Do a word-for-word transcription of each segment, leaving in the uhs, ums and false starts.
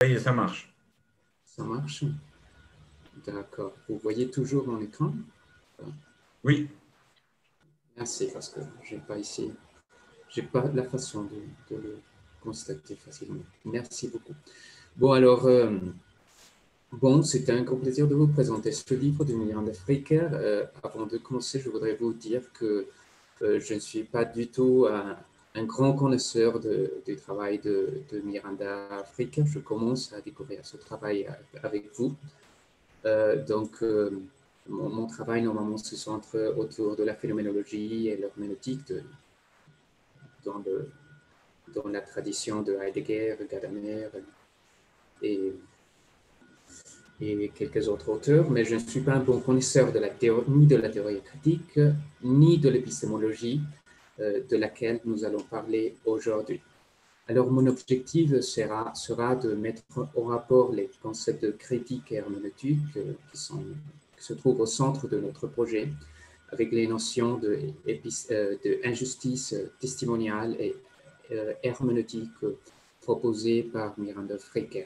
Ça y est, ça marche. Ça marche? D'accord. Vous voyez toujours mon écran? Oui. Merci, parce que je n'ai pas ici, j'ai pas la façon de, de le constater facilement. Merci beaucoup. Bon, alors, euh, bon, c'est un grand plaisir de vous présenter ce livre de Miranda Fricker. Euh, avant de commencer, je voudrais vous dire que euh, je ne suis pas du tout un, un grand connaisseur de, du travail de, de Miranda Fricker. Je commence à découvrir ce travail avec vous. Euh, donc, euh, mon, mon travail, normalement, se centre autour de la phénoménologie et l'herméneutique dans, le, dans la tradition de Heidegger, Gadamer et, et quelques autres auteurs, mais je ne suis pas un bon connaisseur de la théorie, ni de la théorie critique, ni de l'épistémologie euh, de laquelle nous allons parler aujourd'hui. Alors, mon objectif sera, sera de mettre au rapport les concepts de critique et herméneutique euh, qui, sont, qui se trouvent au centre de notre projet, avec les notions de, euh, de injustice testimoniale et euh, herméneutique proposées par Miranda Fricker.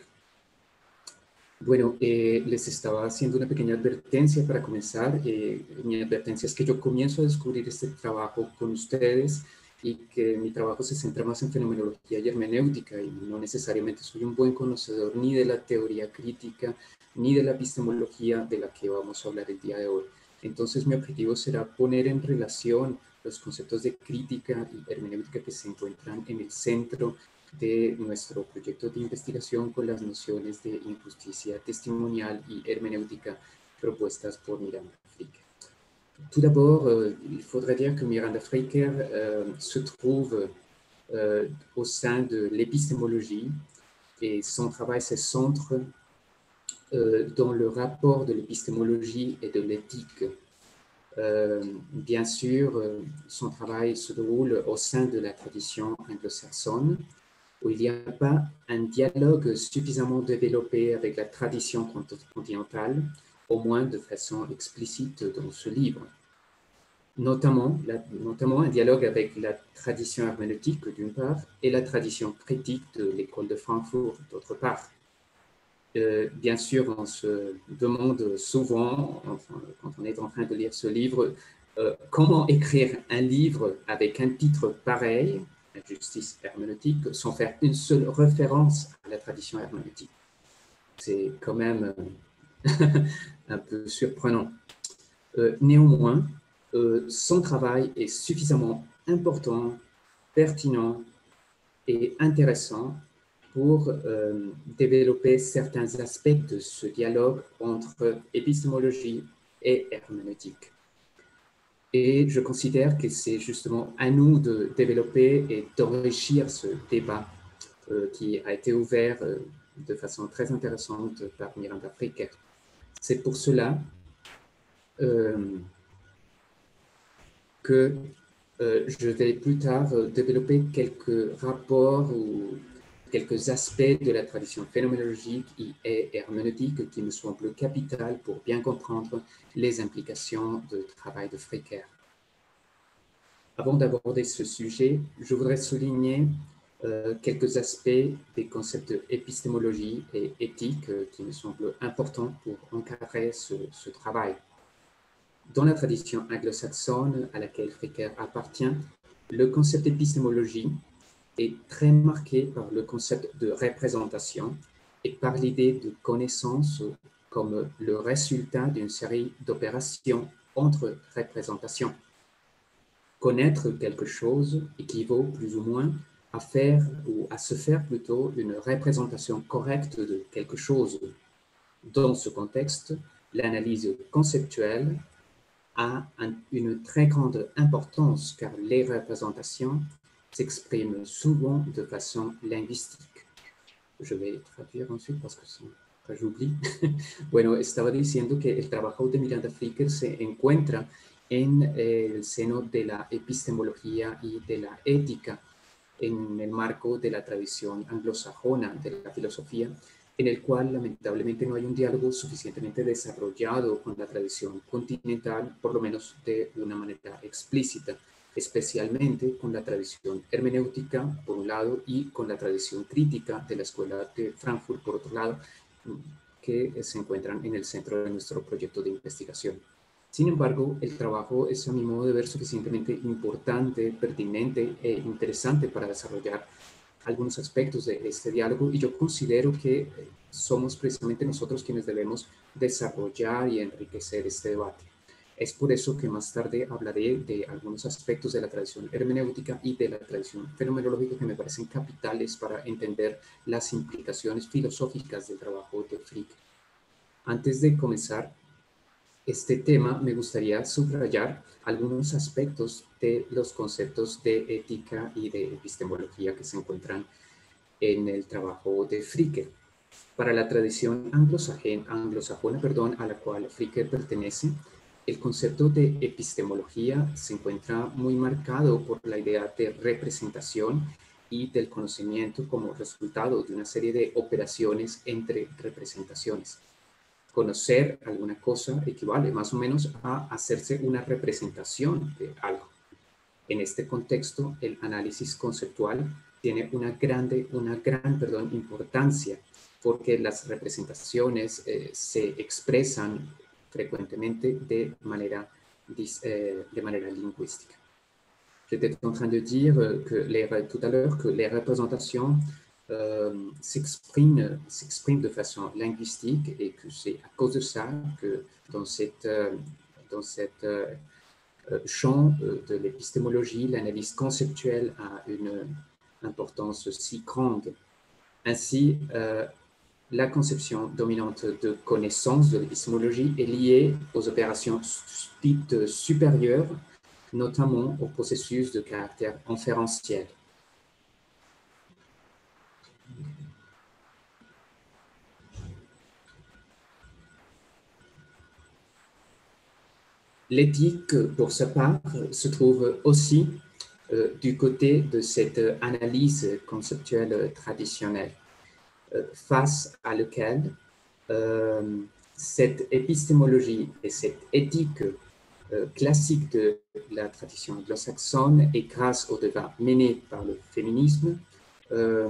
Bueno, eh, les estaba haciendo una pequeña advertencia para comenzar. Eh, mi advertencia es que yo comienzo a descubrir este trabajo con ustedes y que mi trabajo se centra más en fenomenología y hermenéutica y no necesariamente soy un buen conocedor ni de la teoría crítica ni de la epistemología de la que vamos a hablar el día de hoy. Entonces mi objetivo será poner en relación los conceptos de crítica y hermenéutica que se encuentran en el centro de nuestro proyecto de investigación con las nociones de injusticia testimonial y herméneutique propuestas por Miranda Fricker. Tout d'abord, euh, il faudrait dire que Miranda Fricker euh, se trouve euh, au sein de l'épistémologie et son travail se centre euh, dans le rapport de l'épistémologie et de l'éthique. Euh, bien sûr, euh, son travail se déroule au sein de la tradition anglo-saxonne, où il n'y a pas un dialogue suffisamment développé avec la tradition continentale, au moins de façon explicite dans ce livre. Notamment, la, notamment un dialogue avec la tradition herméneutique d'une part et la tradition critique de l'école de Francfort d'autre part. Euh, bien sûr, on se demande souvent, enfin, quand on est en train de lire ce livre, euh, comment écrire un livre avec un titre pareil, Injustice herméneutique, sans faire une seule référence à la tradition herméneutique. C'est quand même euh, un peu surprenant. Euh, néanmoins, euh, son travail est suffisamment important, pertinent et intéressant pour euh, développer certains aspects de ce dialogue entre épistémologie et herméneutique. Et je considère que c'est justement à nous de développer et d'enrichir ce débat euh, qui a été ouvert euh, de façon très intéressante par Miranda Fricker. C'est pour cela euh, que euh, je vais plus tard développer quelques rapports ou quelques aspects de la tradition phénoménologique et herméneutique qui me semblent capitales pour bien comprendre les implications du travail de Fricker. Avant d'aborder ce sujet, je voudrais souligner euh, quelques aspects des concepts d'épistémologie et éthique euh, qui me semblent importants pour encadrer ce, ce travail. Dans la tradition anglo-saxonne à laquelle Fricker appartient, le concept d'épistémologie est très marqué par le concept de représentation et par l'idée de connaissance comme le résultat d'une série d'opérations entre représentations. Connaître quelque chose équivaut plus ou moins à faire ou à se faire plutôt une représentation correcte de quelque chose. Dans ce contexte, l'analyse conceptuelle a un, une très grande importance car les représentations s'expriment souvent de façon linguistique. Je vais traduire ensuite parce que sinon j'oublie. Bueno, estaba diciendo que el trabajo de Miranda Fricker se encuentra en el seno de la epistemología y de la ética, en el marco de la tradición anglosajona de la filosofía, en el cual lamentablemente no hay un diálogo suficientemente desarrollado con la tradición continental, por lo menos de una manera explícita. especialmente con la tradición hermenéutica, por un lado, y con la tradición crítica de la Escuela de Frankfurt, por otro lado, que se encuentran en el centro de nuestro proyecto de investigación. Sin embargo, el trabajo es, a mi modo de ver, suficientemente importante, pertinente e interesante para desarrollar algunos aspectos de este diálogo, y yo considero que somos precisamente nosotros quienes debemos desarrollar y enriquecer este debate. Es por eso que más tarde hablaré de algunos aspectos de la tradición hermenéutica y de la tradición fenomenológica que me parecen capitales para entender las implicaciones filosóficas del trabajo de Fricke. Antes de comenzar este tema, me gustaría subrayar algunos aspectos de los conceptos de ética y de epistemología que se encuentran en el trabajo de Fricke. Para la tradición anglosajona, perdón, a la cual Fricke pertenece, el concepto de epistemología se encuentra muy marcado por la idea de representación y del conocimiento como resultado de una serie de operaciones entre representaciones. Conocer alguna cosa equivale más o menos a hacerse una representación de algo. En este contexto, el análisis conceptual tiene una, grande, una gran perdón, importancia, porque las representaciones eh, se expresan frecuentemente de manera, eh, de manera lingüística. J'étais en train de dire que les, tout à l'heure que les représentations euh, s'expriment, s'expriment de façon linguistique, et que c'est à cause de ça que dans cette, euh, dans cette euh, champ de l'épistémologie, l'analyse conceptuelle a une importance si grande. Ainsi, euh, la conception dominante de connaissance de l'épistémologie est liée aux opérations dites supérieures, notamment au processus de caractère inférentiel. L'éthique, pour sa part, se trouve aussi euh, du côté de cette analyse conceptuelle traditionnelle, euh, face à laquelle euh, cette épistémologie et cette éthique euh, classique de la tradition anglo-saxonne, et grâce au débat mené par le féminisme, euh,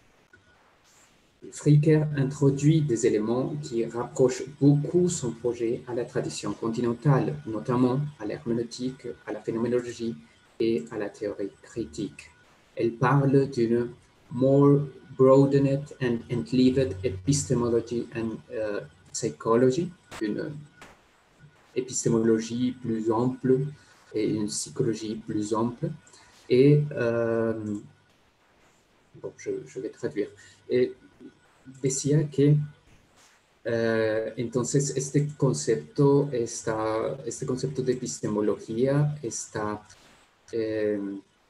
Fricke introduit des éléments qui rapprochent beaucoup son projet à la tradition continentale, notamment à l'herméneutique, à la phénoménologie et à la théorie critique. Elle parle d'une more broadened and enlivened epistemology and uh, psychology, une épistémologie plus ample et une psychologie plus ample. Et, euh, bon, je, je vais traduire. Et, decía que uh, entonces este concepto, está, este concepto de epistemología está eh,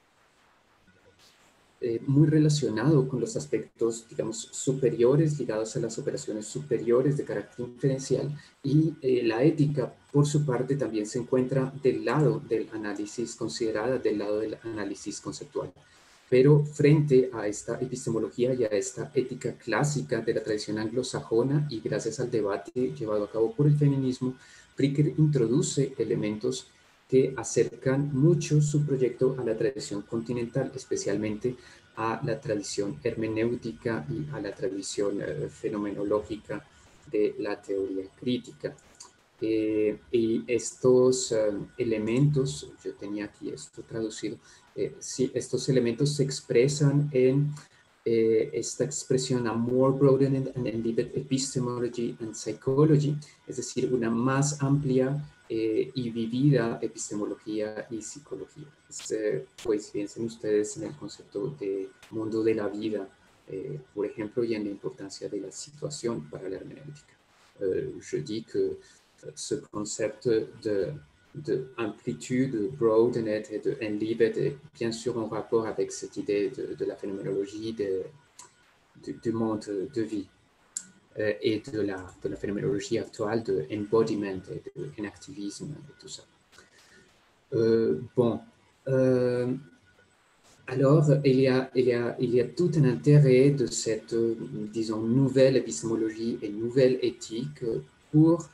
eh, muy relacionado con los aspectos, digamos, superiores, ligados a las operaciones superiores de carácter inferencial, y eh, la ética, por su parte, también se encuentra del lado del análisis, considerada del lado del análisis conceptual. Pero frente a esta epistemología y a esta ética clásica de la tradición anglosajona, y gracias al debate llevado a cabo por el feminismo, Fricke introduce elementos que acercan mucho su proyecto a la tradición continental, especialmente a la tradición hermenéutica y a la tradición eh, fenomenológica de la teoría crítica. Eh, y estos eh, elementos, yo tenía aquí esto traducido, eh, sí, estos elementos se expresan en eh, esta expresión a more broadened and enlivened epistemology and psychology, es decir, una más amplia eh, y vivida epistemología y psicología. Es, eh, pues piensen ustedes en el concepto de mundo de la vida, eh, por ejemplo, y en la importancia de la situación para la hermenéutica. Euh, je dis que ce concept de, de amplitude, broadened et de enlivened est bien sûr en rapport avec cette idée de, de la phénoménologie de, de, du monde de vie euh, et de la, de la phénoménologie actuelle de embodiment et de inactivisme et tout ça. Euh, bon, euh, alors il y, a, il, y a, il y a tout un intérêt de cette, disons, nouvelle épistémologie et nouvelle éthique pour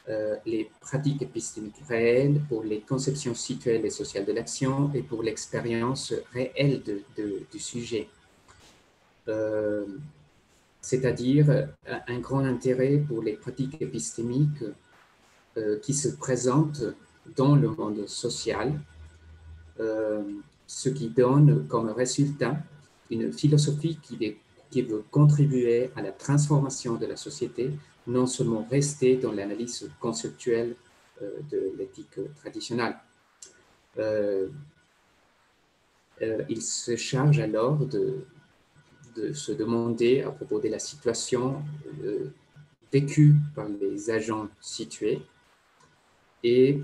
euh, les pratiques épistémiques réelles, pour les conceptions situelles et sociales de l'action et pour l'expérience réelle de, de, du sujet. Euh, c'est-à-dire un grand intérêt pour les pratiques épistémiques euh, qui se présentent dans le monde social, euh, ce qui donne comme résultat une philosophie qui, est, qui veut contribuer à la transformation de la société, non seulement rester dans l'analyse conceptuelle euh, de l'éthique traditionnelle. Euh, euh, il se charge alors de, de se demander à propos de la situation euh, vécue par les agents situés et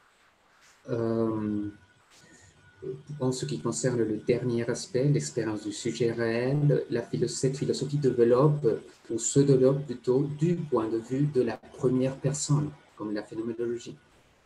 euh, en ce qui concerne le dernier aspect, l'expérience du sujet réel, la philo cette philosophie développe ou se développe plutôt du point de vue de la première personne, comme la phénoménologie.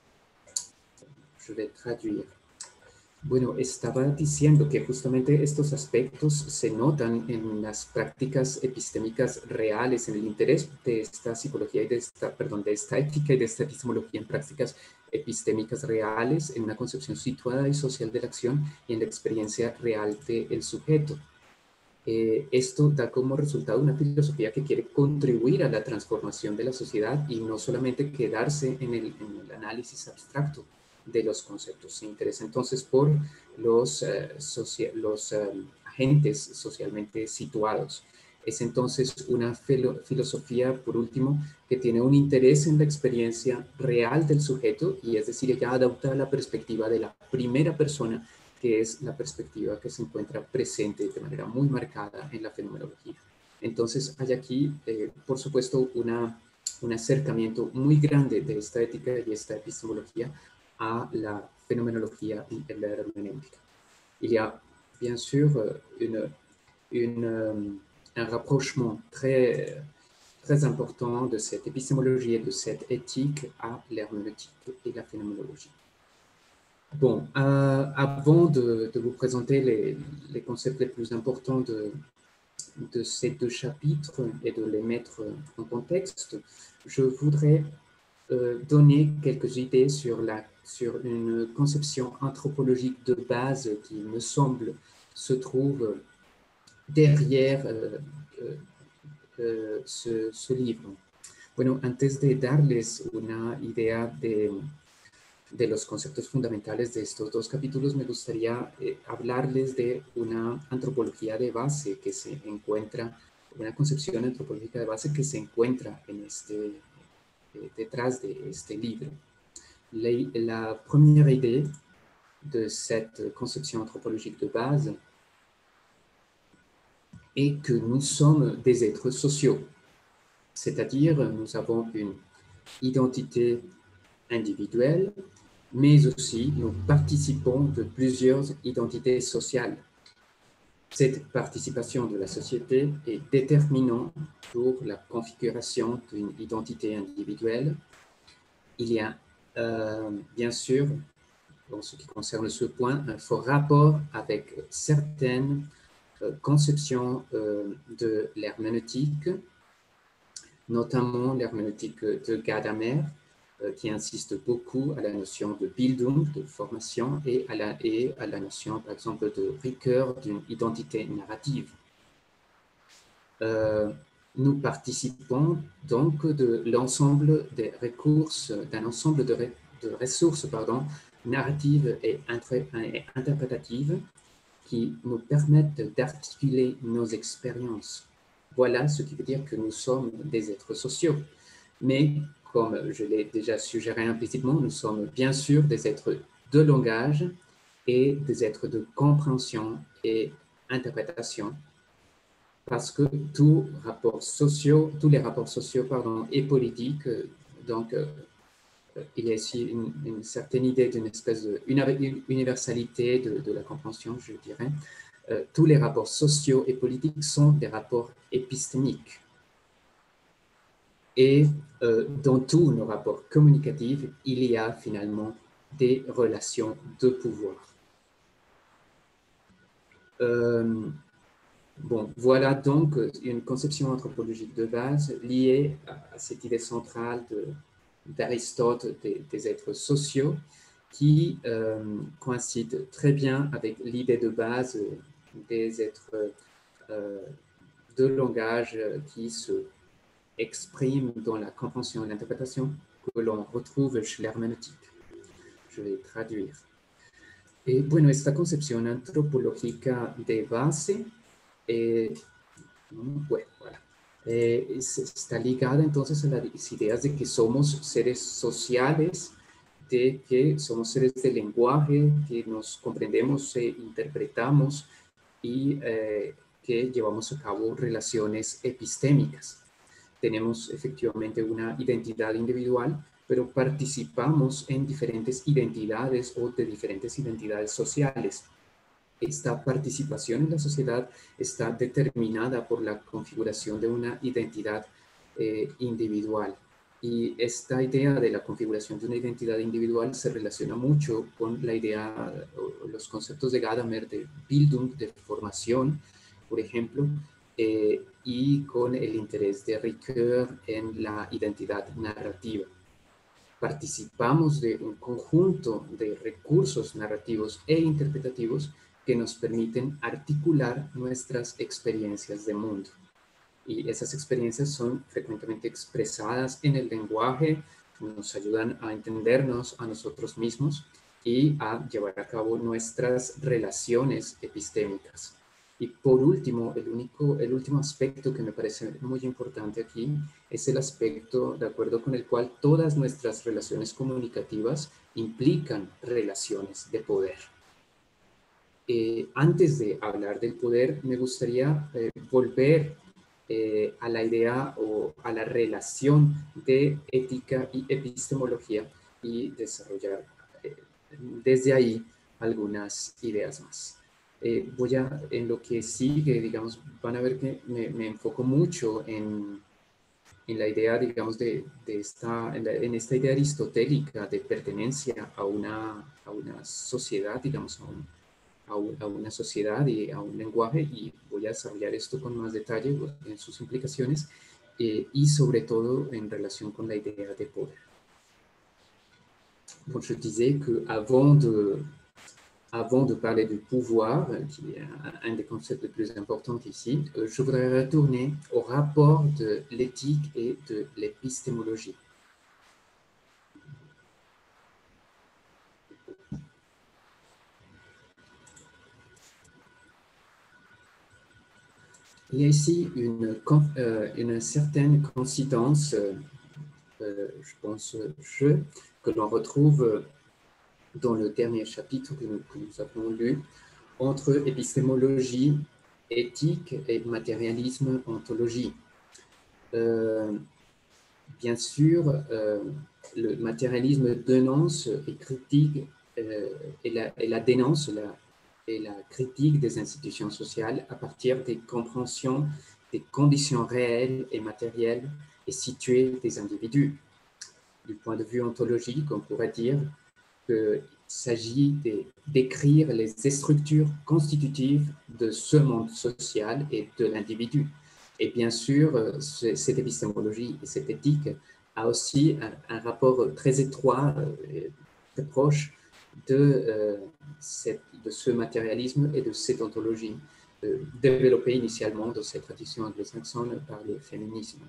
Je vais traduire. Bueno, estaba diciendo que justamente estos aspectos se notan en las prácticas epistémicas reales, en el interés de esta psicología y de esta, perdón, de esta ética y de esta epistemología en prácticas epistémicas reales, en una concepción situada y social de la acción y en la experiencia real del sujeto. Eh, esto da como resultado una filosofía que quiere contribuir a la transformación de la sociedad y no solamente quedarse en el, en el análisis abstracto de los conceptos. Se interesa entonces por los, uh, socia los uh, agentes socialmente situados. Es entonces una filosofía, por último, que tiene un interés en la experiencia real del sujeto, y es decir, ella adopta la perspectiva de la primera persona, que es la perspectiva que se encuentra presente de manera muy marcada en la fenomenología. Entonces hay aquí, eh, por supuesto, una, un acercamiento muy grande de esta ética y esta epistemología à la phénoménologie et la herméneutique. Il y a bien sûr une, une, un rapprochement très, très important de cette épistémologie et de cette éthique à l'herméneutique et la phénoménologie. Bon, euh, avant de, de vous présenter les, les concepts les plus importants de, de ces deux chapitres et de les mettre en contexte, je voudrais euh, donner quelques idées sur, la, sur une conception anthropologique de base qui me semble se trouve derrière euh, euh, ce, ce livre. Bueno, antes de darles una idea de, de los conceptos fundamentales de estos dos capítulos, me gustaría eh, hablarles de una antropología de base que se encuentra, una concepción antropológica de base que se encuentra en este, eh, detrás de este livre. La, la première idée de cette conception anthropologique de base est que nous sommes des êtres sociaux, c'est-à-dire nous avons une identité individuelle, mais aussi nous participons de plusieurs identités sociales. Cette participation de la société est déterminante pour la configuration d'une identité individuelle. Il y a euh, bien sûr, en ce qui concerne ce point, un fort rapport avec certaines euh, conceptions euh, de l'herméneutique, notamment l'herméneutique de Gadamer, euh, qui insiste beaucoup à la notion de Bildung, de formation, et à la, et à la notion, par exemple, de Ricoeur, d'une identité narrative. Euh, nous participons donc de l'ensemble des recours, d'un ensemble de, re, de ressources pardon, narratives et, et interprétatives qui nous permettent d'articuler nos expériences. Voilà ce qui veut dire que nous sommes des êtres sociaux. Mais, comme je l'ai déjà suggéré implicitement, nous sommes bien sûr des êtres de langage et des êtres de compréhension et interprétation, parce que tous, rapports sociaux, tous les rapports sociaux pardon, et politiques, donc euh, il y a ici une, une certaine idée d'une espèce d'universalité de, de la compréhension, je dirais. Euh, tous les rapports sociaux et politiques sont des rapports épistémiques. Et euh, dans tous nos rapports communicatifs, il y a finalement des relations de pouvoir. Euh, Bon, voilà donc une conception anthropologique de base liée à cette idée centrale de, d'Aristote des, des êtres sociaux qui euh, coïncide très bien avec l'idée de base des êtres euh, de langage qui se expriment dans la compréhension et l'interprétation que l'on retrouve chez l'herméneutique. Je vais traduire. Eh, bueno, esta concepción antropológica de base eh, bueno, voilà. Eh, está ligada entonces a las ideas de que somos seres sociales, de que somos seres de lenguaje, que nos comprendemos e interpretamos y eh, que llevamos a cabo relaciones epistémicas. Tenemos efectivamente una identidad individual, pero participamos en diferentes identidades o de diferentes identidades sociales. Esta participación en la sociedad está determinada por la configuración de una identidad eh, individual. Y esta idea de la configuración de una identidad individual se relaciona mucho con la idea, o los conceptos de Gadamer de Bildung, de formación, por ejemplo, eh, y con el interés de Ricoeur en la identidad narrativa. Participamos de un conjunto de recursos narrativos e interpretativos que nos permiten articular nuestras experiencias de mundo. Y esas experiencias son frecuentemente expresadas en el lenguaje, nos ayudan a entendernos a nosotros mismos y a llevar a cabo nuestras relaciones epistémicas. Y por último, el, único, el último aspecto que me parece muy importante aquí es el aspecto de acuerdo con el cual todas nuestras relaciones comunicativas implican relaciones de poder. Eh, antes de hablar del poder, me gustaría eh, volver eh, a la idea o a la relación de ética y epistemología y desarrollar eh, desde ahí algunas ideas más. Eh, voy a, en lo que sigue, digamos, van a ver que me, me enfoco mucho en, en la idea, digamos, de, de esta, en, la, en esta idea aristotélica de pertenencia a una, a una sociedad, digamos, a un, a una sociedad y a un lenguaje, y voy a desarrollar esto con más detalle en sus implicaciones eh, y sobre todo en relación con la idea de poder. Donc je disais qu'avant de, avant de parler du pouvoir, qui est un, un des concepts les plus importants ici, euh, je voudrais retourner au rapport de l'éthique et de l'épistémologie. Il y a ici une, euh, une certaine coïncidence, euh, euh, je pense, je, que l'on retrouve dans le dernier chapitre que nous, que nous avons lu, entre épistémologie, éthique et matérialisme, ontologie. Euh, bien sûr, euh, le matérialisme dénonce et critique euh, et, la, et la dénonce la, et la critique des institutions sociales à partir des compréhensions des conditions réelles et matérielles et situées des individus. Du point de vue ontologique, on pourrait dire qu'il s'agit d'écrire les structures constitutives de ce monde social et de l'individu. Et bien sûr, cette épistémologie et cette éthique a aussi un, un rapport très étroit, très proche de, euh, cette, de ce matérialisme et de cette ontologie euh, développée initialement dans cette tradition anglo-saxonne par le féminisme.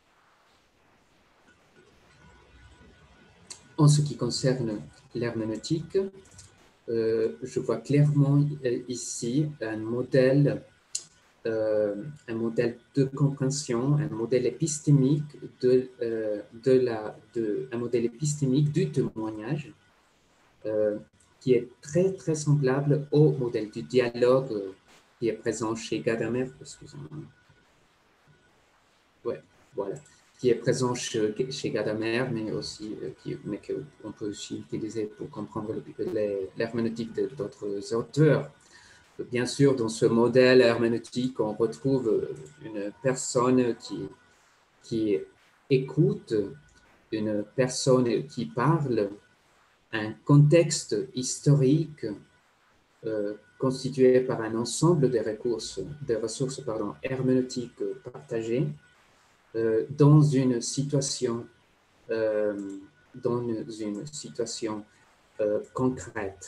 En ce qui concerne l'herméneutique, euh, je vois clairement euh, ici un modèle, euh, un modèle de compréhension, un modèle épistémique de, euh, de la, de, un modèle épistémique du témoignage euh, qui est très très semblable au modèle du dialogue euh, qui est présent chez Gadamer. Excusez-moi. Ouais, voilà. Qui est présent chez, chez Gadamer, mais aussi euh, qui, mais qu'on peut aussi utiliser pour comprendre l'herméneutique d'autres auteurs. Bien sûr, dans ce modèle herméneutique, on retrouve une personne qui, qui écoute, une personne qui parle, un contexte historique euh, constitué par un ensemble de ressources, de ressources pardon, herméneutiques partagées, Euh, dans une situation euh, dans une, une situation euh, concrète.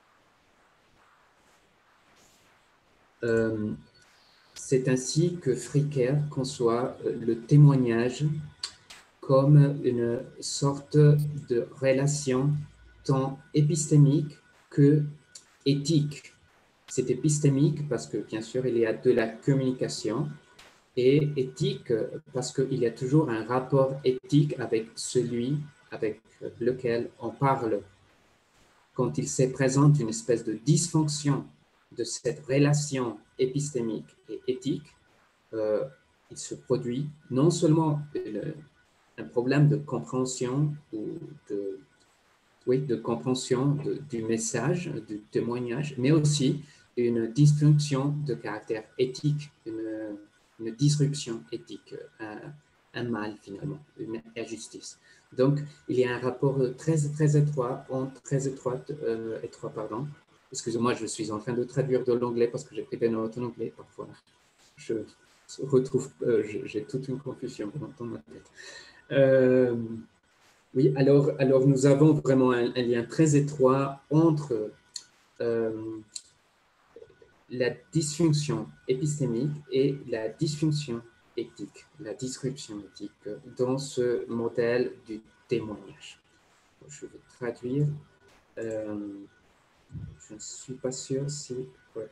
Euh, c'est ainsi que Fricker conçoit euh, le témoignage comme une sorte de relation tant épistémique que éthique. C'est épistémique parce que, bien sûr, il y a de la communication, et éthique parce qu'il y a toujours un rapport éthique avec celui avec lequel on parle. Quand il se présente une espèce de dysfonction de cette relation épistémique et éthique, euh, il se produit non seulement une, un problème de compréhension ou de, oui, de compréhension de, du message, du témoignage, mais aussi une dysfonction de caractère éthique, une, une disruption éthique, un, un mal finalement, une injustice. Donc, il y a un rapport très, très étroit, très étroite, euh, étroit, pardon. Excusez-moi, je suis en train de traduire de l'anglais parce que j'ai pris des notes en anglais parfois. Je retrouve, euh, j'ai toute une confusion dans ma tête. Euh, oui, alors, alors nous avons vraiment un, un lien très étroit entre euh, la dysfonction épistémique et la dysfonction éthique, la disruption éthique dans ce modèle du témoignage. Je vais traduire. Euh, je ne suis pas sûr si... Ouais.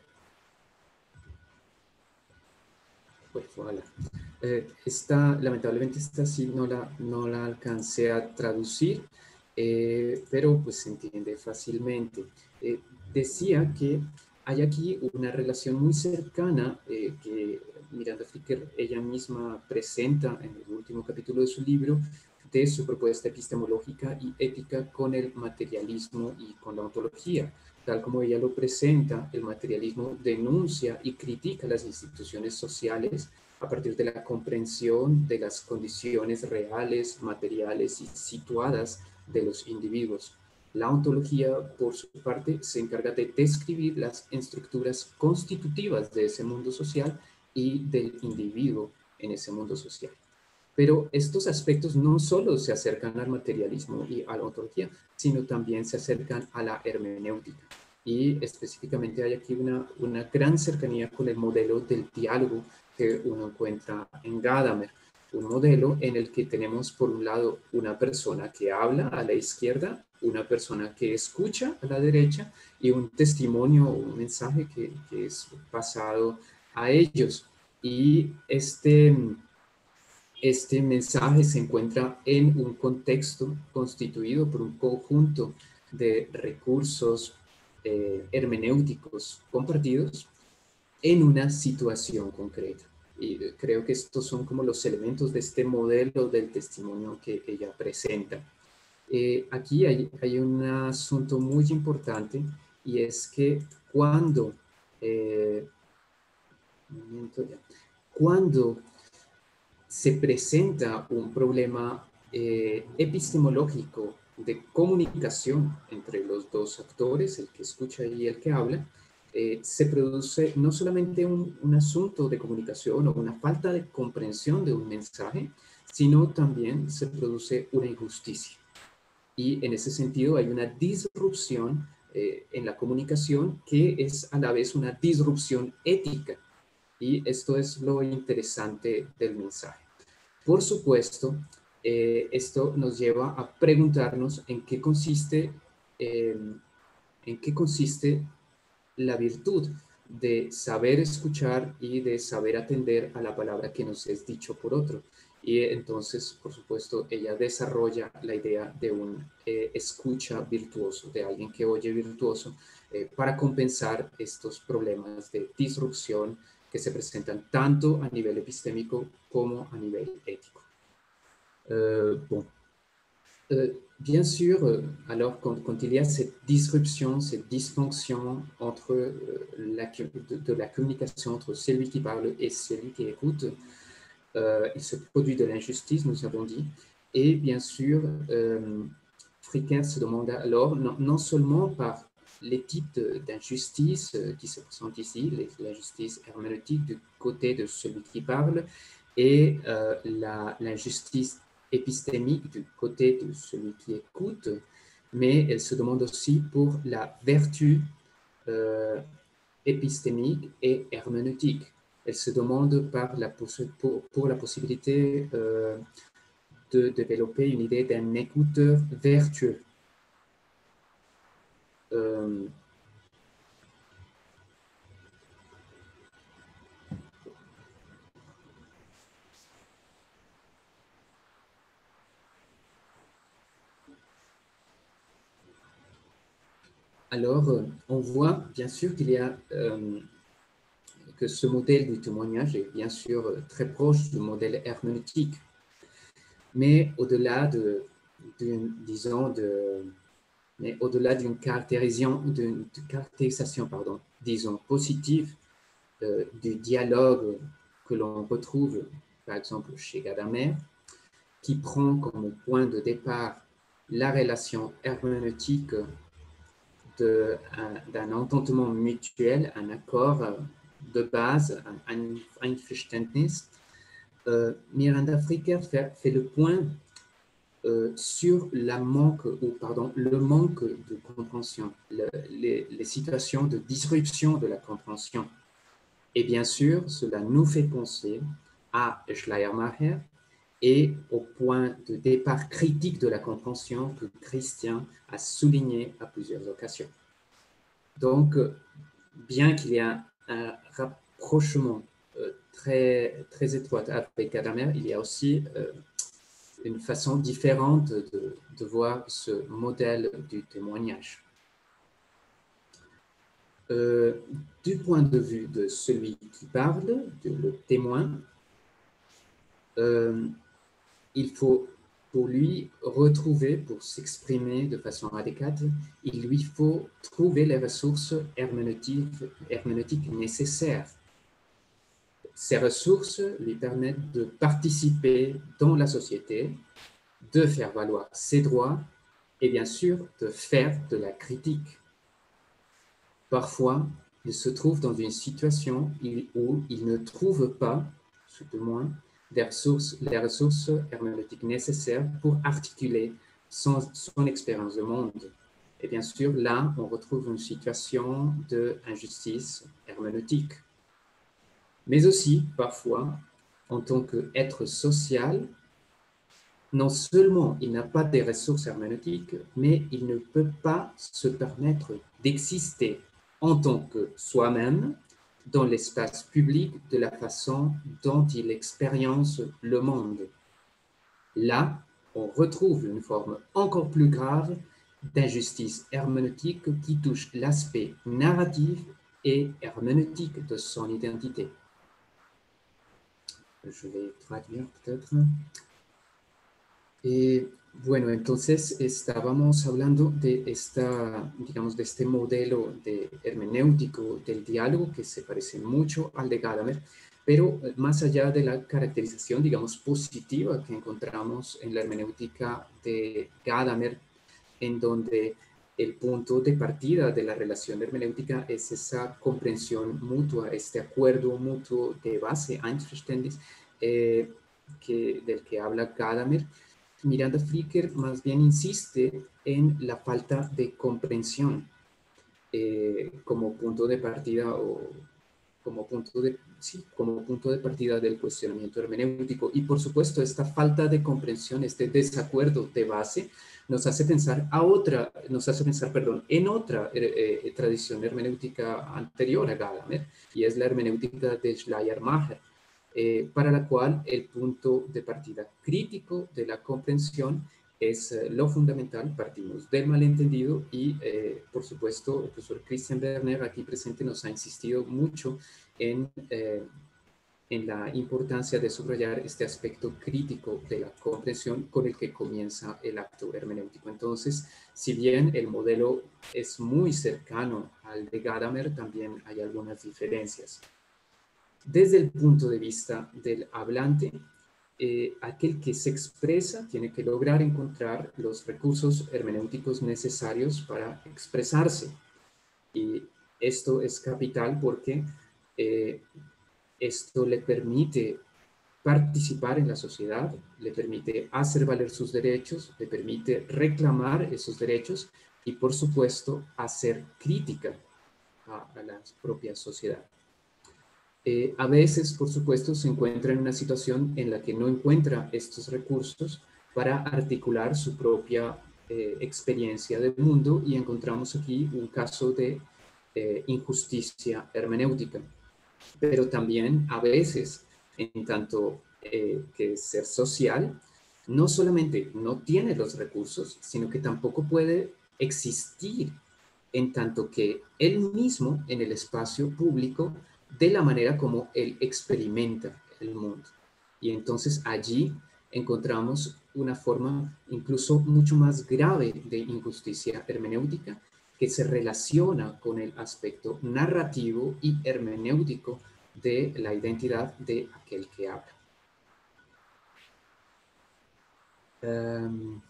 Oui, voilà. Eh, esta, lamentablemente esta sí no la, no la alcancé a traducir, eh, pero pues se entiende fácilmente. Eh, decía que hay aquí una relación muy cercana eh, que Miranda Fricker ella misma presenta en el último capítulo de su libro, de su propuesta epistemológica y ética con el materialismo y con la ontología. Tal como ella lo presenta, el materialismo denuncia y critica las instituciones sociales a partir de la comprensión de las condiciones reales, materiales y situadas de los individuos. La ontología, por su parte, se encarga de describir las estructuras constitutivas de ese mundo social y del individuo en ese mundo social. Pero estos aspectos no solo se acercan al materialismo y a la ontología, sino también se acercan a la hermenéutica. Y específicamente hay aquí una, una gran cercanía con el modelo del diálogo que uno encuentra en Gadamer, un modelo en el que tenemos por un lado una persona que habla a la izquierda, una persona que escucha a la derecha y un testimonio o un mensaje que, que es pasado a ellos. Y este, este mensaje se encuentra en un contexto constituido por un conjunto de recursos eh, hermenéuticos compartidos en una situación concreta. Y creo que estos son como los elementos de este modelo del testimonio que ella presenta. Eh, aquí hay, hay un asunto muy importante y es que cuando, eh, un momento ya, cuando se presenta un problema eh, epistemológico de comunicación entre los dos actores, el que escucha y el que habla, eh, se produce no solamente un, un asunto de comunicación o una falta de comprensión de un mensaje, sino también se produce una injusticia. Y en ese sentido hay una disrupción eh, en la comunicación que es a la vez una disrupción ética. Y esto es lo interesante del mensaje. Por supuesto, eh, esto nos lleva a preguntarnos en qué consiste, eh, en qué consiste la virtud de saber escuchar y de saber atender a la palabra que nos es dicho por otro. Y entonces, por supuesto, ella desarrolla la idea de un eh, escucha virtuoso, de alguien que oye virtuoso, eh, para compensar estos problemas de disrupción que se presentan tanto a nivel epistémico como a nivel ético. Euh, bon. Euh, bien sûr, euh, alors quand, quand, il y a cette disruption, cette dysfonction entre euh, la, de, de, la communication entre celui qui parle et celui qui écoute, euh, il se produit de l'injustice, nous avons dit, et bien sûr, euh, Fricker se demande alors, non, non seulement par les types d'injustice qui se présentent ici, l'injustice herméneutique du côté de celui qui parle, et euh, l'injustice épistémique du côté de celui qui écoute, mais elle se demande aussi pour la vertu euh, épistémique et herméneutique. Elle se demande par la pour, pour la possibilité euh, de développer une idée d'un écouteur vertueux. Euh, alors, on voit bien sûr qu'il y a euh, que ce modèle du témoignage est bien sûr très proche du modèle herméneutique, mais au-delà de, de, disons, de, mais au-delà d'une caractérisation, d'une caractérisation, pardon, disons, positive euh, du dialogue que l'on retrouve, par exemple, chez Gadamer, qui prend comme point de départ la relation herméneutique d'un entendement mutuel, un accord de base, un Einverständnis. Euh, Miranda Fricker fait, fait le point euh, sur la manque, ou pardon, le manque de compréhension, le, les, les situations de disruption de la compréhension. Et bien sûr, cela nous fait penser à Schleiermacher et au point de départ critique de la compréhension que Christian a souligné à plusieurs occasions. Donc, bien qu'il y ait un, un rapprochement euh, très, très étroit avec Gadamer, il y a aussi euh, une façon différente de, de voir ce modèle du témoignage. Euh, du point de vue de celui qui parle, de le témoin, euh, il faut pour lui retrouver, pour s'exprimer de façon adéquate, il lui faut trouver les ressources herméneutiques, herméneutiques nécessaires. Ces ressources lui permettent de participer dans la société, de faire valoir ses droits et bien sûr de faire de la critique. Parfois, il se trouve dans une situation où il ne trouve pas, tout au moins, des ressources, les ressources herméneutiques nécessaires pour articuler son, son expérience de monde. Et bien sûr, là, on retrouve une situation d'injustice herméneutique. Mais aussi, parfois, en tant qu'être social, non seulement il n'a pas des ressources herméneutiques, mais il ne peut pas se permettre d'exister en tant que soi-même dans l'espace public de la façon dont il expérience le monde. Là, on retrouve une forme encore plus grave d'injustice herméneutique qui touche l'aspect narratif et herméneutique de son identité. Je vais traduire peut-être. Eh, bueno, entonces estábamos hablando de, esta, digamos, de este modelo de hermenéutico del diálogo que se parece mucho al de Gadamer, pero más allá de la caracterización, digamos, positiva que encontramos en la hermenéutica de Gadamer, en donde el punto de partida de la relación hermenéutica es esa comprensión mutua, este acuerdo mutuo de base, Einverständnis, eh, que, del que habla Gadamer. Miranda Fricker más bien insiste en la falta de comprensión eh, como punto de partida o como punto de, sí, como punto de partida del cuestionamiento hermenéutico. Y por supuesto, esta falta de comprensión, este desacuerdo de base, nos hace pensar a otra, nos hace pensar, perdón, en otra eh, eh, tradición hermenéutica anterior a Gadamer, y es la hermenéutica de Schleiermacher. Eh, para la cual el punto de partida crítico de la comprensión es eh, lo fundamental. Partimos del malentendido y, eh, por supuesto, el profesor Christian Werner aquí presente nos ha insistido mucho en, eh, en la importancia de subrayar este aspecto crítico de la comprensión con el que comienza el acto hermenéutico. Entonces, si bien el modelo es muy cercano al de Gadamer, también hay algunas diferencias. Desde el punto de vista del hablante, eh, aquel que se expresa tiene que lograr encontrar los recursos hermenéuticos necesarios para expresarse. Y esto es capital porque eh, esto le permite participar en la sociedad, le permite hacer valer sus derechos, le permite reclamar esos derechos y, por supuesto, hacer crítica a, a la propia sociedad. Eh, a veces, por supuesto, se encuentra en una situación en la que no encuentra estos recursos para articular su propia eh, experiencia del mundo, y encontramos aquí un caso de eh, injusticia hermenéutica. Pero también a veces, en tanto eh, que ser social, no solamente no tiene los recursos, sino que tampoco puede existir en tanto que él mismo en el espacio público, de la manera como él experimenta el mundo. Y entonces allí encontramos una forma incluso mucho más grave de injusticia hermenéutica, que se relaciona con el aspecto narrativo y hermenéutico de la identidad de aquel que habla. Um,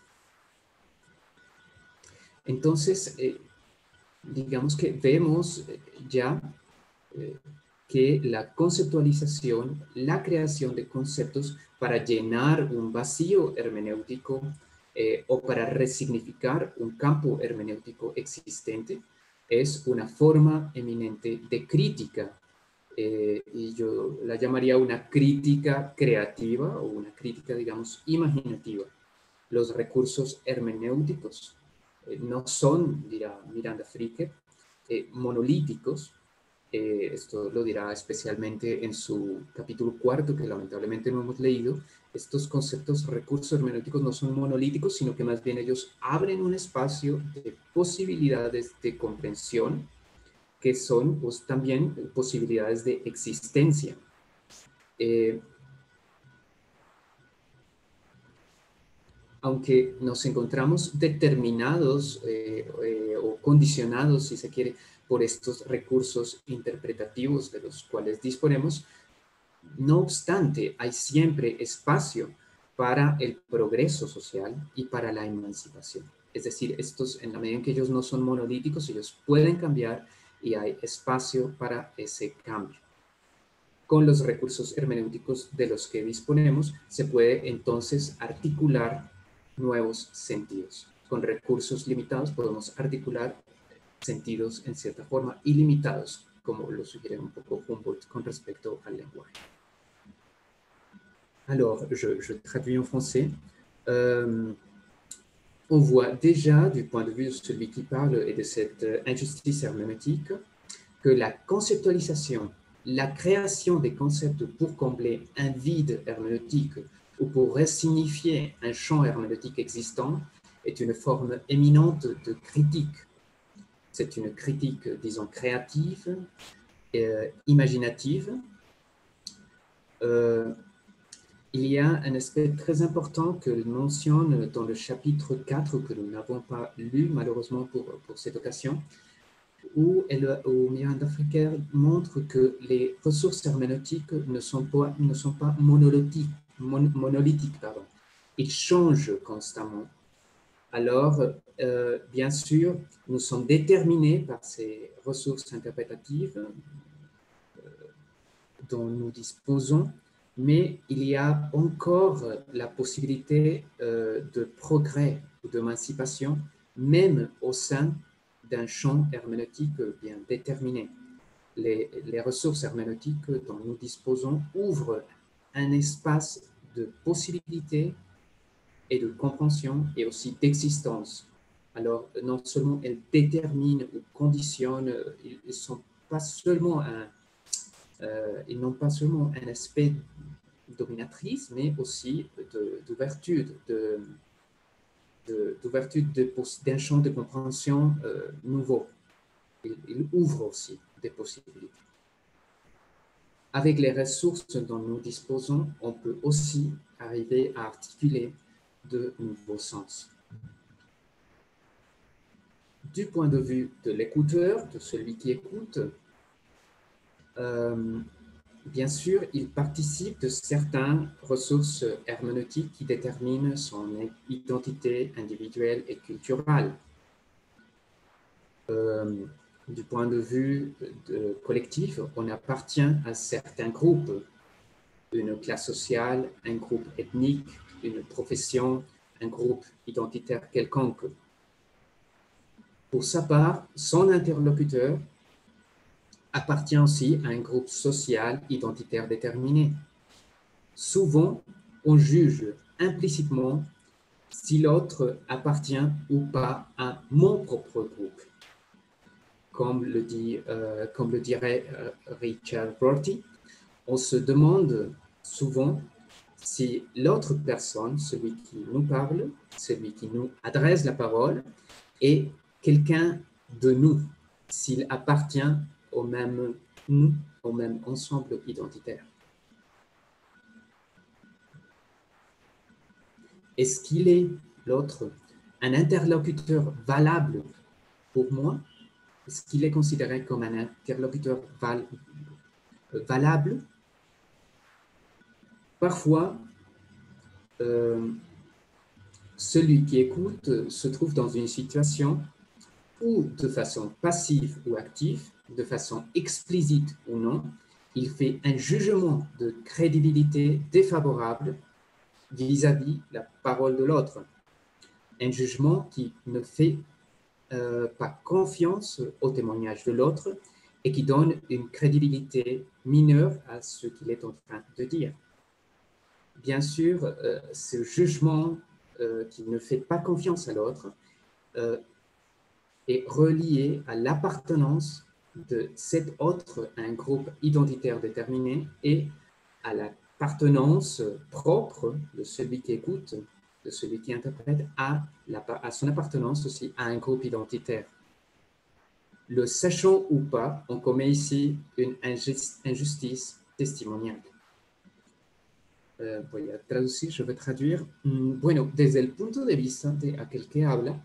entonces, eh, digamos que vemos ya eh, que la conceptualización, la creación de conceptos para llenar un vacío hermenéutico eh, o para resignificar un campo hermenéutico existente, es una forma eminente de crítica, eh, y yo la llamaría una crítica creativa o una crítica, digamos, imaginativa. Los recursos hermenéuticos eh, no son, dirá Miranda Fricker, eh, monolíticos. Eh, esto lo dirá especialmente en su capítulo cuarto, que lamentablemente no hemos leído. Estos conceptos, recursos hermenéuticos, no son monolíticos, sino que más bien ellos abren un espacio de posibilidades de comprensión, que son pues, también posibilidades de existencia. Eh, aunque nos encontramos determinados eh, eh, o condicionados, si se quiere, por estos recursos interpretativos de los cuales disponemos, no obstante, hay siempre espacio para el progreso social y para la emancipación. Es decir, estos, en la medida en que ellos no son monolíticos, ellos pueden cambiar y hay espacio para ese cambio. Con los recursos hermenéuticos de los que disponemos, se puede entonces articular nuevos sentidos. Con recursos limitados podemos articular sentidos en cierta forma ilimitados, como lo sugiere un poco Humboldt con respecto al lenguaje. Alors, je, je traduis en français. Euh, on voit déjà, du point de vue de celui qui parle et de cette injustice herméneutique, que la conceptualisation, la création des concepts pour combler un vide herméneutique ou pour resignifier un champ herméneutique existant est une forme éminente de critique. C'est une critique, disons, créative, euh, imaginative. Euh, il y a un aspect très important que mentionne dans le chapitre quatre, que nous n'avons pas lu malheureusement pour, pour cette occasion, où, elle, où Miranda Fricker montre que les ressources herméneutiques ne sont pas, ne sont pas monolithiques, mon, monolithiques pardon. Ils changent constamment. Alors, euh, bien sûr, nous sommes déterminés par ces ressources interprétatives euh, dont nous disposons, mais il y a encore la possibilité euh, de progrès ou d'émancipation, même au sein d'un champ herméneutique bien déterminé. Les, les ressources herméneutiques dont nous disposons ouvrent un espace de possibilités et de compréhension et aussi d'existence. Alors, non seulement elles déterminent ou conditionnent, ils ne sont pas seulement un, euh, ils n'ont pas seulement un aspect dominatrice, mais aussi d'ouverture de, de, d'ouverture d'un champ de compréhension euh, nouveau. Il, il ouvre aussi des possibilités. Avec les ressources dont nous disposons, on peut aussi arriver à articuler de nouveaux sens. Du point de vue de l'écouteur, de celui qui écoute, euh, bien sûr, il participe de certaines ressources herméneutiques qui déterminent son identité individuelle et culturelle. Euh, du point de vue de collectif, on appartient à certains groupes une classe sociale, un groupe ethnique, une profession, un groupe identitaire quelconque. Pour sa part, son interlocuteur appartient aussi à un groupe social identitaire déterminé. Souvent, on juge implicitement si l'autre appartient ou pas à mon propre groupe. Comme le, dit, euh, comme le dirait euh, Richard Rorty, on se demande souvent si l'autre personne, celui qui nous parle, celui qui nous adresse la parole, est quelqu'un de nous, s'il appartient au même nous, au même ensemble identitaire. Est-ce qu'il est, l'autre, un interlocuteur valable pour moi? Est-ce qu'il est considéré comme un interlocuteur val valable? Parfois, euh, celui qui écoute se trouve dans une situation où, de façon passive ou active, de façon explicite ou non, il fait un jugement de crédibilité défavorable vis-à-vis la parole de l'autre. Un jugement qui ne fait euh, pas confiance au témoignage de l'autre et qui donne une crédibilité mineure à ce qu'il est en train de dire. Bien sûr, euh, ce jugement euh, qui ne fait pas confiance à l'autre euh, est relié à l'appartenance de cet autre à un groupe identitaire déterminé et à l'appartenance propre de celui qui écoute, de celui qui interprète, à, la, à son appartenance aussi à un groupe identitaire. Le sachant ou pas, on commet ici une injustice testimonial. Uh, voy a traducir, je vais traduire. Mm, bueno, desde el punto de vista de aquel que habla,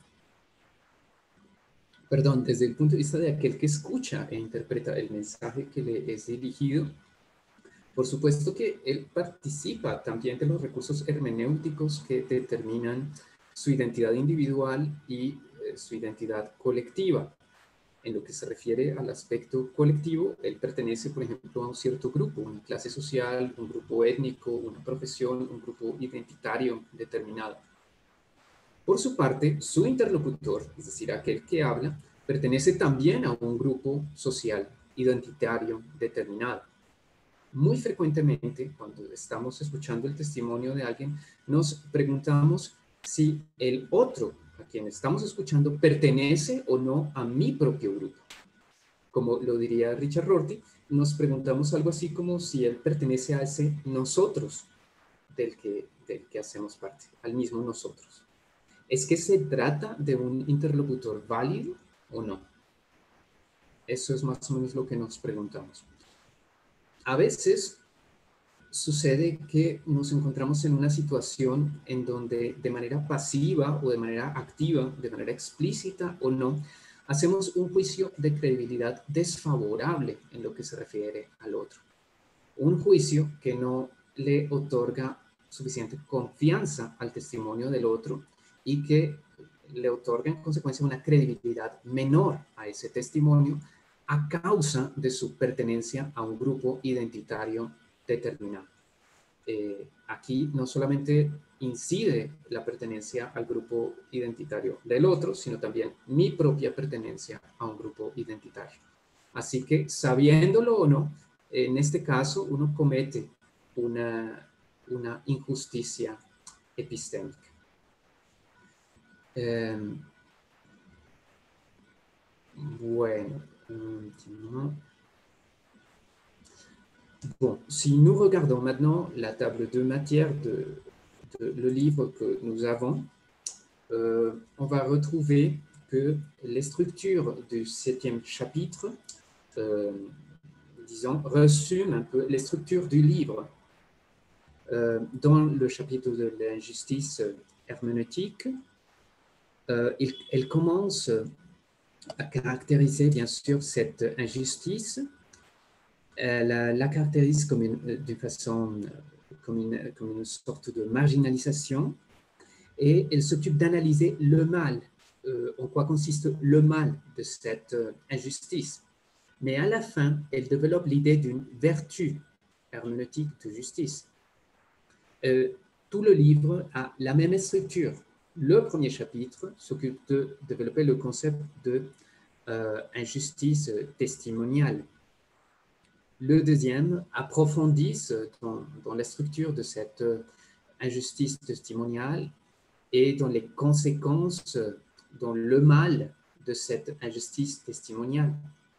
perdón, desde el punto de vista de aquel que escucha e interpreta el mensaje que le es dirigido, por supuesto que él participa también de los recursos hermenéuticos que determinan su identidad individual y eh, su identidad colectiva. En lo que se refiere al aspecto colectivo, él pertenece, por ejemplo, a un cierto grupo, una clase social, un grupo étnico, una profesión, un grupo identitario determinado. Por su parte, su interlocutor, es decir, aquel que habla, pertenece también a un grupo social, identitario determinado. Muy frecuentemente, cuando estamos escuchando el testimonio de alguien, nos preguntamos si el otro a quien estamos escuchando pertenece o no a mi propio grupo. Como lo diría Richard Rorty, nos preguntamos algo así como si él pertenece a ese nosotros del que, del que hacemos parte, al mismo nosotros. ¿Es que se trata de un interlocutor válido o no? Eso es más o menos lo que nos preguntamos. A veces sucede que nos encontramos en una situación en donde de manera pasiva o de manera activa, de manera explícita o no, hacemos un juicio de credibilidad desfavorable en lo que se refiere al otro. Un juicio que no le otorga suficiente confianza al testimonio del otro y que le otorga en consecuencia una credibilidad menor a ese testimonio a causa de su pertenencia a un grupo identitario determinado. Eh, aquí no solamente incide la pertenencia al grupo identitario del otro, sino también mi propia pertenencia a un grupo identitario. Así que, sabiéndolo o no, en este caso uno comete una, una injusticia epistémica. Eh, bueno, continuons. Bon, si nous regardons maintenant la table de matière de, de le livre que nous avons, euh, on va retrouver que les structures du septième chapitre, euh, disons, resument un peu les structures du livre. Euh, dans le chapitre de l'injustice herméneutique, euh, il, elle commence à caractériser, bien sûr, cette injustice. Elle la caractérise comme une, d'une façon, comme une, comme une sorte de marginalisation, et elle s'occupe d'analyser le mal, euh, en quoi consiste le mal de cette euh, injustice. Mais à la fin, elle développe l'idée d'une vertu herméneutique de justice. Euh, tout le livre a la même structure. Le premier chapitre s'occupe de développer le concept de euh, injustice testimoniale. Le deuxième approfondit dans, dans la structure de cette injustice testimoniale et dans les conséquences, dans le mal de cette injustice testimoniale.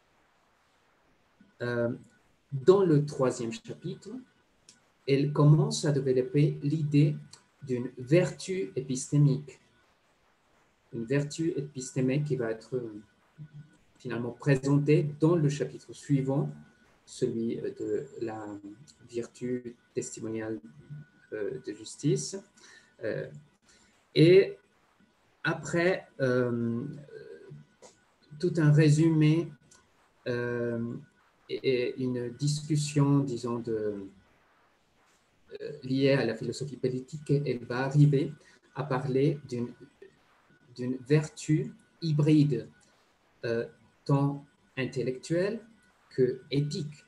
Euh, dans le troisième chapitre, elle commence à développer l'idée d'une vertu épistémique. Une vertu épistémique qui va être finalement présentée dans le chapitre suivant, celui de la vertu testimoniale de justice. Et après, euh, tout un résumé euh, et une discussion, disons, de, euh, liée à la philosophie politique, elle va arriver à parler d'une d'une vertu hybride, euh, tant intellectuelle que éthique,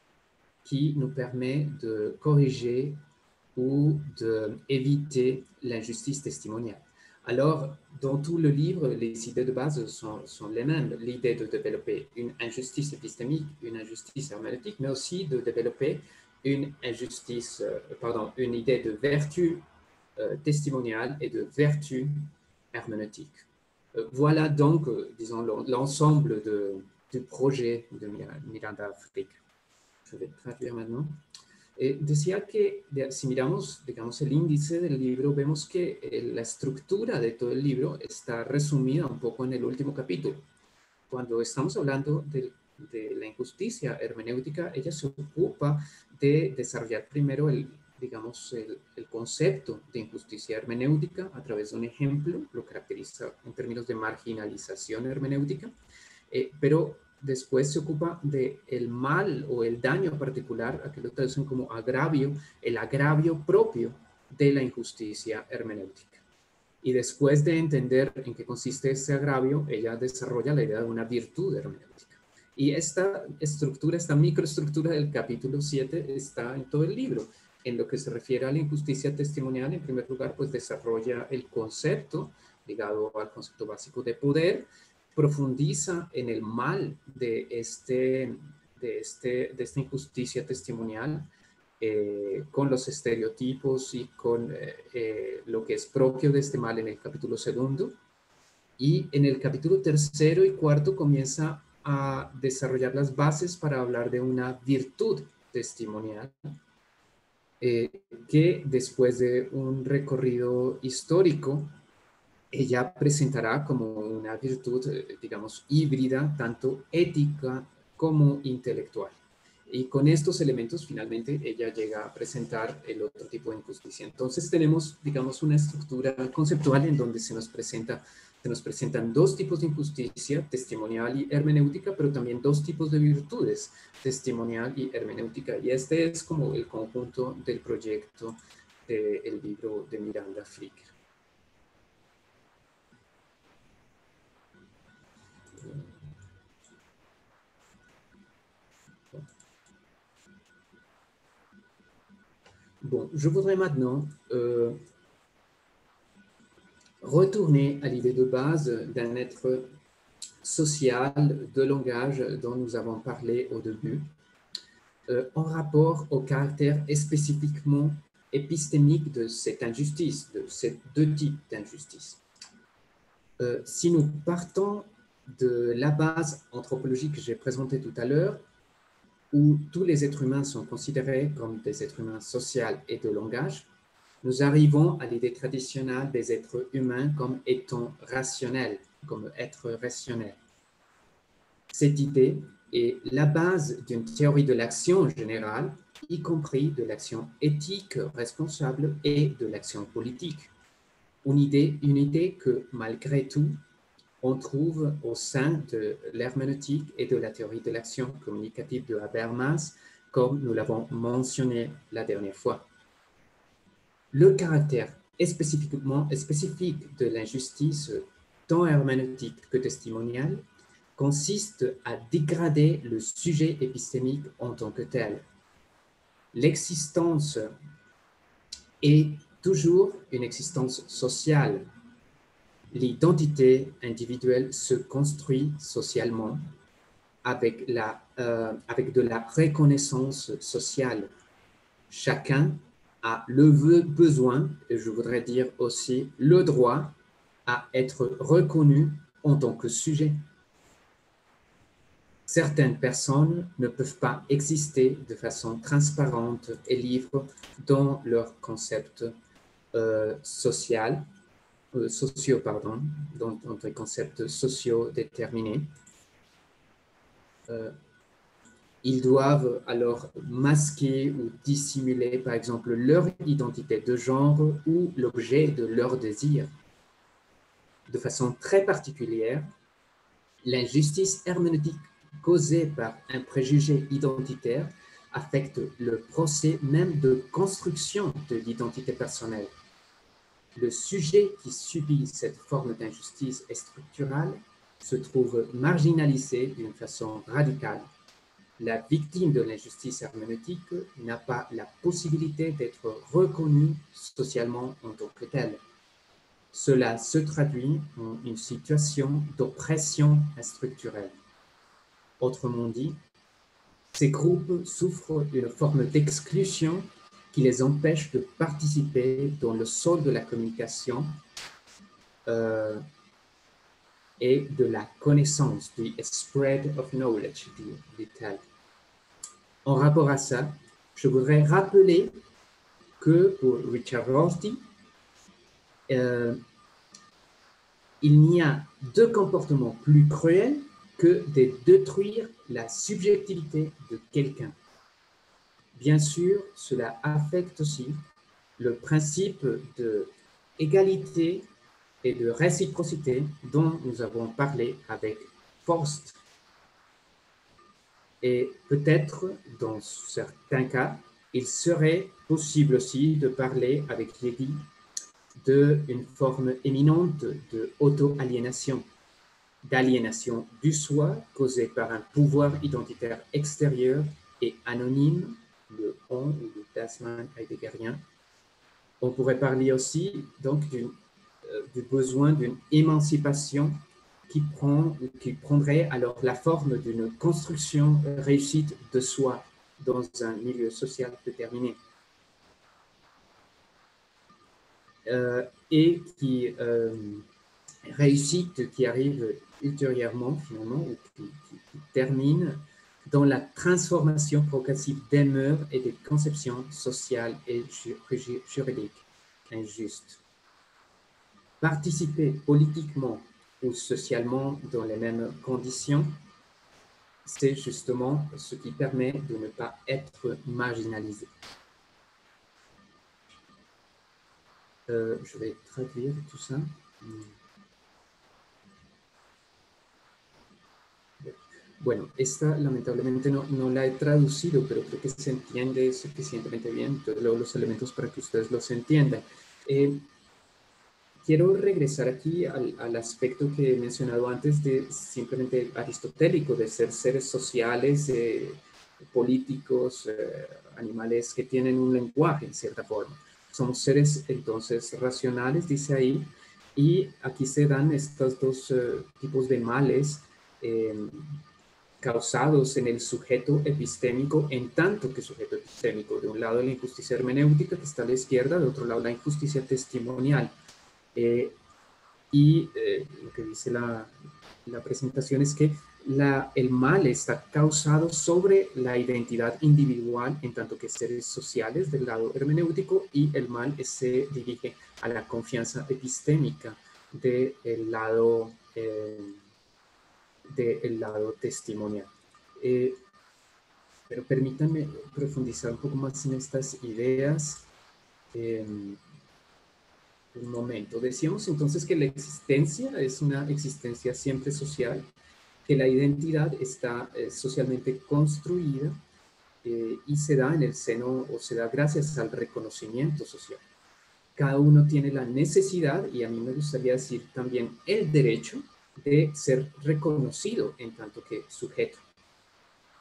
qui nous permet de corriger ou d'éviter l'injustice testimoniale. Alors, dans tout le livre, les idées de base sont, sont les mêmes. L'idée de développer une injustice épistémique, une injustice herméneutique, mais aussi de développer une injustice, euh, pardon, une idée de vertu euh, testimoniale et de vertu herméneutique. Euh, voilà donc, euh, disons, l'ensemble de, du projet de Miranda Frick. Je vais traduire maintenant. Eh, decía que si miramos, digamos, el índice del libro, vemos que eh, la estructura de todo el libro está resumida un poco en el último capítulo. Cuando estamos hablando de, de la injusticia hermenéutica, ella se ocupa de desarrollar primero el, digamos, el, el concepto de injusticia hermenéutica a través de un ejemplo, lo caracteriza en términos de marginalización hermenéutica, eh, pero después se ocupa del mal o el daño particular, aquí lo traducen como agravio, el agravio propio de la injusticia hermenéutica. Y después de entender en qué consiste ese agravio, ella desarrolla la idea de una virtud hermenéutica. Y esta estructura, esta microestructura del capítulo siete está en todo el libro. En lo que se refiere a la injusticia testimonial, en primer lugar, pues desarrolla el concepto ligado al concepto básico de poder, profundiza en el mal de, este, de, este, de esta injusticia testimonial eh, con los estereotipos y con eh, eh, lo que es propio de este mal en el capítulo segundo. Y en el capítulo tercero y cuarto comienza a desarrollar las bases para hablar de una virtud testimonial eh, que después de un recorrido histórico ella presentará como una virtud, digamos, híbrida, tanto ética como intelectual. Y con estos elementos, finalmente, ella llega a presentar el otro tipo de injusticia. Entonces, tenemos, digamos, una estructura conceptual en donde se nos, presenta, se nos presentan dos tipos de injusticia, testimonial y hermenéutica, pero también dos tipos de virtudes, testimonial y hermenéutica. Y este es como el conjunto del proyecto del libro de Miranda Frick. Bon, je voudrais maintenant euh, retourner à l'idée de base d'un être social de langage dont nous avons parlé au début, euh, en rapport au caractère spécifiquement épistémique de cette injustice, de ces deux types d'injustice. Euh, si nous partons de la base anthropologique que j'ai présentée tout à l'heure, où tous les êtres humains sont considérés comme des êtres humains sociaux et de langage, nous arrivons à l'idée traditionnelle des êtres humains comme étant rationnels, comme êtres rationnels. Cette idée est la base d'une théorie de l'action générale, y compris de l'action éthique responsable et de l'action politique. Une idée, une idée que, malgré tout, on trouve au sein de l'herméneutique et de la théorie de l'action communicative de Habermas, comme nous l'avons mentionné la dernière fois. Le caractère spécifiquement spécifique de l'injustice, tant herméneutique que testimoniale, consiste à dégrader le sujet épistémique en tant que tel. L'existence est toujours une existence sociale. L'identité individuelle se construit socialement avec, la, euh, avec de la reconnaissance sociale. Chacun a le besoin, et je voudrais dire aussi le droit, à être reconnu en tant que sujet. Certaines personnes ne peuvent pas exister de façon transparente et libre dans leur concept euh, social, euh, sociaux, pardon, dans, dans des concepts sociaux déterminés. Euh, ils doivent alors masquer ou dissimuler, par exemple, leur identité de genre ou l'objet de leur désir. De façon très particulière, l'injustice herméneutique causée par un préjugé identitaire affecte le procès même de construction de l'identité personnelle. Le sujet qui subit cette forme d'injustice structurale se trouve marginalisé d'une façon radicale. La victime de l'injustice herméneutique n'a pas la possibilité d'être reconnue socialement en tant que telle. Cela se traduit en une situation d'oppression structurelle. Autrement dit, ces groupes souffrent d'une forme d'exclusion qui les empêche de participer dans le sol de la communication euh, et de la connaissance, du spread of knowledge, dit-elle. En rapport à ça, je voudrais rappeler que pour Richard Rorty, euh, il n'y a deux comportements plus cruels que de détruire la subjectivité de quelqu'un. Bien sûr, cela affecte aussi le principe d'égalité et de réciprocité dont nous avons parlé avec Faust. Et peut-être, dans certains cas, il serait possible aussi de parler avec Lévi d'une forme éminente de auto-aliénation, d'aliénation du soi causée par un pouvoir identitaire extérieur et anonyme, le on ou le Dasman heideggerien. On pourrait parler aussi donc du, euh, du besoin d'une émancipation qui, prend, qui prendrait alors la forme d'une construction réussite de soi dans un milieu social déterminé. Euh, et qui euh, réussite qui arrive ultérieurement finalement ou qui, qui, qui termine dans la transformation progressive des mœurs et des conceptions sociales et juridiques injustes. Participer politiquement ou socialement dans les mêmes conditions, c'est justement ce qui permet de ne pas être marginalisé. Euh, je vais traduire tout ça. Bueno, esta lamentablemente no, no la he traducido, pero creo que se entiende suficientemente bien. Entonces leo los elementos para que ustedes los entiendan. Eh, quiero regresar aquí al, al aspecto que he mencionado antes de simplemente aristotélico, de ser seres sociales, eh, políticos, eh, animales que tienen un lenguaje en cierta forma. Somos seres entonces racionales, dice ahí, y aquí se dan estos dos uh, tipos de males eh, causados en el sujeto epistémico, en tanto que sujeto epistémico. De un lado la injusticia hermenéutica, que está a la izquierda, de otro lado la injusticia testimonial. Eh, y eh, lo que dice la, la presentación es que la, el mal está causado sobre la identidad individual, en tanto que seres sociales del lado hermenéutico, y el mal se dirige a la confianza epistémica del lado, eh, del lado testimonial. Eh, pero permítanme profundizar un poco más en estas ideas. Eh, un momento. Decíamos entonces que la existencia es una existencia siempre social, que la identidad está eh, socialmente construida eh, y se da en el seno o se da gracias al reconocimiento social. Cada uno tiene la necesidad, y a mí me gustaría decir también el derecho, de ser reconocido en tanto que sujeto.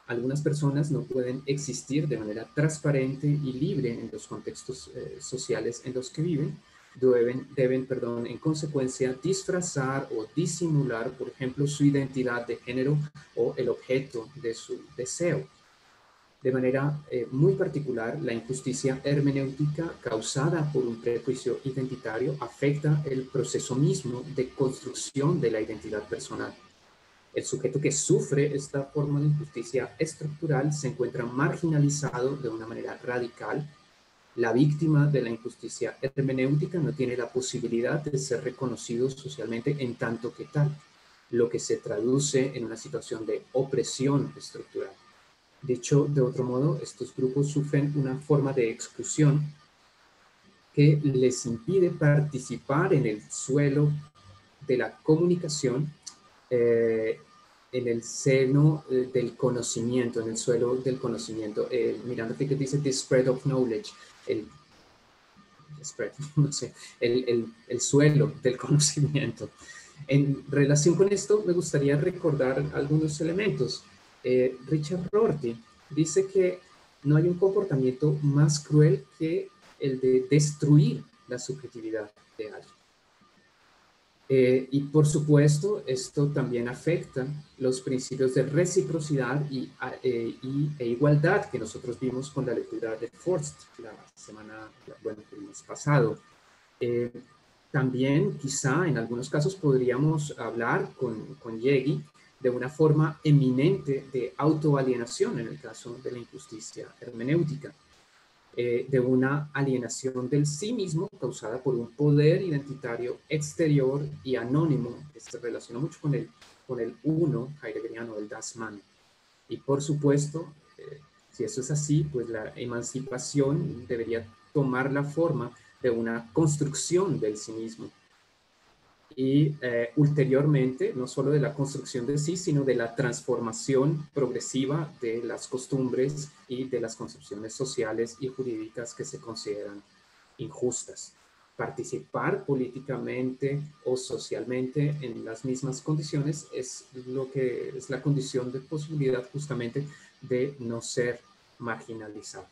algunas personas no pueden existir de manera transparente y libre en los contextos eh, sociales en los que viven, deben, deben perdón, en consecuencia, disfrazar o disimular, por ejemplo, su identidad de género o el objeto de su deseo. De manera eh, muy particular, la injusticia hermenéutica causada por un prejuicio identitario afecta el proceso mismo de construcción de la identidad personal. El sujeto que sufre esta forma de injusticia estructural se encuentra marginalizado de una manera radical. La víctima de la injusticia hermenéutica no tiene la posibilidad de ser reconocido socialmente en tanto que tal, lo que se traduce en una situación de opresión estructural. Dicho de otro modo, estos grupos sufren una forma de exclusión que les impide participar en el suelo de la comunicación, eh, en el seno eh, del conocimiento, en el suelo del conocimiento. Eh, Miranda Pickett dice the spread of knowledge, el, spread, no sé, el, el, el suelo del conocimiento. En relación con esto, me gustaría recordar algunos elementos. Eh, Richard Rorty dice que no hay un comportamiento más cruel que el de destruir la subjetividad de alguien. Eh, y por supuesto, esto también afecta los principios de reciprocidad y, eh, y, e igualdad que nosotros vimos con la lectura de Forst la semana, bueno, el mes pasado. Eh, también, quizá, en algunos casos podríamos hablar con, con Yegi de una forma eminente de autoalienación en el caso de la injusticia hermenéutica. Eh, de una alienación del sí mismo causada por un poder identitario exterior y anónimo que se relaciona mucho con el, con el uno heideggeriano, el Das Man. Y por supuesto, eh, si eso es así, pues la emancipación debería tomar la forma de una construcción del sí mismo. Y eh, ulteriormente, no solo de la construcción de sí, sino de la transformación progresiva de las costumbres y de las concepciones sociales y jurídicas que se consideran injustas. Participar políticamente o socialmente en las mismas condiciones es lo que es la condición de posibilidad justamente de no ser marginalizado.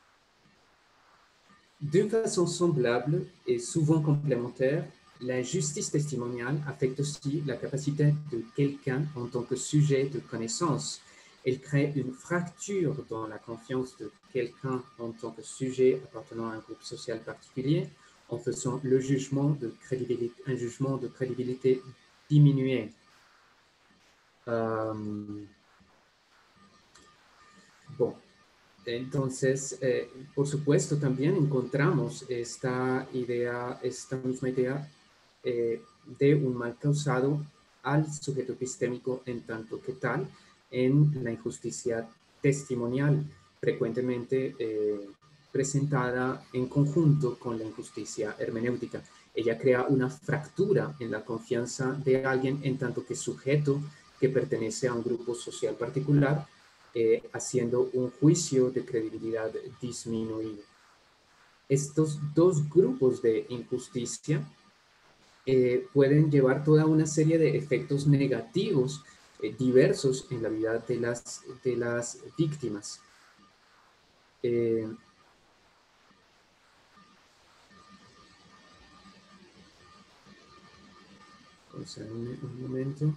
D'une façon semblable et souvent complémentaire, la justice testimoniale affecte aussi la capacité de quelqu'un en tant que sujet de connaissance. Elle crée une fracture dans la confiance de quelqu'un en tant que sujet appartenant à un groupe social particulier, en faisant le jugement de crédibilité, un jugement de crédibilité diminué. Um, bon. Entonces, eh, por supuesto, también encontramos esta idea, esta misma idea eh, de un mal causado al sujeto epistémico en tanto que tal en la injusticia testimonial, frecuentemente eh, presentada en conjunto con la injusticia hermenéutica. Ella crea una fractura en la confianza de alguien en tanto que sujeto que pertenece a un grupo social particular, Eh, haciendo un juicio de credibilidad disminuido. Estos dos grupos de injusticia eh, pueden llevar toda una serie de efectos negativos eh, diversos en la vida de las, de las víctimas. Eh, o sea, un, un momento.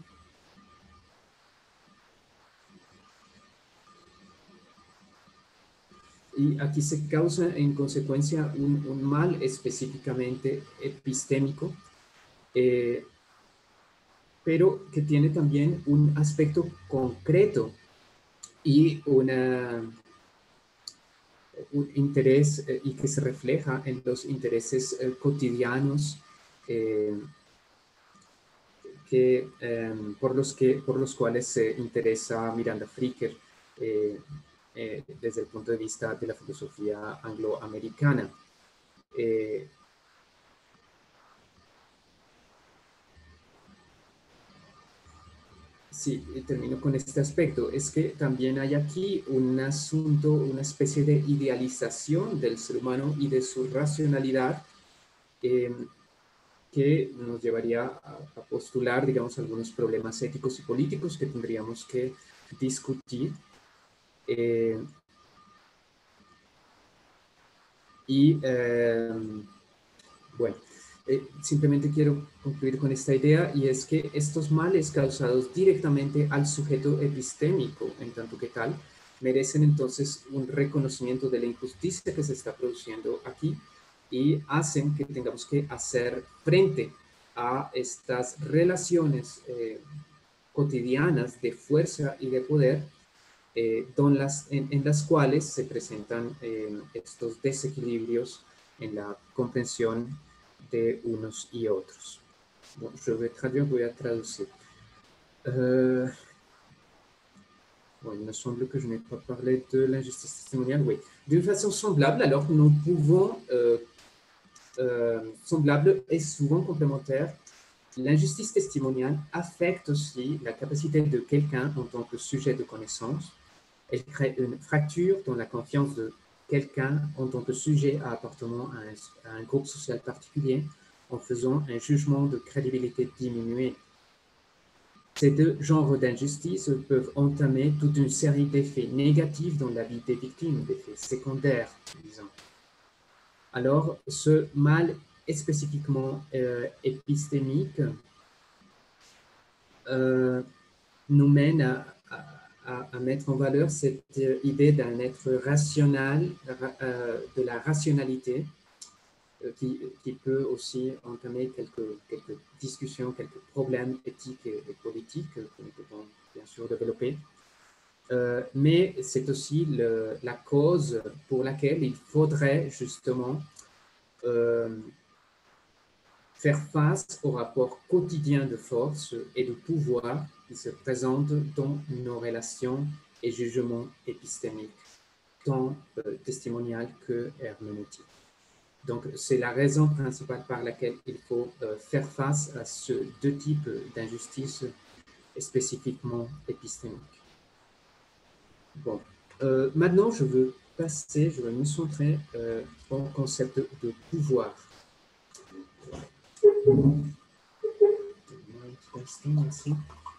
Y aquí se causa en consecuencia un, un mal específicamente epistémico, eh, pero que tiene también un aspecto concreto y una, un interés eh, y que se refleja en los intereses eh, cotidianos eh, que, eh, por, los que, por los cuales se interesa Miranda Fricker eh, eh, desde el punto de vista de la filosofía angloamericana. Eh, Sí, termino con este aspecto. Es que también hay aquí un asunto, una especie de idealización del ser humano y de su racionalidad eh, que nos llevaría a, a postular, digamos, algunos problemas éticos y políticos que tendríamos que discutir. Eh, y eh, bueno, eh, simplemente quiero concluir con esta idea, y es que estos males causados directamente al sujeto epistémico, en tanto que tal, merecen entonces un reconocimiento de la injusticia que se está produciendo aquí, y hacen que tengamos que hacer frente a estas relaciones eh, cotidianas de fuerza y de poder, eh, don las, en, en, las cuales se presentan eh, estos desequilibrios en la comprensión de unos y otros. Bon, je vais traduire, voy a traducir. Euh, bon, il me semble que je n'ai pas parlé de l'injustice testimoniale. Oui. D'une façon semblable, alors nous pouvons, euh, euh, semblable et souvent complémentaire, l'injustice testimoniale affecte aussi la capacité de quelqu'un en tant que sujet de connaissance. Elle crée une fracture dans la confiance de quelqu'un en tant que sujet à appartenant à un, à un groupe social particulier, en faisant un jugement de crédibilité diminué. Ces deux genres d'injustice peuvent entamer toute une série d'effets négatifs dans la vie des victimes, d'effets secondaires, disons. Alors, ce mal est spécifiquement euh, épistémique, euh, nous mène à, à, à mettre en valeur cette idée d'un être rationnel, euh, de la rationalité, euh, qui, qui peut aussi entamer quelques, quelques discussions, quelques problèmes éthiques et, et politiques que nous pouvons bien sûr développer. Euh, mais c'est aussi le, la cause pour laquelle il faudrait justement euh, faire face au rapport quotidien de force et de pouvoir qui se présente dans nos relations et jugements épistémiques, tant euh, testimonial que herméneutique. Donc, c'est la raison principale par laquelle il faut euh, faire face à ce deux types d'injustices spécifiquement épistémiques. Bon, euh, maintenant, je veux passer, je veux me centrer euh, au concept de pouvoir. Un petit instant, merci.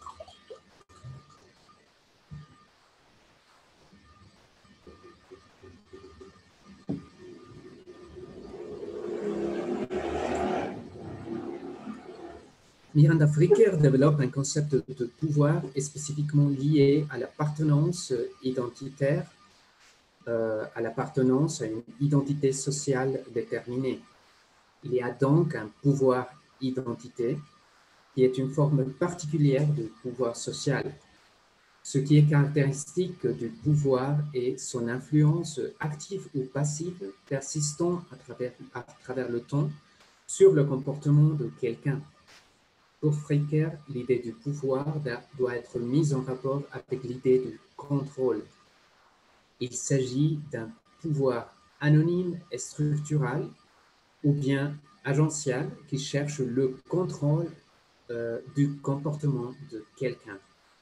Miranda Fricker développe un concept de pouvoir spécifiquement lié à l'appartenance identitaire, euh, à l'appartenance à une identité sociale déterminée. Il y a donc un pouvoir identité qui est une forme particulière de pouvoir social. Ce qui est caractéristique du pouvoir est son influence active ou passive persistant à travers, à travers le temps sur le comportement de quelqu'un. Pour Fricker, l'idée du pouvoir doit être mise en rapport avec l'idée du contrôle. Il s'agit d'un pouvoir anonyme et structural ou bien agential qui cherche le contrôle euh, du comportement de quelqu'un.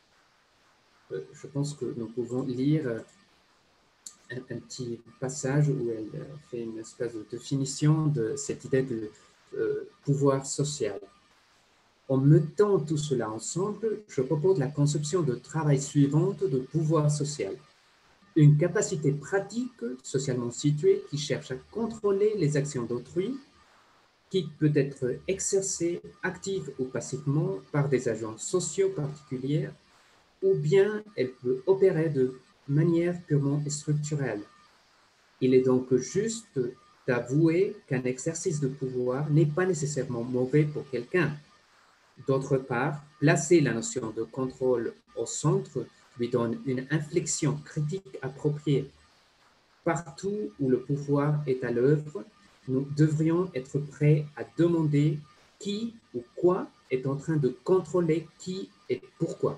Euh, je pense que nous pouvons lire un, un petit passage où elle fait une espèce de définition de cette idée de euh, pouvoir social. En mettant tout cela ensemble, je propose la conception de travail suivante de pouvoir social. Une capacité pratique socialement située qui cherche à contrôler les actions d'autrui, qui peut être exercée active ou passivement par des agents sociaux particuliers, ou bien elle peut opérer de manière purement structurelle. Il est donc juste d'avouer qu'un exercice de pouvoir n'est pas nécessairement mauvais pour quelqu'un. D'autre part, placer la notion de contrôle au centre lui donne une inflexion critique appropriée. Partout où le pouvoir est à l'œuvre, nous devrions être prêts à demander qui ou quoi est en train de contrôler qui et pourquoi.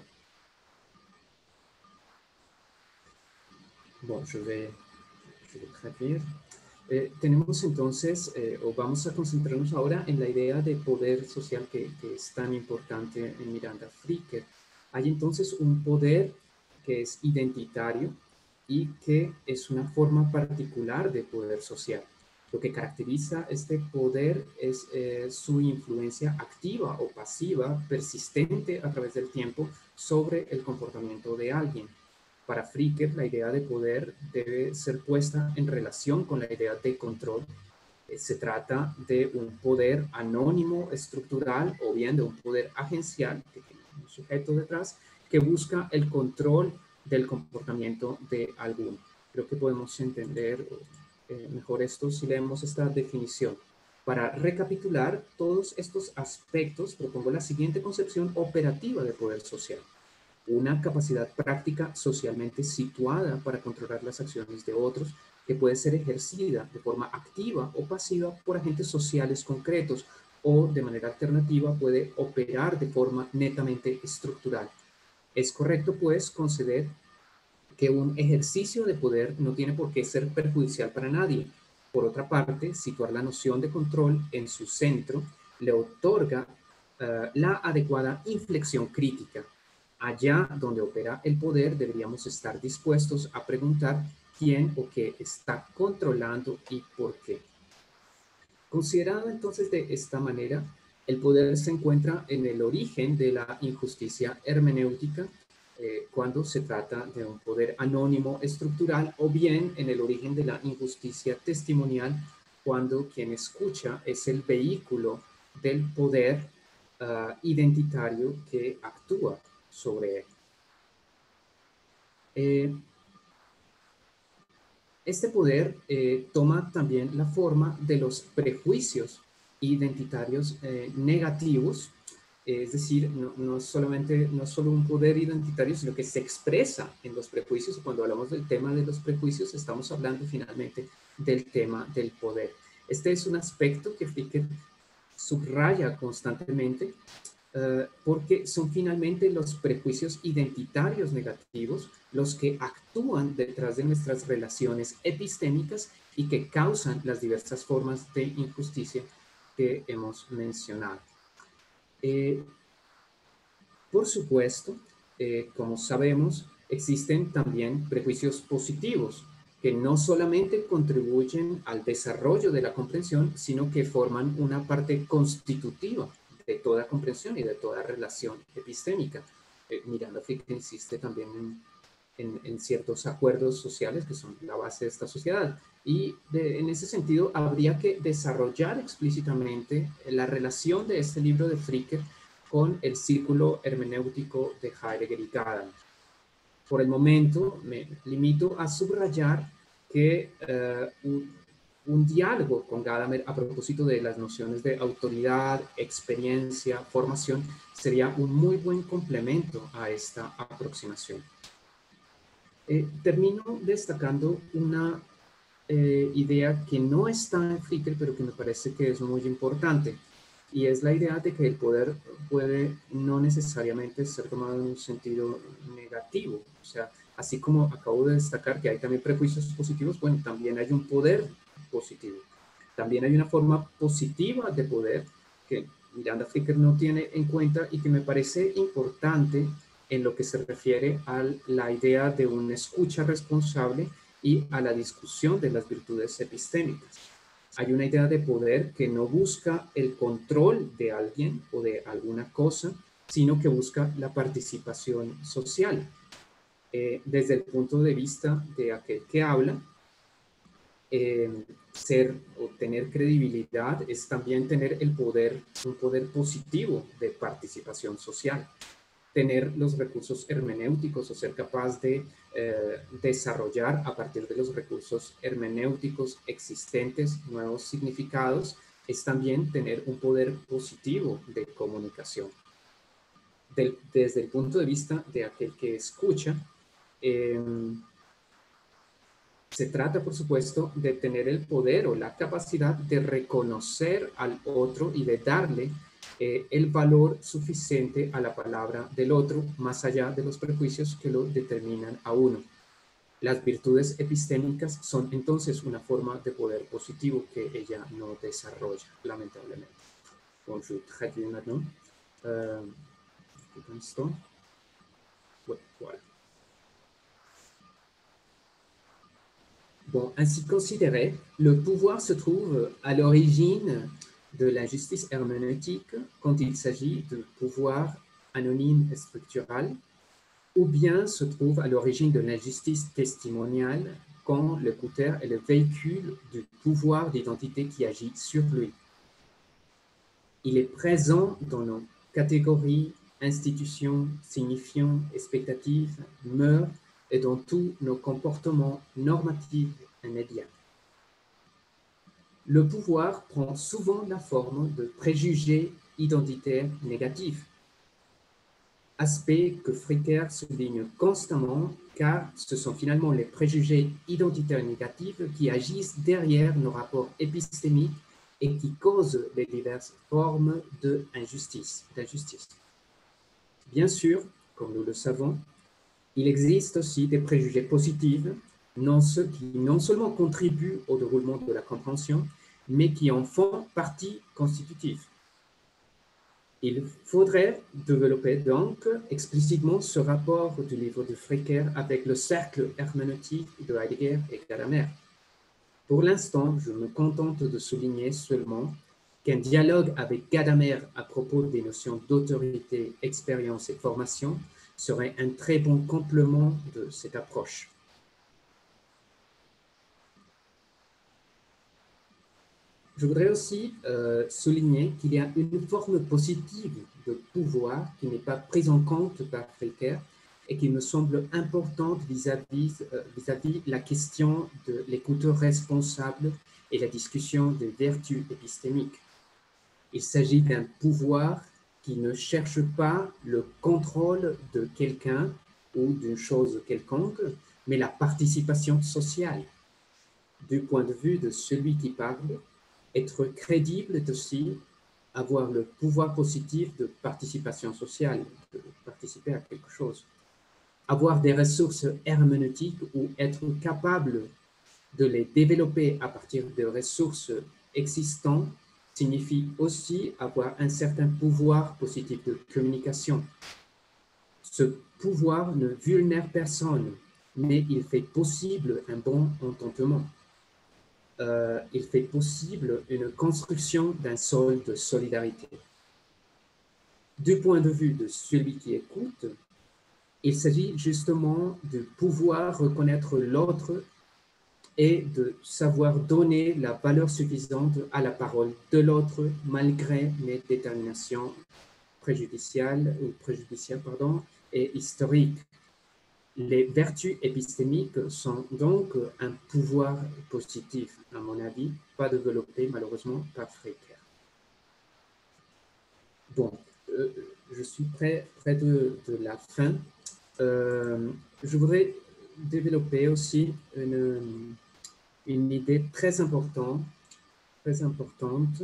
Bon, je vais, je vais traduire. Eh, tenemos entonces, eh, o vamos a concentrarnos ahora en la idea de poder social que, que es tan importante en Miranda Fricker. Hay entonces un poder que es identitario y que es una forma particular de poder social. Lo que caracteriza este poder es eh, su influencia activa o pasiva, persistente a través del tiempo sobre el comportamiento de alguien. para Fricker, la idea de poder debe ser puesta en relación con la idea de control. Se trata de un poder anónimo estructural o bien de un poder agencial, que tiene un sujeto detrás, que busca el control del comportamiento de alguno. Creo que podemos entender eh, mejor esto si leemos esta definición. Para recapitular todos estos aspectos, propongo la siguiente concepción operativa de poder social. Una capacidad práctica socialmente situada para controlar las acciones de otros, que puede ser ejercida de forma activa o pasiva por agentes sociales concretos, o de manera alternativa puede operar de forma netamente estructural. Es correcto, pues, conceder que un ejercicio de poder no tiene por qué ser perjudicial para nadie. Por otra parte, situar la noción de control en su centro le otorga uh, la adecuada inflexión crítica. Allá donde opera el poder, deberíamos estar dispuestos a preguntar quién o qué está controlando y por qué. Considerado entonces de esta manera, el poder se encuentra en el origen de la injusticia hermenéutica, eh, cuando se trata de un poder anónimo estructural, o bien en el origen de la injusticia testimonial, cuando quien escucha es el vehículo del poder uh, identitario que actúa sobre él. Eh, este poder eh, toma también la forma de los prejuicios identitarios eh, negativos, eh, es decir, no, no solamente no solo un poder identitario, sino que se expresa en los prejuicios. Cuando hablamos del tema de los prejuicios, estamos hablando finalmente del tema del poder. Este es un aspecto que Fricker subraya constantemente, Uh, porque son finalmente los prejuicios identitarios negativos los que actúan detrás de nuestras relaciones epistémicas y que causan las diversas formas de injusticia que hemos mencionado. Eh, por supuesto, eh, como sabemos, existen también prejuicios positivos que no solamente contribuyen al desarrollo de la comprensión, sino que forman una parte constitutiva de toda comprensión y de toda relación epistémica. Eh, Miranda Fricker insiste también en, en, en ciertos acuerdos sociales que son la base de esta sociedad. Y de, en ese sentido habría que desarrollar explícitamente la relación de este libro de Fricker con el círculo hermenéutico de Heidegger y Gadamer. Por el momento me limito a subrayar que uh, un, un diálogo con Gadamer a propósito de las nociones de autoridad, experiencia, formación, sería un muy buen complemento a esta aproximación. Eh, termino destacando una eh, idea que no está en Fricker, pero que me parece que es muy importante, y es la idea de que el poder puede no necesariamente ser tomado en un sentido negativo. O sea, así como acabo de destacar que hay también prejuicios positivos, bueno, también hay un poder positivo. También hay una forma positiva de poder que Miranda Fricker no tiene en cuenta y que me parece importante en lo que se refiere a la idea de una escucha responsable y a la discusión de las virtudes epistémicas. Hay una idea de poder que no busca el control de alguien o de alguna cosa, sino que busca la participación social. Eh, desde el punto de vista de aquel que habla, eh, ser o tener credibilidad es también tener el poder, un poder positivo de participación social. Tener los recursos hermenéuticos o ser capaz de eh, desarrollar a partir de los recursos hermenéuticos existentes nuevos significados es también tener un poder positivo de comunicación. Del, desde el punto de vista de aquel que escucha, eh, se trata, por supuesto, de tener el poder o la capacidad de reconocer al otro y de darle Eh, el valor suficiente a la palabra del otro, más allá de los prejuicios que lo determinan a uno. Las virtudes epistémicas son entonces una forma de poder positivo que ella no desarrolla, lamentablemente. Bon, je traduis maintenant. Euh, un instant. Ouais, voilà. Bon, ainsi considéré, le pouvoir se trouve à l'origine de l'injustice herméneutique quand il s'agit de pouvoir anonyme et structural, ou bien se trouve à l'origine de l'injustice testimoniale quand l'écouteur est le véhicule du pouvoir d'identité qui agit sur lui. Il est présent dans nos catégories, institutions, signifiants, expectatives, mœurs et dans tous nos comportements normatifs immédiats. Le pouvoir prend souvent la forme de préjugés identitaires négatifs, aspect que Fricker souligne constamment car ce sont finalement les préjugés identitaires négatifs qui agissent derrière nos rapports épistémiques et qui causent les diverses formes d'injustice. Bien sûr, comme nous le savons, il existe aussi des préjugés positifs, non ceux qui non seulement contribuent au déroulement de la compréhension, mais qui en font partie constitutive. Il faudrait développer donc explicitement ce rapport du livre de Fricker avec le cercle herméneutique de Heidegger et Gadamer. Pour l'instant, je me contente de souligner seulement qu'un dialogue avec Gadamer à propos des notions d'autorité, expérience et formation serait un très bon complément de cette approche. Je voudrais aussi euh, souligner qu'il y a une forme positive de pouvoir qui n'est pas prise en compte par Fricker et qui me semble importante vis-à-vis euh, vis-à-vis la question de l'écouteur responsable et la discussion des vertus épistémiques. Il s'agit d'un pouvoir qui ne cherche pas le contrôle de quelqu'un ou d'une chose quelconque, mais la participation sociale. Du point de vue de celui qui parle, être crédible est aussi avoir le pouvoir positif de participation sociale, de participer à quelque chose. Avoir des ressources herméneutiques ou être capable de les développer à partir de ressources existantes signifie aussi avoir un certain pouvoir positif de communication. Ce pouvoir ne vulnère personne, mais il fait possible un bon entendement. Euh, il fait possible une construction d'un sol de solidarité. Du point de vue de celui qui écoute, il s'agit justement de pouvoir reconnaître l'autre et de savoir donner la valeur suffisante à la parole de l'autre malgré les déterminations préjudiciales, ou préjudiciales pardon, et historiques. Les vertus épistémiques sont donc un pouvoir positif, à mon avis, pas développé malheureusement par Fricker. Bon, euh, je suis près, près de, de la fin. Euh, je voudrais développer aussi une, une idée très importante, très importante,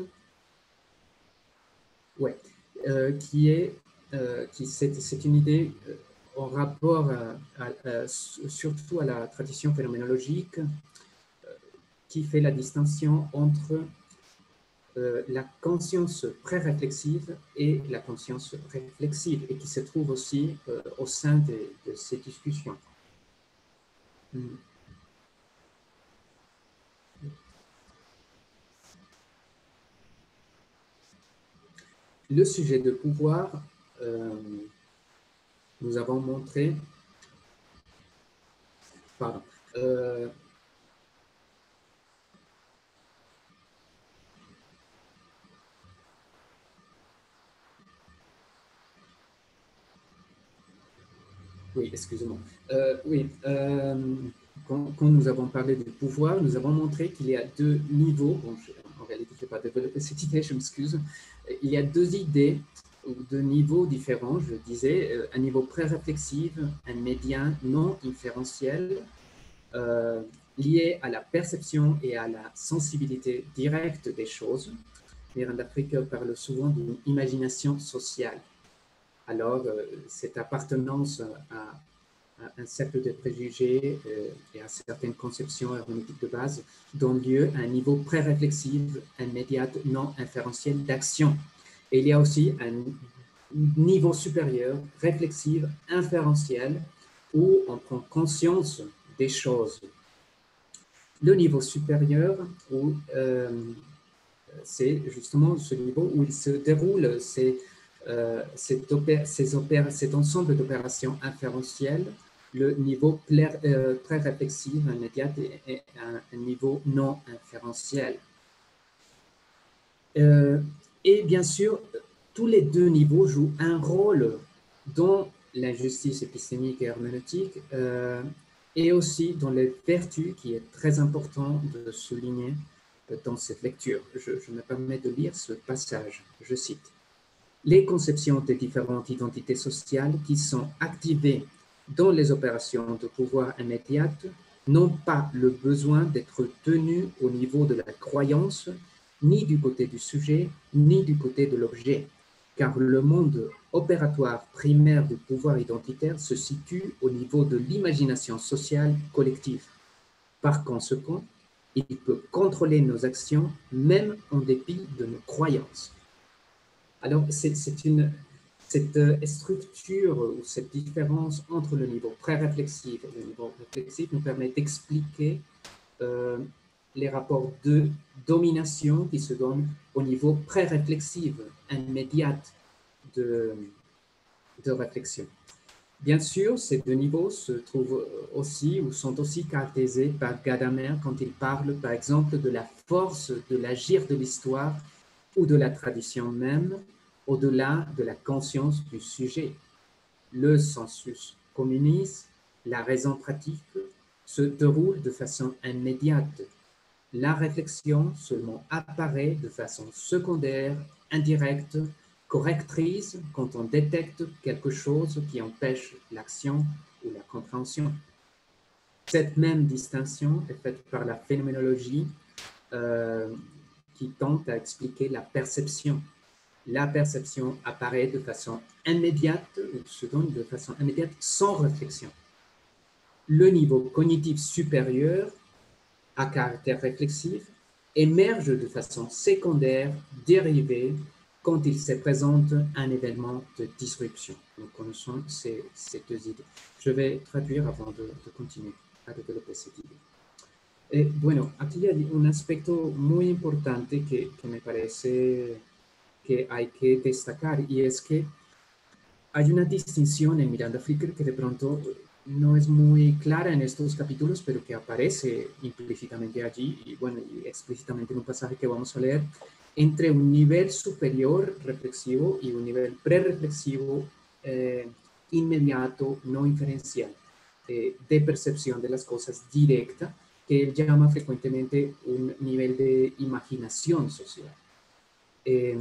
ouais, euh, qui est, euh, qui c'est une idée euh, en rapport à, à, à, surtout à la tradition phénoménologique, euh, qui fait la distinction entre euh, la conscience pré-réflexive et la conscience réflexive, et qui se trouve aussi euh, au sein de, de ces discussions. Hmm. Le sujet de pouvoir, euh, nous avons montré, pardon, euh, oui, excusez-moi. Euh, oui, euh, quand, quand nous avons parlé du pouvoir, nous avons montré qu'il y a deux niveaux. Bon, je, en réalité, je ne vais pas développer cette idée, je m'excuse. Il y a deux idées ou deux niveaux différents, je disais, un niveau pré-réflexif, un médian non inférentiel, euh, lié à la perception et à la sensibilité directe des choses. Miranda Fricker parle souvent d'une imagination sociale. Alors, euh, cette appartenance à, à un cercle de préjugés euh, et à certaines conceptions herméneutiques de base donne lieu à un niveau pré-réflexif, immédiat, non inférentiel d'action. Et il y a aussi un niveau supérieur, réflexif, inférentiel, où on prend conscience des choses. Le niveau supérieur, où euh, c'est justement ce niveau où il se déroule ces euh, cet, ces opér cet ensemble d'opérations inférentielles, le niveau pré-réflexif euh, immédiat est un, un niveau non inférentiel. Euh, et bien sûr, tous les deux niveaux jouent un rôle dans l'injustice épistémique et herméneutique euh, et aussi dans les vertus qui est très important de souligner dans cette lecture. Je, je me permets de lire ce passage, je cite. Les conceptions des différentes identités sociales qui sont activées dans les opérations de pouvoir immédiates n'ont pas le besoin d'être tenues au niveau de la croyance, ni du côté du sujet, ni du côté de l'objet, car le monde opératoire primaire du pouvoir identitaire se situe au niveau de l'imagination sociale collective. Par conséquent, il peut contrôler nos actions, même en dépit de nos croyances. Alors, c'est une cette structure ou cette différence entre le niveau pré-réflexif et le niveau réflexif nous permet d'expliquer euh, les rapports de domination qui se donnent au niveau pré-réflexif, immédiat de, de réflexion. Bien sûr, ces deux niveaux se trouvent aussi ou sont aussi caractérisés par Gadamer quand il parle, par exemple, de la force de l'agir de l'histoire ou de la tradition même, au-delà de la conscience du sujet. Le sensus communis, la raison pratique, se déroule de façon immédiate. La réflexion seulement apparaît de façon secondaire, indirecte, correctrice quand on détecte quelque chose qui empêche l'action ou la compréhension. Cette même distinction est faite par la phénoménologie euh, qui tente à expliquer la perception. La perception apparaît de façon immédiate, ou se donne de façon immédiate, sans réflexion. Le niveau cognitif supérieur, à caractère réflexif, émerge de façon secondaire, dérivée, quand il se présente un événement de disruption. Nous connaissons ces, ces deux idées. Je vais traduire avant de, de continuer a développer cette idée. Eh, bueno, aquí hay un aspecto muy importante que, que me parece que hay que destacar, y es que hay una distinción en Miranda Fricker que de pronto no es muy clara en estos capítulos, pero que aparece implícitamente allí, y bueno, y explícitamente en un pasaje que vamos a leer, entre un nivel superior reflexivo y un nivel prereflexivo eh, inmediato, no inferencial, eh, de percepción de las cosas directa, que él llama frecuentemente un nivel de imaginación social. Eh,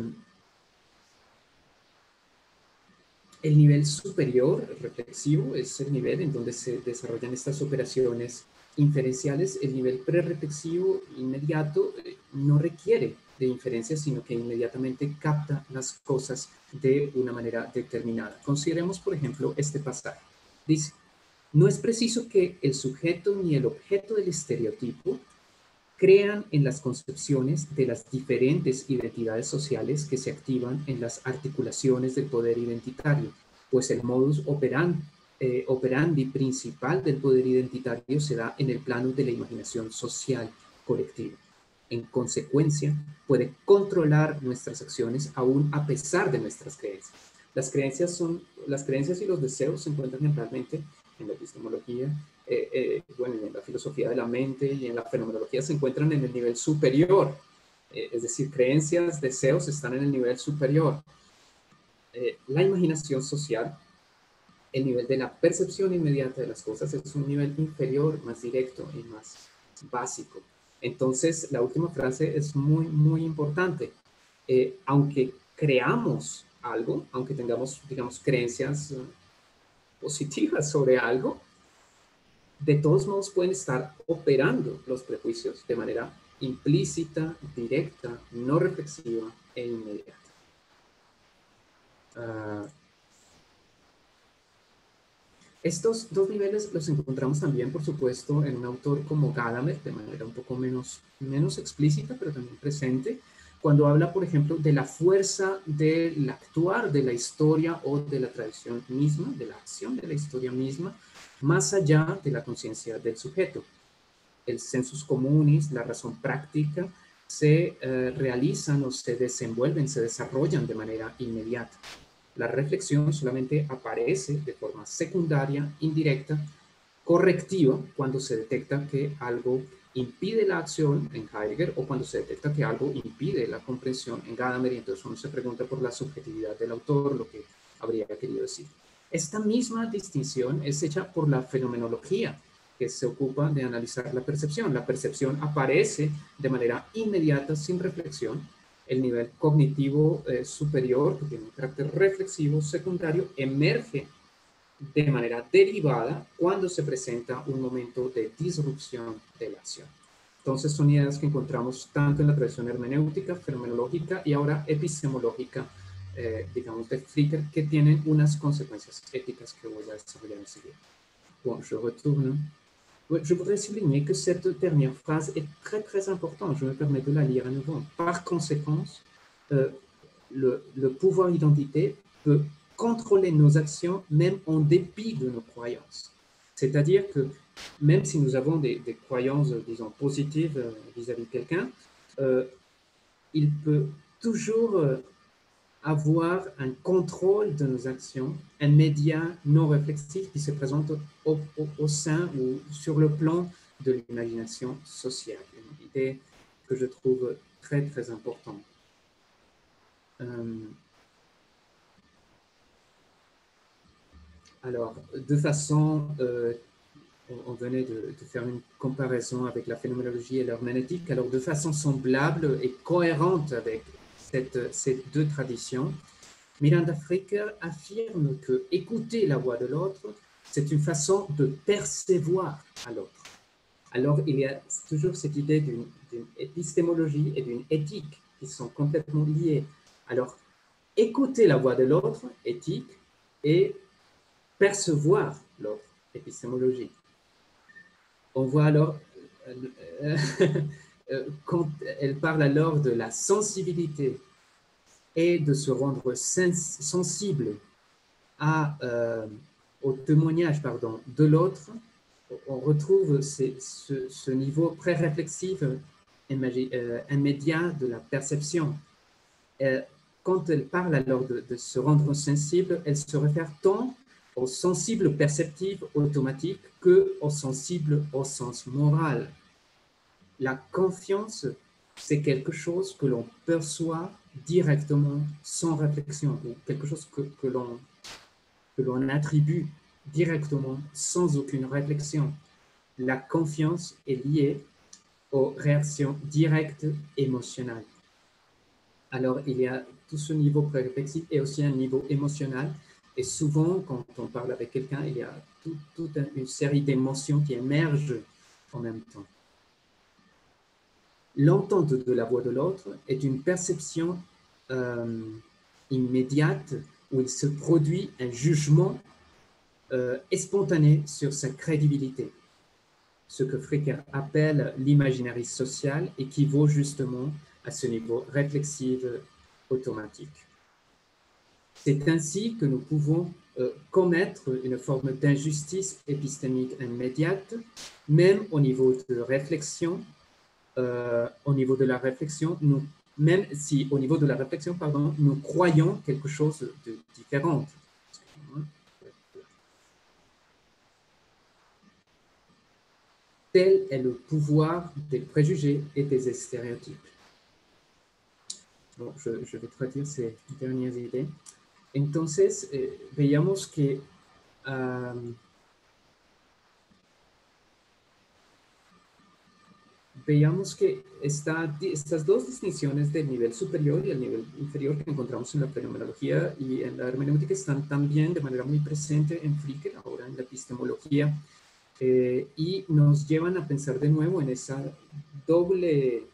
El nivel superior reflexivo es el nivel en donde se desarrollan estas operaciones inferenciales. El nivel prereflexivo inmediato no requiere de inferencia, sino que inmediatamente capta las cosas de una manera determinada. Consideremos, por ejemplo, este pasaje. Dice, no es preciso que el sujeto ni el objeto del estereotipo crean en las concepciones de las diferentes identidades sociales que se activan en las articulaciones del poder identitario, pues el modus operandi, eh, operandi principal del poder identitario se da en el plano de la imaginación social colectiva. En consecuencia, puede controlar nuestras acciones aún a pesar de nuestras creencias. Las creencias, son, las creencias y los deseos se encuentran generalmente en la epistemología, eh, eh, bueno, en la filosofía de la mente y en la fenomenología se encuentran en el nivel superior. Eh, es decir, creencias, deseos están en el nivel superior. Eh, la imaginación social, el nivel de la percepción inmediata de las cosas, es un nivel inferior, más directo y más básico. Entonces, la última frase es muy, muy importante. Eh, aunque creamos algo, aunque tengamos, digamos, creencias uh, positivas sobre algo, de todos modos pueden estar operando los prejuicios de manera implícita, directa, no reflexiva e inmediata. Uh, estos dos niveles los encontramos también, por supuesto, en un autor como Gadamer, de manera un poco menos, menos explícita, pero también presente, cuando habla, por ejemplo, de la fuerza del actuar de la historia o de la tradición misma, de la acción de la historia misma, más allá de la conciencia del sujeto. El sensus communis, la razón práctica, se eh, realizan o se desenvuelven, se desarrollan de manera inmediata. La reflexión solamente aparece de forma secundaria, indirecta, correctiva, cuando se detecta que algo impide la acción en Heidegger o cuando se detecta que algo impide la comprensión en Gadamer, y entonces uno se pregunta por la subjetividad del autor, lo que habría querido decir. Esta misma distinción es hecha por la fenomenología, que se ocupa de analizar la percepción. La percepción aparece de manera inmediata, sin reflexión. El nivel cognitivo eh, superior, que tiene un carácter reflexivo secundario, emerge de manera derivada cuando se presenta un momento de disrupción de la acción. Entonces son ideas que encontramos tanto en la tradición hermenéutica, fenomenológica y ahora epistemológica, eh, digamos, de Fricker, que tienen unas consecuencias éticas que voy a desarrollar enseguida. Bon, je retourne. Je voudrais souligner que cette dernière phrase est très très importante. Je me permets de la lire à nouveau. Par conséquent, euh, le, le pouvoir identité peut contrôler nos actions même en dépit de nos croyances. C'est-à-dire que même si nous avons des, des croyances, disons, positives euh, vis-à-vis de quelqu'un, euh, il peut toujours euh, avoir un contrôle de nos actions, un média non réflexif qui se présente au, au, au sein ou sur le plan de l'imagination sociale. Une idée que je trouve très, très importante. Euh, alors, de façon, euh, on, on venait de, de faire une comparaison avec la phénoménologie et l'herméneutique, alors de façon semblable et cohérente avec cette, ces deux traditions, Miranda Fricker affirme que écouter la voix de l'autre, c'est une façon de percevoir à l'autre. Alors, il y a toujours cette idée d'une épistémologie et d'une éthique qui sont complètement liées. Alors, écouter la voix de l'autre, éthique, et percevoir l'autre, épistémologie. On voit alors, euh, euh, quand elle parle alors de la sensibilité et de se rendre sens sensible à, euh, au témoignage pardon, de l'autre, on retrouve ces, ce, ce niveau pré-réflexif euh, immédiat de la perception. Euh, quand elle parle alors de, de se rendre sensible, elle se réfère tant au sensible perceptif automatique qu'au sensible au sens moral. La confiance, c'est quelque chose que l'on perçoit directement sans réflexion, ou quelque chose que, que l'on que l'on attribue directement sans aucune réflexion. La confiance est liée aux réactions directes émotionnelles. Alors, il y a tout ce niveau pré-réflexif et aussi un niveau émotionnel. Et souvent, quand on parle avec quelqu'un, il y a toute tout une série d'émotions qui émergent en même temps. L'entente de la voix de l'autre est une perception euh, immédiate où il se produit un jugement euh, spontané sur sa crédibilité. Ce que Fricker appelle l'imaginaire social équivaut justement à ce niveau réflexif automatique. C'est ainsi que nous pouvons euh, commettre une forme d'injustice épistémique immédiate, même au niveau de réflexion, euh, au niveau de la réflexion, nous, même si au niveau de la réflexion, pardon, nous croyons quelque chose de différent. Tel est le pouvoir des préjugés et des stéréotypes. Bon, je, je vais traduire ces dernières idées. Entonces, eh, veíamos que um, veíamos que esta, estas dos distinciones del nivel superior y el nivel inferior que encontramos en la fenomenología y en la hermenéutica están también de manera muy presente en Fricker, ahora en la epistemología, eh, y nos llevan a pensar de nuevo en esa doble,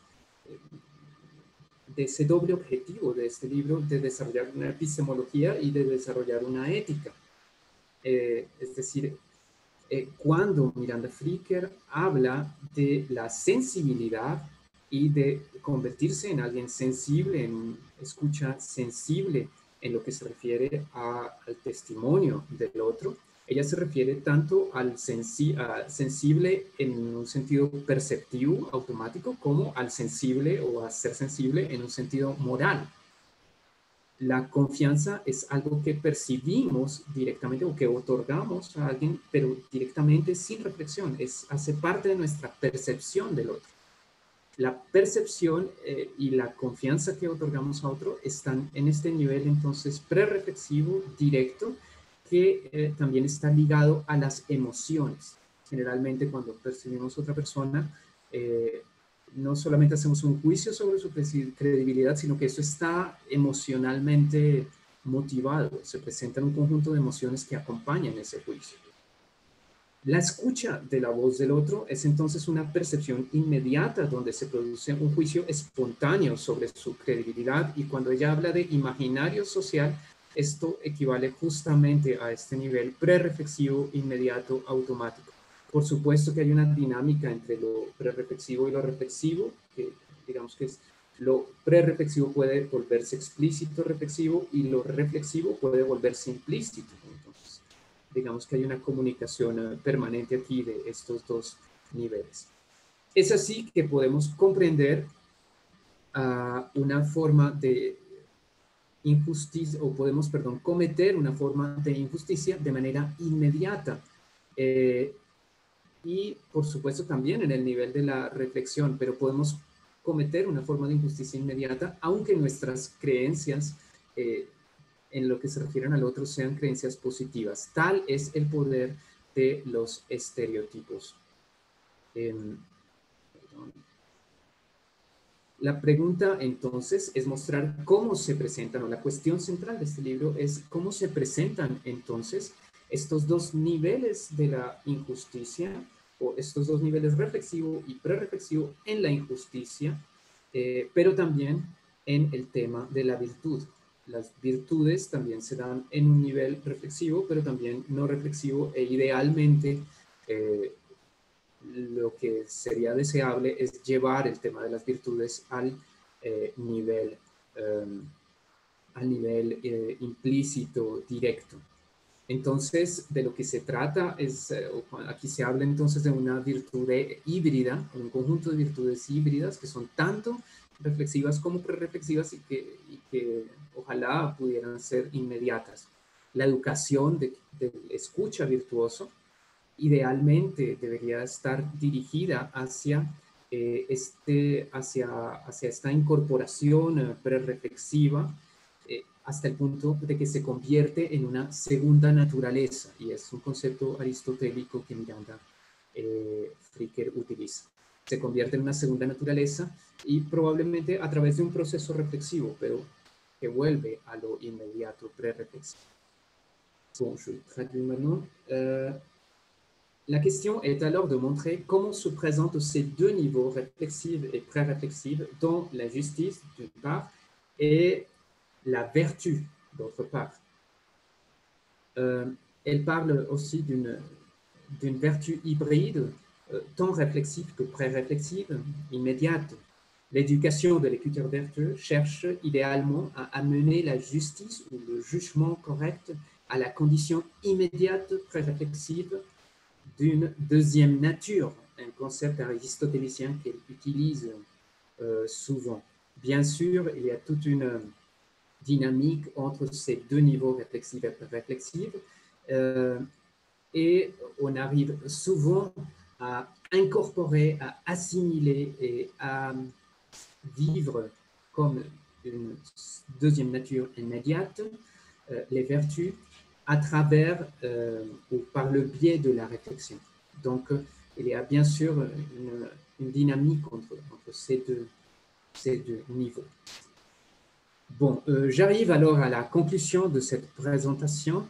de ese doble objetivo de este libro de desarrollar una epistemología y de desarrollar una ética. Eh, es decir, eh, cuando Miranda Fricker habla de la sensibilidad y de convertirse en alguien sensible, en escucha sensible en lo que se refiere a, al testimonio del otro, ella se refiere tanto al sensi a sensible en un sentido perceptivo, automático, como al sensible o a ser sensible en un sentido moral. la confianza es algo que percibimos directamente o que otorgamos a alguien, pero directamente sin reflexión. Es, hace parte de nuestra percepción del otro. La percepción eh, y la confianza que otorgamos a otro están en este nivel entonces prereflexivo, directo, que eh, también está ligado a las emociones. Generalmente cuando percibimos a otra persona, eh, no solamente hacemos un juicio sobre su credibilidad, sino que eso está emocionalmente motivado. Se presentan un conjunto de emociones que acompañan ese juicio. La escucha de la voz del otro es entonces una percepción inmediata donde se produce un juicio espontáneo sobre su credibilidad, y cuando ella habla de imaginario social, esto equivale justamente a este nivel prereflexivo, inmediato, automático. Por supuesto que hay una dinámica entre lo prereflexivo y lo reflexivo, que digamos que es lo prereflexivo puede volverse explícito reflexivo y lo reflexivo puede volverse implícito. Entonces, digamos que hay una comunicación permanente aquí de estos dos niveles. Es así que podemos comprender uh, una forma de injusticia, o podemos, perdón, cometer una forma de injusticia de manera inmediata. Eh, y, por supuesto, también en el nivel de la reflexión, pero podemos cometer una forma de injusticia inmediata, aunque nuestras creencias eh, en lo que se refieren al otro sean creencias positivas. Tal es el poder de los estereotipos. Eh, la pregunta entonces es mostrar cómo se presentan, o la cuestión central de este libro es cómo se presentan entonces estos dos niveles de la injusticia, o estos dos niveles reflexivo y prereflexivo en la injusticia, eh, pero también en el tema de la virtud. Las virtudes también se dan en un nivel reflexivo, pero también no reflexivo, e idealmente eh, lo que sería deseable es llevar el tema de las virtudes al eh, nivel, um, al nivel eh, implícito, directo. Entonces, de lo que se trata es, eh, aquí se habla entonces de una virtud híbrida, un conjunto de virtudes híbridas que son tanto reflexivas como prereflexivas y que, y que ojalá pudieran ser inmediatas. La educación de, de escucha virtuoso idealmente debería estar dirigida hacia, eh, este, hacia, hacia esta incorporación eh, prereflexiva, eh, hasta el punto de que se convierte en una segunda naturaleza, y es un concepto aristotélico que Miranda eh, Fricker utiliza. Se convierte en una segunda naturaleza y probablemente a través de un proceso reflexivo, pero que vuelve a lo inmediato prereflexivo. Bon, je traduis maintenant. Euh, La question est alors de montrer comment se présentent ces deux niveaux, réflexifs et pré-réflexifs, dans la justice d'une part et la vertu d'autre part. Euh, elle parle aussi d'une d'une vertu hybride, euh, tant réflexive que pré-réflexive, immédiate. L'éducation de l'écriture vertueux cherche idéalement à amener la justice ou le jugement correct à la condition immédiate pré-réflexive d'une deuxième nature, un concept aristotélicien qu'elle utilise euh, souvent. Bien sûr, il y a toute une dynamique entre ces deux niveaux réflexifs et réflexifs, euh, et on arrive souvent à incorporer, à assimiler et à vivre comme une deuxième nature immédiate euh, les vertus à travers euh, ou par le biais de la réflexion. Donc, euh, il y a bien sûr une, une dynamique entre, entre ces, deux, ces deux niveaux. Bon, euh, j'arrive alors à la conclusion de cette présentation.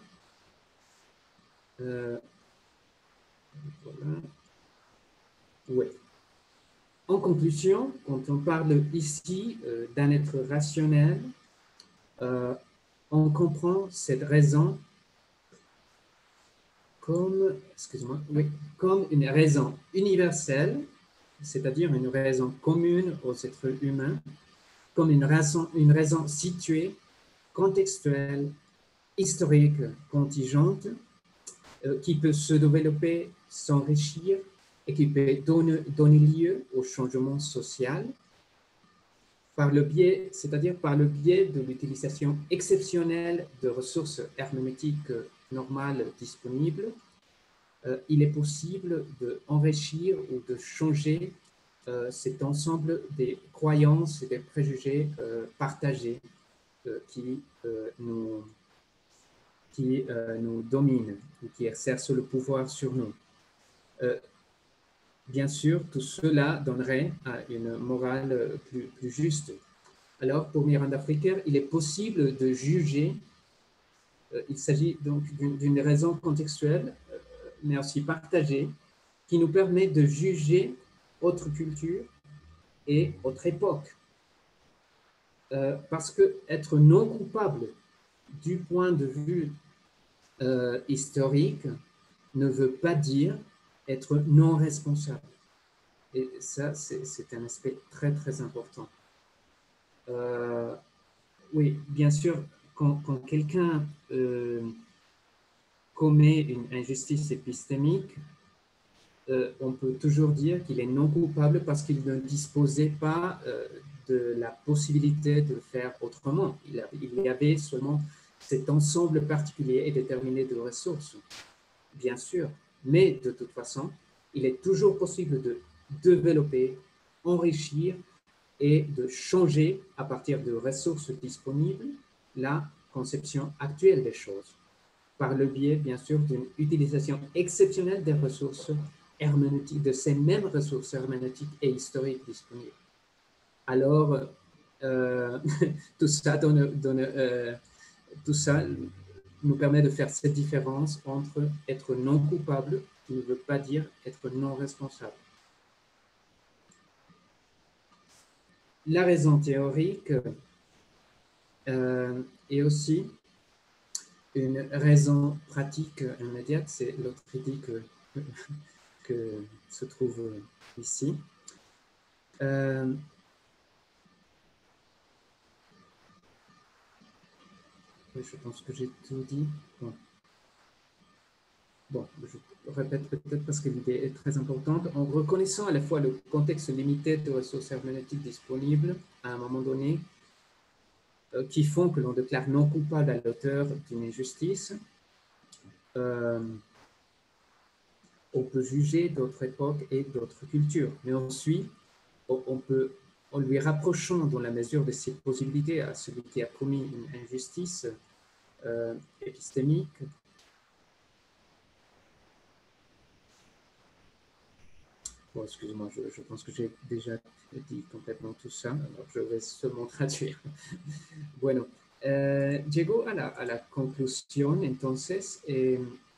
Euh, voilà. Ouais. En conclusion, quand on parle ici euh, d'un être rationnel, euh, on comprend cette raison comme, excuse-moi, oui, comme une raison universelle, c'est-à-dire une raison commune aux êtres humains, comme une raison, une raison située, contextuelle, historique, contingente, euh, qui peut se développer, s'enrichir et qui peut donner, donner lieu au changement social. par le biais, c'est-à-dire par le biais de l'utilisation exceptionnelle de ressources herméneutiques normales disponibles, euh, il est possible d'enrichir ou de changer euh, cet ensemble des croyances et des préjugés euh, partagés euh, qui, euh, nous, qui euh, nous dominent ou qui exercent le pouvoir sur nous. Euh, bien sûr, tout cela donnerait à une morale plus, plus juste. Alors, pour Miranda Fricker, il est possible de juger, euh, il s'agit donc d'une raison contextuelle, euh, mais aussi partagée, qui nous permet de juger autre culture et autre époque. Euh, parce que être non coupable du point de vue euh, historique ne veut pas dire être non responsable. Et ça, c'est un aspect très, très important. Euh, oui, bien sûr, quand, quand quelqu'un euh, commet une injustice épistémique, euh, on peut toujours dire qu'il est non coupable parce qu'il ne disposait pas euh, de la possibilité de le faire autrement. Il, a, il y avait seulement cet ensemble particulier et déterminé de ressources, bien sûr. Mais de toute façon, il est toujours possible de développer, enrichir et de changer à partir de ressources disponibles la conception actuelle des choses, par le biais, bien sûr, d'une utilisation exceptionnelle des ressources herméneutiques, de ces mêmes ressources herméneutiques et historiques disponibles. Alors, euh, tout ça, donne, donne, euh, tout ça nous permet de faire cette différence entre être non coupable, qui ne veut pas dire être non responsable. La raison théorique euh, est aussi une raison pratique immédiate, c'est l'autre idée que, que se trouve ici. Euh, je pense que j'ai tout dit. Bon. Bon, je répète peut-être parce que l'idée est très importante. En reconnaissant à la fois le contexte limité de ressources herméneutiques disponibles à un moment donné, euh, qui font que l'on déclare non coupable à l'auteur d'une injustice, euh, on peut juger d'autres époques et d'autres cultures. Mais ensuite, on peut, en lui rapprochant dans la mesure de ses possibilités à celui qui a commis une injustice euh, épistémique, bon, excusez-moi, je, je pense que j'ai déjà dit complètement tout ça, alors je vais seulement traduire. Bueno, eh, llego a la, a la conclusión entonces eh,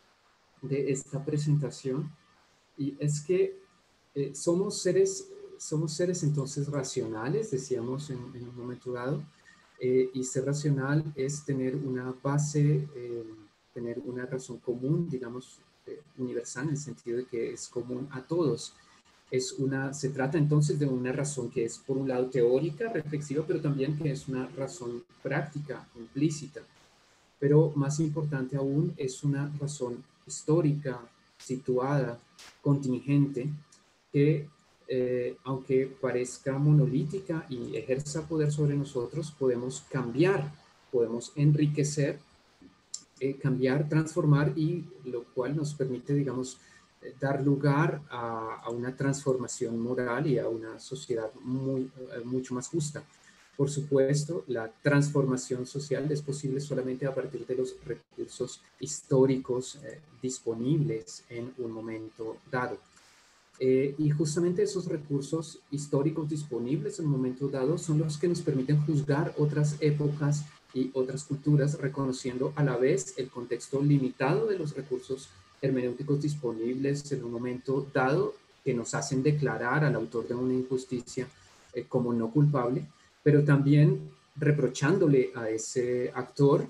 de esta presentación, y es que eh, somos seres, somos seres entonces racionales, decíamos en, en un momento dado, eh, y ser racional es tener una base, eh, tener una razón común, digamos, eh, universal, en el sentido de que es común a todos. Es una, se trata entonces de una razón que es, por un lado, teórica, reflexiva, pero también que es una razón práctica, implícita. Pero más importante aún, es una razón histórica, situada, contingente, que eh, aunque parezca monolítica y ejerza poder sobre nosotros, podemos cambiar, podemos enriquecer, eh, cambiar, transformar, y lo cual nos permite, digamos, dar lugar a, a una transformación moral y a una sociedad muy, mucho más justa. Por supuesto, la transformación social es posible solamente a partir de los recursos históricos eh, disponibles en un momento dado. Eh, y justamente esos recursos históricos disponibles en un momento dado son los que nos permiten juzgar otras épocas y otras culturas, reconociendo a la vez el contexto limitado de los recursos hermenéuticos disponibles en un momento dado, que nos hacen declarar al autor de una injusticia eh, como no culpable, pero también reprochándole a ese actor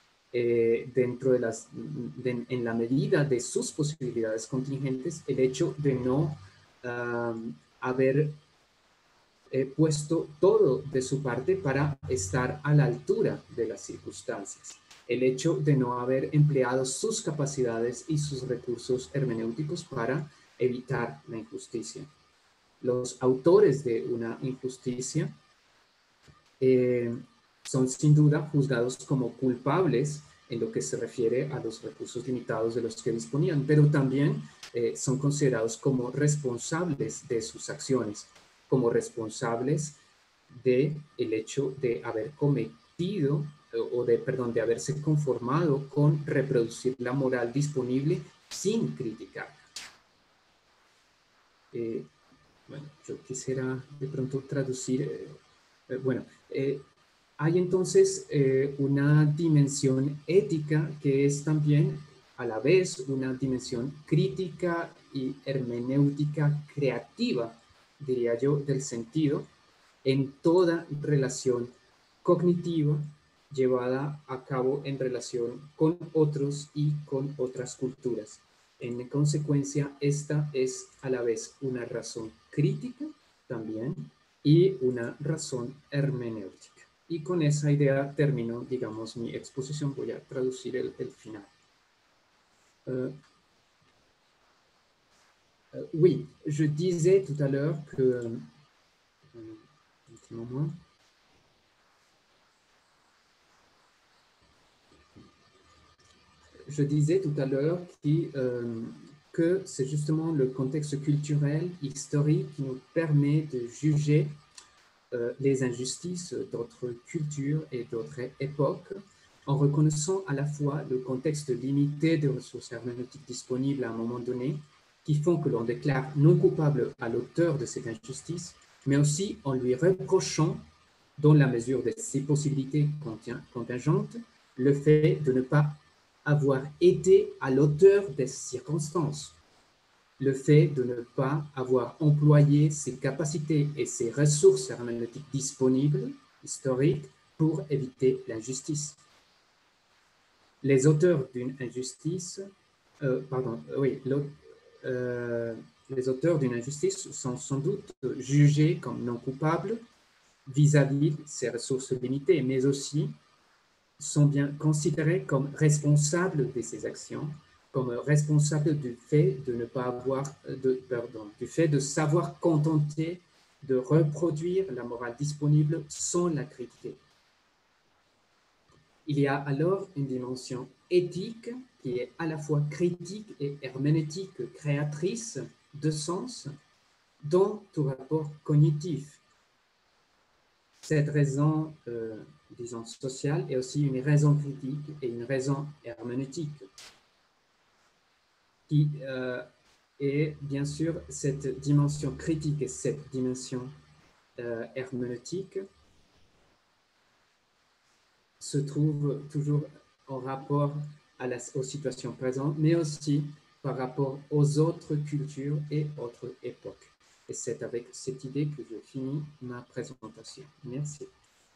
eh, dentro de las, de, en la medida de sus posibilidades contingentes, el hecho de no um, haber eh, puesto todo de su parte para estar a la altura de las circunstancias. El hecho de no haber empleado sus capacidades y sus recursos hermenéuticos para evitar la injusticia. Los autores de una injusticia eh, son sin duda juzgados como culpables en lo que se refiere a los recursos limitados de los que disponían, pero también eh, son considerados como responsables de sus acciones, como responsables del hecho de haber cometido o de, perdón, de haberse conformado con reproducir la moral disponible sin criticar. Eh, bueno, yo quisiera de pronto traducir, eh, eh, bueno, eh, hay entonces eh, una dimensión ética que es también a la vez una dimensión crítica y hermenéutica creativa, diría yo, del sentido en toda relación cognitiva llevada a cabo en relación con otros y con otras culturas. En consecuencia, esta es a la vez una razón crítica también y una razón hermenéutica. Y con esa idea termino, digamos, mi exposición. Voy a traducir el, el final. Uh, uh, oui, je disais tout à l'heure que... Uh, un petit moment. Je disais tout à l'heure qui, euh, que c'est justement le contexte culturel, historique qui nous permet de juger euh, les injustices d'autres cultures et d'autres époques en reconnaissant à la fois le contexte limité des ressources herméneutiques disponibles à un moment donné qui font que l'on déclare non coupable à l'auteur de cette injustice, mais aussi en lui reprochant, dans la mesure de ses possibilités contingentes, le fait de ne pas avoir été à l'auteur des circonstances, le fait de ne pas avoir employé ses capacités et ses ressources herméneutiques disponibles, historiques, pour éviter l'injustice. Les auteurs d'une injustice, euh, pardon, oui, euh, les auteurs d'une injustice sont sans doute jugés comme non coupables vis-à-vis de ses ressources limitées, mais aussi sont bien considérés comme responsables de ces actions, comme responsables du fait de ne pas avoir, de, pardon, du fait de savoir contenter de reproduire la morale disponible sans la critiquer. Il y a alors une dimension éthique qui est à la fois critique et herméneutique, créatrice de sens dans tout rapport cognitif. Cette raison, euh, disons, sociale est aussi une raison critique et une raison herméneutique. Qui euh, est bien sûr cette dimension critique et cette dimension euh, herméneutique se trouvent toujours en rapport à la, aux situations présentes, mais aussi par rapport aux autres cultures et autres époques. Et c'est avec cette idée que je finis ma présentation. Merci.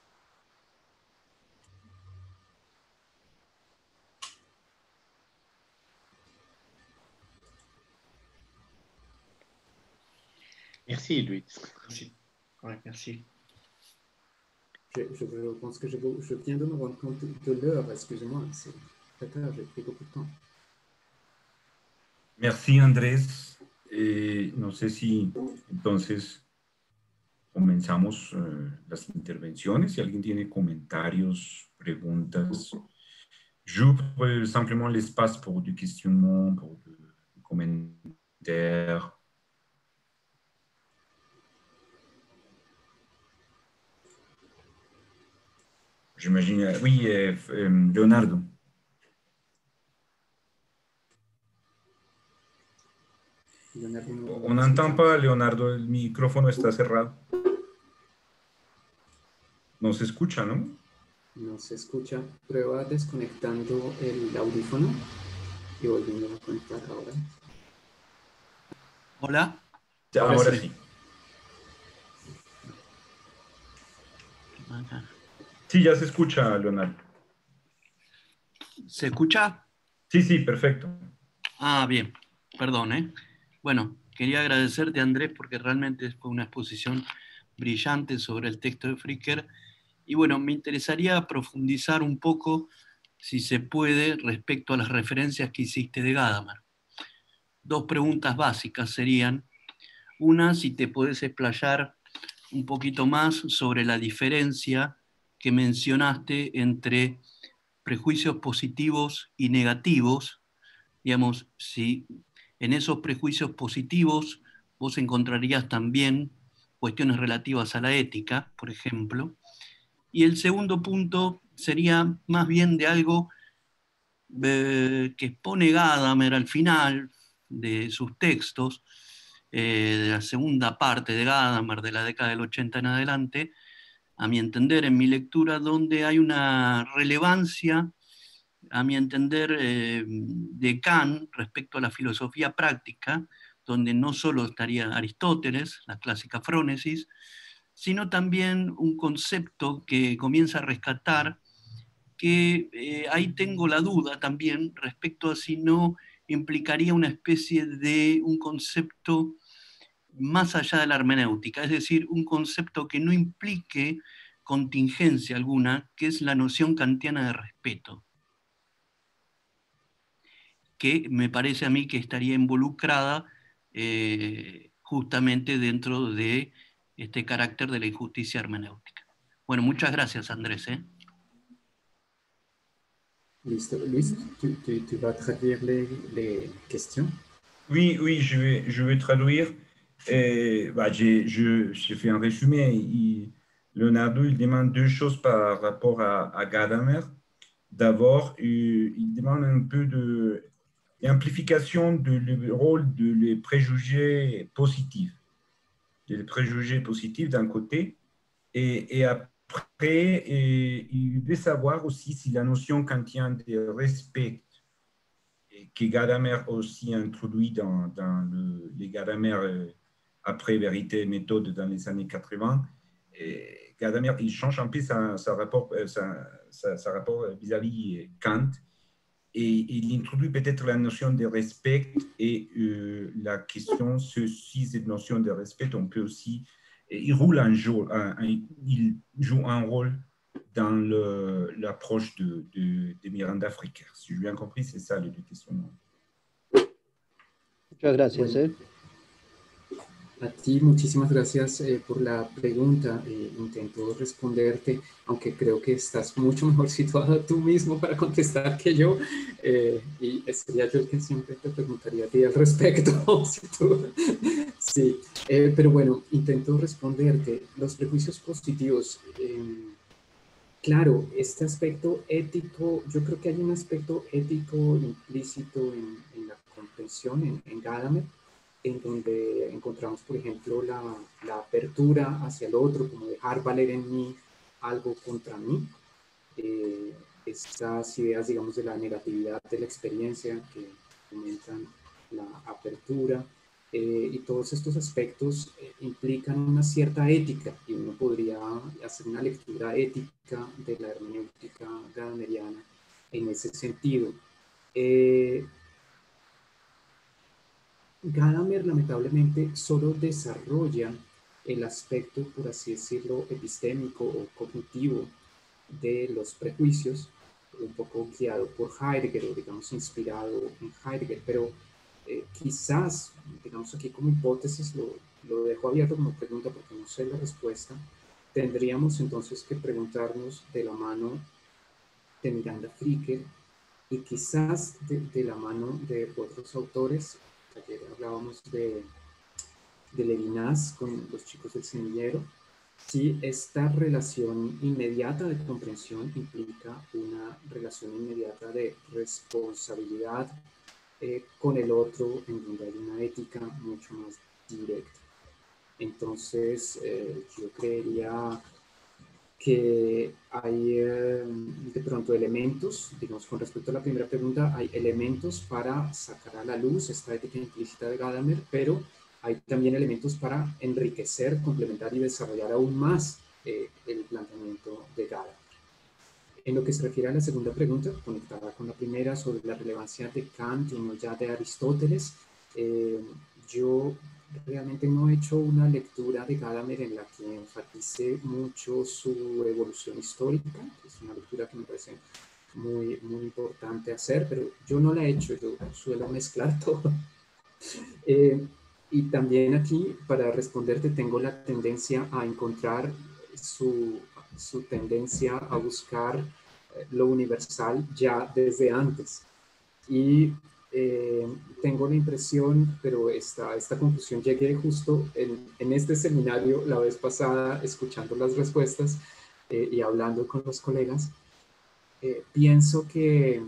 Merci, Louis. Merci. Ouais, merci. Je, je, je pense que je, je viens de me rendre compte de l'heure, excusez-moi, c'est très tard, j'ai pris beaucoup de temps. Merci, Andrés. Eh, no sé si entonces comenzamos eh, las intervenciones. Si alguien tiene comentarios, preguntas, j'ouvre simplement l'espace pour du questionnement, pour du commentaire. J'imagine, oui, eh, eh, Leonardo. On n'entend pas, Leonardo, el micrófono está cerrado. No se escucha, ¿no? No se escucha. Prueba desconectando el audífono y volviendo a conectar ahora. Hola. Ya, ahora, ahora sí. sí. Acá. Sí, ya se escucha, Leonardo. ¿Se escucha? Sí, sí, perfecto. Ah, bien. Perdón, ¿eh? Bueno, quería agradecerte, Andrés, porque realmente fue una exposición brillante sobre el texto de Fricker. Y bueno, me interesaría profundizar un poco, si se puede, respecto a las referencias que hiciste de Gadamer. Dos preguntas básicas serían, una, si te podés explayar un poquito más sobre la diferencia que mencionaste entre prejuicios positivos y negativos. Digamos, si en esos prejuicios positivos vos encontrarías también cuestiones relativas a la ética, por ejemplo. Y el segundo punto sería más bien de algo eh, que expone Gadamer al final de sus textos, eh, de la segunda parte de Gadamer, de la década del ochenta en adelante, a mi entender, en mi lectura, donde hay una relevancia, a mi entender, eh, de Kant respecto a la filosofía práctica, donde no solo estaría Aristóteles, la clásica frónesis, sino también un concepto que comienza a rescatar, que eh, ahí tengo la duda también respecto a si no implicaría una especie de un concepto más allá de la hermenéutica, es decir, un concepto que no implique contingencia alguna, que es la noción kantiana de respeto, que me parece a mí que estaría involucrada eh, justamente dentro de este carácter de la injusticia hermenéutica. Bueno, muchas gracias, Andrés. ¿eh? Listo. Luis, tu, tu, tu vas traduire les, les questions? Oui, oui, je vais, je vais traduire. Et, bah, j'ai, je, j'ai fait un résumé. Il, Leonardo, il demande deux choses par rapport à, à Gadamer. D'abord, il, il demande un peu de l'amplification du rôle de les préjugés positifs. Les préjugés positifs d'un côté. Et, et après, et, il veut savoir aussi si la notion kantienne de respect que Gadamer aussi introduit dans, dans le, les Gadamer euh, après Vérité et Méthode dans les années quatre-vingts. Et Gadamer, il change un peu sa, sa rapport, sa, sa, sa rapport vis-à-vis Kant et il introduit peut-être la notion de respect et euh, la question, si cette notion de respect, on peut aussi, il roule un jeu, un, un, il joue un rôle dans l'approche de, de, de Miranda Fricker. Si j'ai bien compris, c'est ça les deux questions. Muchas gracias. Bueno, ¿eh? a ti muchísimas gracias eh, por la pregunta. Eh, intento responderte, aunque creo que estás mucho mejor situado tú mismo para contestar que yo. Eh, y sería yo el que siempre te preguntaría a ti al respecto. si tú... Sí, eh, pero bueno, intento responderte. Los prejuicios positivos. Eh, Claro, este aspecto ético, yo creo que hay un aspecto ético implícito en, en la comprensión, en, en Gadamer, en donde encontramos, por ejemplo, la, la apertura hacia el otro, como dejar valer en mí algo contra mí. Eh, estas ideas, digamos, de la negatividad de la experiencia que fomentan la apertura. Eh, y todos estos aspectos eh, implican una cierta ética y uno podría hacer una lectura ética de la hermenéutica gadameriana en ese sentido. Eh, Gadamer lamentablemente solo desarrolla el aspecto, por así decirlo, epistémico o cognitivo de los prejuicios, un poco guiado por Heidegger o digamos inspirado en Heidegger, pero Eh, quizás, digamos aquí como hipótesis, lo, lo dejo abierto como pregunta porque no sé la respuesta, tendríamos entonces que preguntarnos de la mano de Miranda Fricker y quizás de, de la mano de otros autores. Ayer hablábamos de, de Levinas con los chicos del semillero, si esta relación inmediata de comprensión implica una relación inmediata de responsabilidad Eh, con el otro, en donde hay una ética mucho más directa. Entonces, eh, yo creería que hay eh, de pronto elementos, digamos, con respecto a la primera pregunta, hay elementos para sacar a la luz esta ética implícita de Gadamer, pero hay también elementos para enriquecer, complementar y desarrollar aún más eh, el planteamiento de Gadamer. En lo que se refiere a la segunda pregunta, conectada con la primera sobre la relevancia de Kant y no ya de Aristóteles, eh, yo realmente no he hecho una lectura de Gadamer en la que enfatice mucho su evolución histórica. Es una lectura que me parece muy, muy importante hacer, pero yo no la he hecho, yo suelo mezclar todo. Eh, y también aquí, para responderte, tengo la tendencia a encontrar su, su tendencia a buscar eh, lo universal ya desde antes. Y eh, tengo la impresión, pero esta, esta conclusión llegué justo en, en este seminario la vez pasada, escuchando las respuestas eh, y hablando con los colegas. Eh, pienso que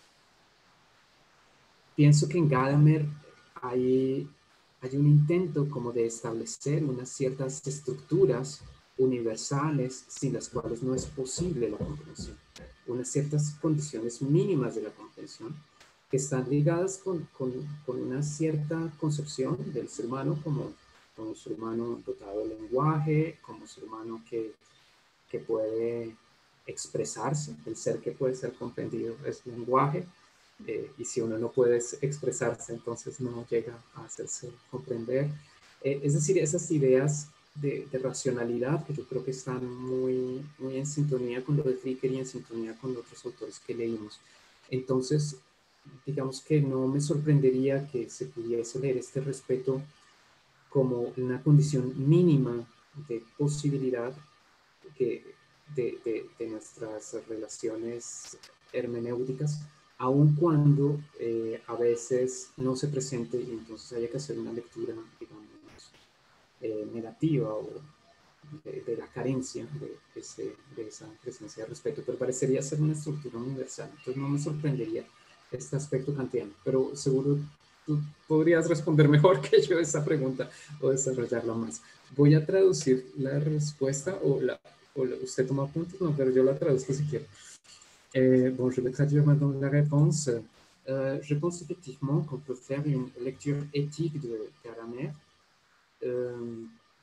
pienso que en Gadamer hay, hay un intento como de establecer unas ciertas estructuras universales sin las cuales no es posible la comprensión, unas ciertas condiciones mínimas de la comprensión que están ligadas con, con, con una cierta concepción del ser humano como, como un ser humano dotado de lenguaje, como un ser humano que, que puede expresarse, el ser que puede ser comprendido es lenguaje, eh, y si uno no puede expresarse, entonces no llega a hacerse comprender. Eh, es decir, esas ideas de, de racionalidad que yo creo que están muy, muy en sintonía con lo de Fricker y en sintonía con otros autores que leímos. Entonces, digamos que no me sorprendería que se pudiese leer este respeto como una condición mínima de posibilidad que, de, de, de nuestras relaciones hermenéuticas, aun cuando eh, a veces no se presente y entonces haya que hacer una lectura, digamos, eh, negativa o de, de la carencia de, ese, de esa presencia de respeto, pero parecería ser una estructura universal. Entonces no me sorprendería este aspecto kantiano, pero seguro tú podrías responder mejor que yo esa pregunta o desarrollarla más. Voy a traducir la respuesta o la usted toma apuntes, no, pero yo la traduzco si quiere. Euh, bon, je vais traduire maintenant la réponse. Euh, je pense effectivement qu'on peut faire une lecture éthique de Gadamer, euh,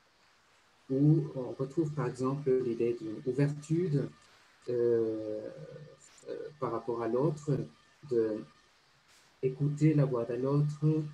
où on retrouve par exemple l'idée d'une ouverture euh, euh, par rapport à l'autre, de écouter la voix de l'autre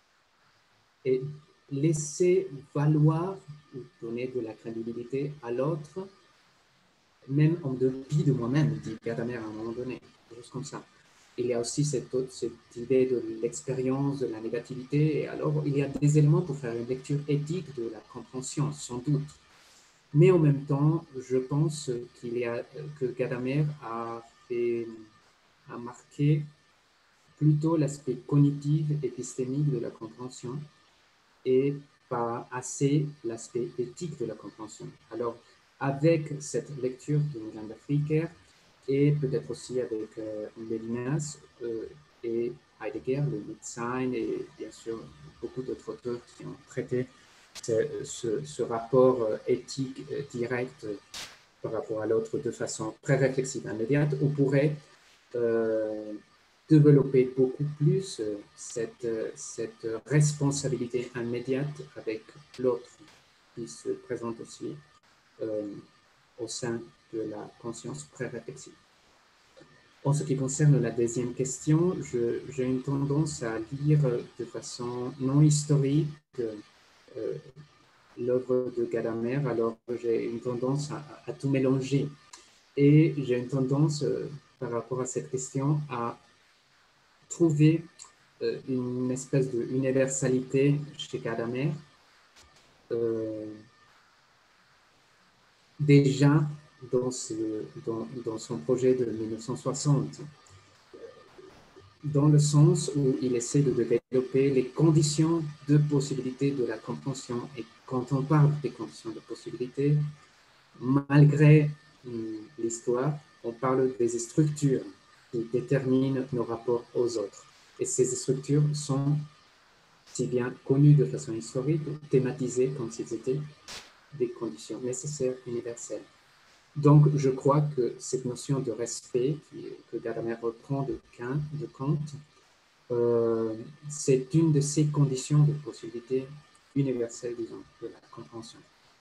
et laisser valoir ou donner de la crédibilité à l'autre, même en dépit de moi-même, dit Gadamer à un moment donné, quelque chose comme ça. Il y a aussi cette, autre, cette idée de l'expérience, de la négativité, et alors il y a des éléments pour faire une lecture éthique de la compréhension, sans doute. Mais en même temps, je pense qu'il y a, que Gadamer a, fait, a marqué plutôt l'aspect cognitif, épistémique de la compréhension, et pas assez l'aspect éthique de la compréhension. Alors, avec cette lecture de Miranda Fricker et peut-être aussi avec euh, Lévinas euh, et Heidegger, le Mitsein et bien sûr beaucoup d'autres auteurs qui ont traité ce, ce, ce rapport euh, éthique euh, direct euh, par rapport à l'autre de façon très réflexive, immédiate, on pourrait euh, développer beaucoup plus euh, cette, euh, cette responsabilité immédiate avec l'autre qui se présente aussi euh, au sein de la conscience pré-réflexive. En ce qui concerne la deuxième question, j'ai une tendance à lire de façon non historique euh, l'œuvre de Gadamer, alors j'ai une tendance à, à tout mélanger. Et j'ai une tendance, euh, par rapport à cette question, à trouver euh, une espèce d'universalité chez Gadamer, euh, déjà dans, ce, dans, dans son projet de mille neuf cent soixante, dans le sens où il essaie de développer les conditions de possibilité de la compréhension. Et quand on parle des conditions de possibilité, malgré hum, l'histoire, on parle des structures qui déterminent nos rapports aux autres. Et ces structures sont si bien connues de façon historique, thématisées comme s'ils étaient des conditions nécessaires universelles. Donc, je crois que cette notion de respect qui, que Gadamer reprend de Kant, de Kant euh, c'est une de ces conditions de possibilité universelle, disons, de la compréhension.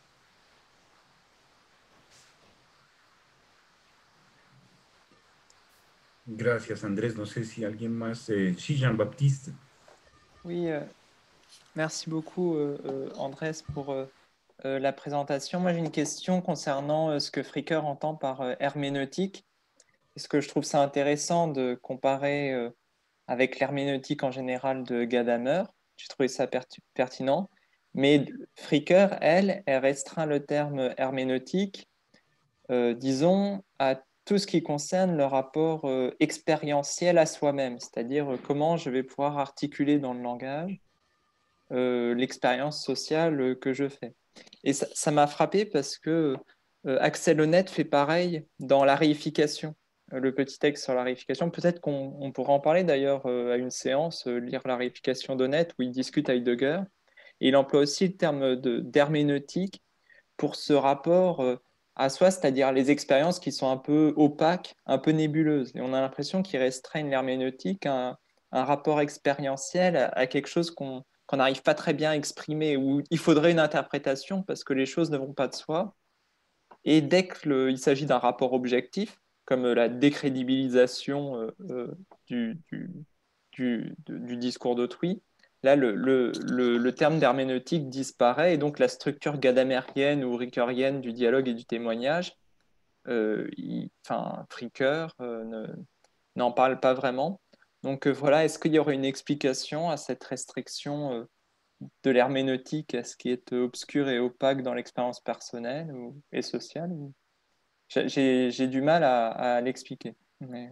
Gracias, Andrés. No sé si alguien más. Eh, sí, Jean-Baptiste. Oui, euh, merci beaucoup, euh, euh, Andrés, pour euh, euh, la présentation. Moi, j'ai une question concernant euh, ce que Fricker entend par euh, herméneutique. Est-ce que je trouve ça intéressant de comparer euh, avec l'herméneutique en général de Gadamer, j'ai trouvé ça pertinent. Mais Fricker, elle, elle restreint le terme herméneutique, euh, disons, à tout ce qui concerne le rapport euh, expérientiel à soi-même, c'est-à-dire euh, comment je vais pouvoir articuler dans le langage euh, l'expérience sociale que je fais. Et ça, ça m'a frappé parce que euh, Axel Honneth fait pareil dans la réification, euh, le petit texte sur la réification. Peut-être qu'on on pourra en parler d'ailleurs euh, à une séance, euh, lire la réification d'Honneth, où il discute Heidegger. Et il emploie aussi le terme d'herméneutique pour ce rapport euh, à soi, c'est-à-dire les expériences qui sont un peu opaques, un peu nébuleuses. Et on a l'impression qu'il restreignent l'herméneutique à un, un rapport expérientiel, à, à quelque chose qu'on qu'on n'arrive pas très bien à exprimer, où il faudrait une interprétation parce que les choses ne vont pas de soi. Et dès qu'il s'agit d'un rapport objectif, comme la décrédibilisation euh, euh, du, du, du, du discours d'autrui, là, le, le, le, le terme d'herméneutique disparaît et donc la structure gadamérienne ou rickerienne du dialogue et du témoignage, euh, il, enfin, Fricker euh, ne, n'en parle pas vraiment. Donc euh, voilà, est-ce qu'il y aurait une explication à cette restriction euh, de l'herméneutique à ce qui est obscur et opaque dans l'expérience personnelle ou, et sociale ou... J'ai, j'ai du mal à, à l'expliquer. Mais...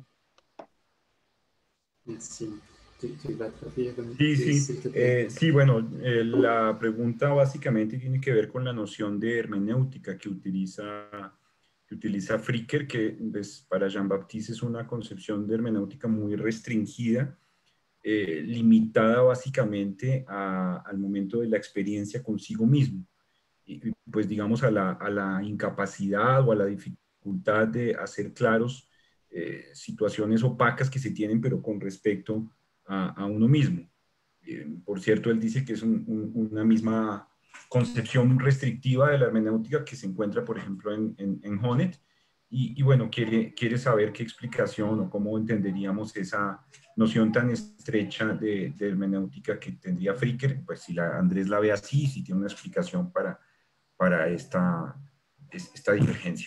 Merci. ¿Tú, tú vas a traduire, Sí, sí, s'il te plaît? eh, sí, bueno, eh, la pregunta básicamente tiene que ver con la noción de hermenéutica que utiliza, que utiliza Fricker, que pues, para Jean-Baptiste es una concepción de hermenéutica muy restringida, eh, limitada básicamente a, al momento de la experiencia consigo mismo, y, y pues digamos a la, a la incapacidad o a la dificultad de hacer claros eh, situaciones opacas que se tienen, pero con respecto a, a uno mismo. Eh, por cierto, él dice que es un, un, una misma concepción restrictiva de la hermenéutica que se encuentra, por ejemplo, en, en, en Honneth. Y, y, bueno, quiere, quiere saber qué explicación o cómo entenderíamos esa noción tan estrecha de, de hermenéutica que tendría Fricker. Pues si la, Andrés la ve así, si tiene una explicación para, para esta, esta divergencia.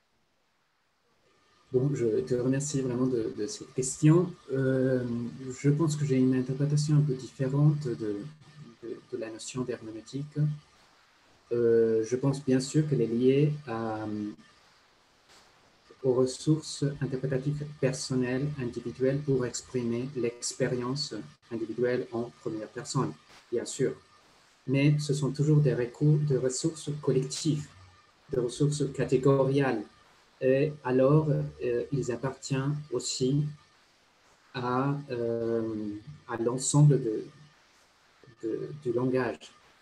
Bon, je te remercie vraiment de, de cette question. Euh, je pense que j'ai une interprétation un peu différente de, de, de la notion d'herméneutique. Euh, je pense bien sûr qu'elle est liée à, aux ressources interprétatives personnelles, individuelles, pour exprimer l'expérience individuelle en première personne, bien sûr. Mais ce sont toujours des recours de ressources collectives, de ressources catégoriales. Et alors, euh, ils appartiennent aussi à, euh, à l'ensemble de, de, du langage.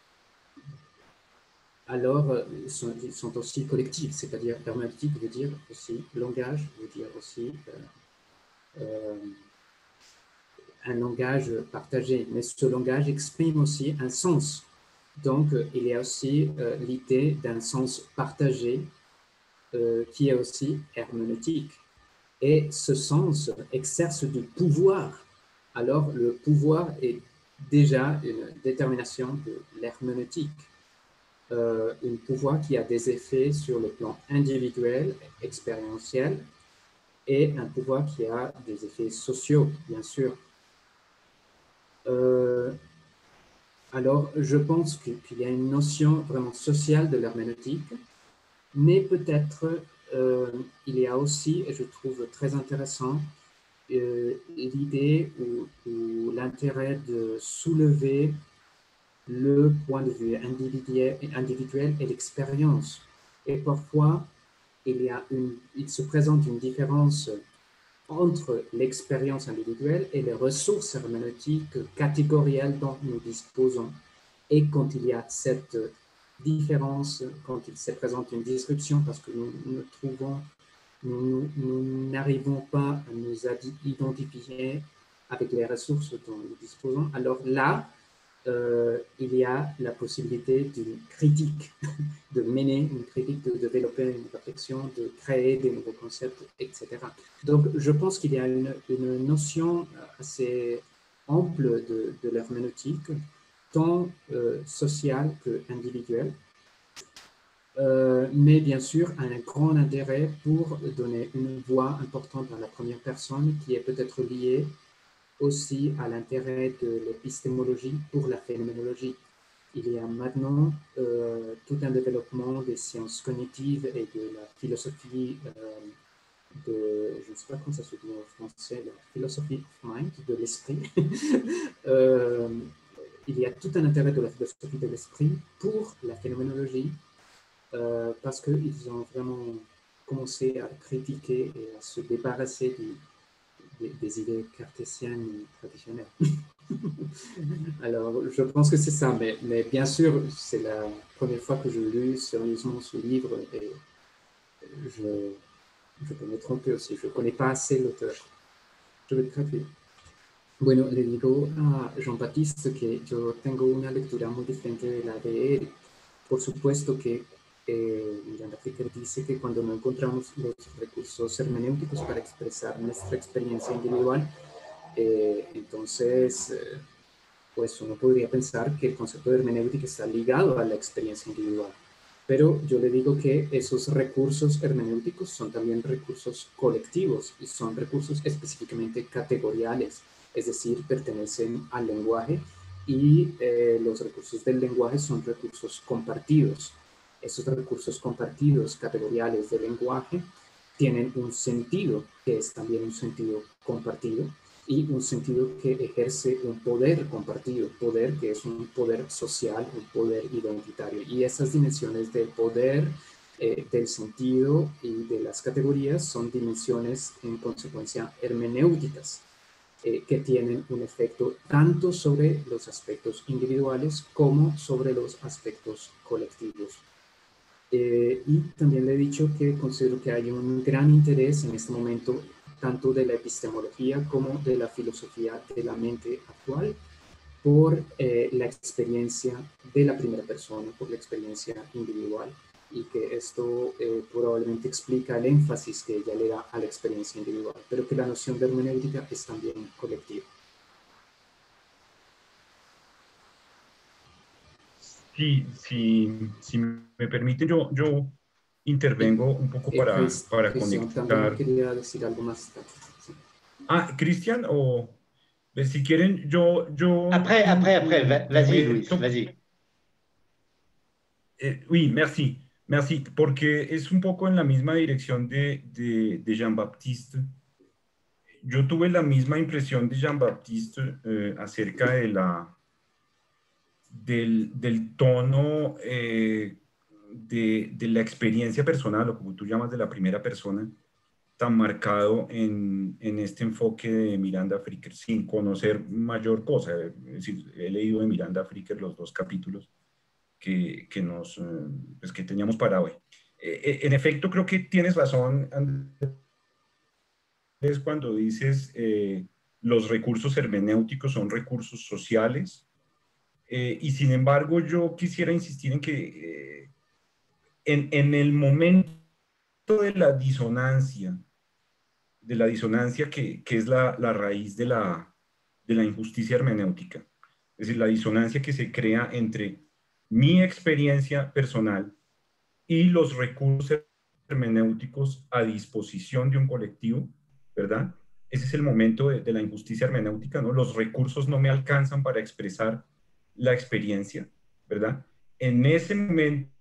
Alors, euh, ils, sont, ils sont aussi collectifs, c'est-à-dire herméneutique veut dire aussi langage, veut dire aussi euh, euh, un langage partagé. Mais ce langage exprime aussi un sens. Donc, euh, il y a aussi euh, l'idée d'un sens partagé euh, qui est aussi herméneutique. Et ce sens exerce du pouvoir. Alors, le pouvoir est déjà une détermination de l'herméneutique. Euh, un pouvoir qui a des effets sur le plan individuel, expérientiel, et un pouvoir qui a des effets sociaux, bien sûr. Euh, alors, je pense qu'il y a une notion vraiment sociale de l'herméneutique, mais peut-être euh, il y a aussi, et je trouve très intéressant, euh, l'idée ou, ou l'intérêt de soulever le point de vue individuel, individuel et l'expérience. Et parfois, il, y a une, il se présente une différence entre l'expérience individuelle et les ressources herméneutiques catégorielles dont nous disposons. Et quand il y a cette différence, quand il se présente une disruption, parce que nous, nous trouvons, nous n'arrivons pas à nous identifier avec les ressources dont nous disposons, alors là, Euh, il y a la possibilité d'une critique, de mener une critique, de développer une réflexion, de créer des nouveaux concepts, et cetera. Donc, je pense qu'il y a une, une notion assez ample de, de l'herméneutique, tant euh, sociale qu'individuelle, euh, mais bien sûr, un grand intérêt pour donner une voix importante à la première personne qui est peut-être liée aussi à l'intérêt de l'épistémologie pour la phénoménologie. Il y a maintenant euh, tout un développement des sciences cognitives et de la philosophie euh, de, je ne sais pas comment ça se dit en français, la philosophie of mind, de l'esprit. euh, il y a tout un intérêt de la philosophie de l'esprit pour la phénoménologie euh, parce qu'ils ont vraiment commencé à critiquer et à se débarrasser du, des, des idées cartésiennes traditionnelles. Alors, je pense que c'est ça, mais, mais bien sûr, c'est la première fois que je lis sérieusement ce livre et je, je peux me tromper aussi, je ne connais pas assez l'auteur. Je vais traduire. Bueno, le digo a Jean-Baptiste que yo tengo una lectura muy diferente de la de él. Por supuesto que eh, Miranda Fricker dice que cuando no encontramos los recursos hermenéuticos para expresar nuestra experiencia individual, eh, entonces, eh, pues uno podría pensar que el concepto de hermenéutica está ligado a la experiencia individual. Pero yo le digo que esos recursos hermenéuticos son también recursos colectivos y son recursos específicamente categoriales, es decir, pertenecen al lenguaje y eh, los recursos del lenguaje son recursos compartidos. Esos recursos compartidos categoriales del lenguaje tienen un sentido que es también un sentido compartido y un sentido que ejerce un poder compartido, poder que es un poder social, un poder identitario. Y esas dimensiones del poder, eh, del sentido y de las categorías son dimensiones en consecuencia hermenéuticas, eh, que tienen un efecto tanto sobre los aspectos individuales como sobre los aspectos colectivos. Eh, y también le he dicho que considero que hay un gran interés en este momento tanto de la epistemología como de la filosofía de la mente actual por eh, la experiencia de la primera persona, por la experiencia individual, y que esto eh, probablemente explica el énfasis que ella le da a la experiencia individual, pero que la noción de hermenéutica es también colectiva. Sí, sí, si me permite, yo, yo intervengo un poco Eh, para, Chris, para Cristian también conectar. quería decir algo más. Sí. Ah, Cristian, o si quieren, yo... yo Après, après, après, va- vas-y, Luis, meto- vas-y. Eh, oui, merci, merci, porque es un poco en la misma dirección de, de, de Jean-Baptiste. Yo tuve la misma impresión de Jean-Baptiste eh, acerca de la, del, del tono eh, de, de la experiencia personal, o como tú llamas de la primera persona, tan marcado en, en este enfoque de Miranda Fricker, sin conocer mayor cosa. Es decir, he leído de Miranda Fricker los dos capítulos que, que, nos, pues, que teníamos para hoy. Eh, en efecto, creo que tienes razón, Andrés, cuando dices eh, los recursos hermenéuticos son recursos sociales, eh, y sin embargo yo quisiera insistir en que eh, en, en el momento de la disonancia, de la disonancia que, que es la, la raíz de la, de la injusticia hermenéutica, es decir, la disonancia que se crea entre mi experiencia personal y los recursos hermenéuticos a disposición de un colectivo, ¿verdad? Ese es el momento de, de la injusticia hermenéutica, ¿no? Los recursos no me alcanzan para expresar la experiencia, ¿verdad? En ese momento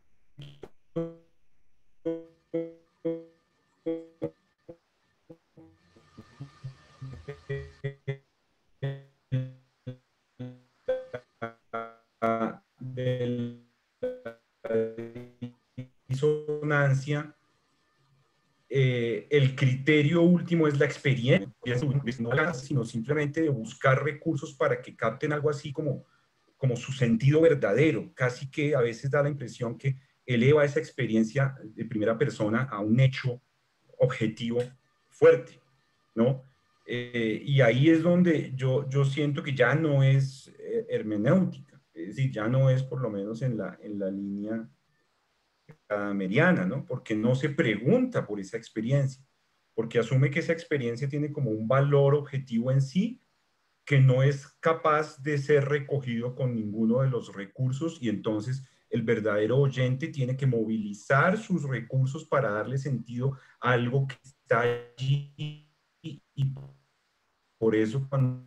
de la disonancia, eh, el criterio último es la experiencia, no sino simplemente de buscar recursos para que capten algo así como, como su sentido verdadero. Casi que a veces da la impresión que eleva esa experiencia de primera persona a un hecho objetivo fuerte, ¿no? Eh, y ahí es donde yo, yo siento que ya no es hermenéutica, es decir, ya no es por lo menos en la, en la línea mediana, ¿no? Porque no se pregunta por esa experiencia, porque asume que esa experiencia tiene como un valor objetivo en sí, que no es capaz de ser recogido con ninguno de los recursos, y entonces el verdadero oyente tiene que movilizar sus recursos para darle sentido a algo que está allí y por eso cuando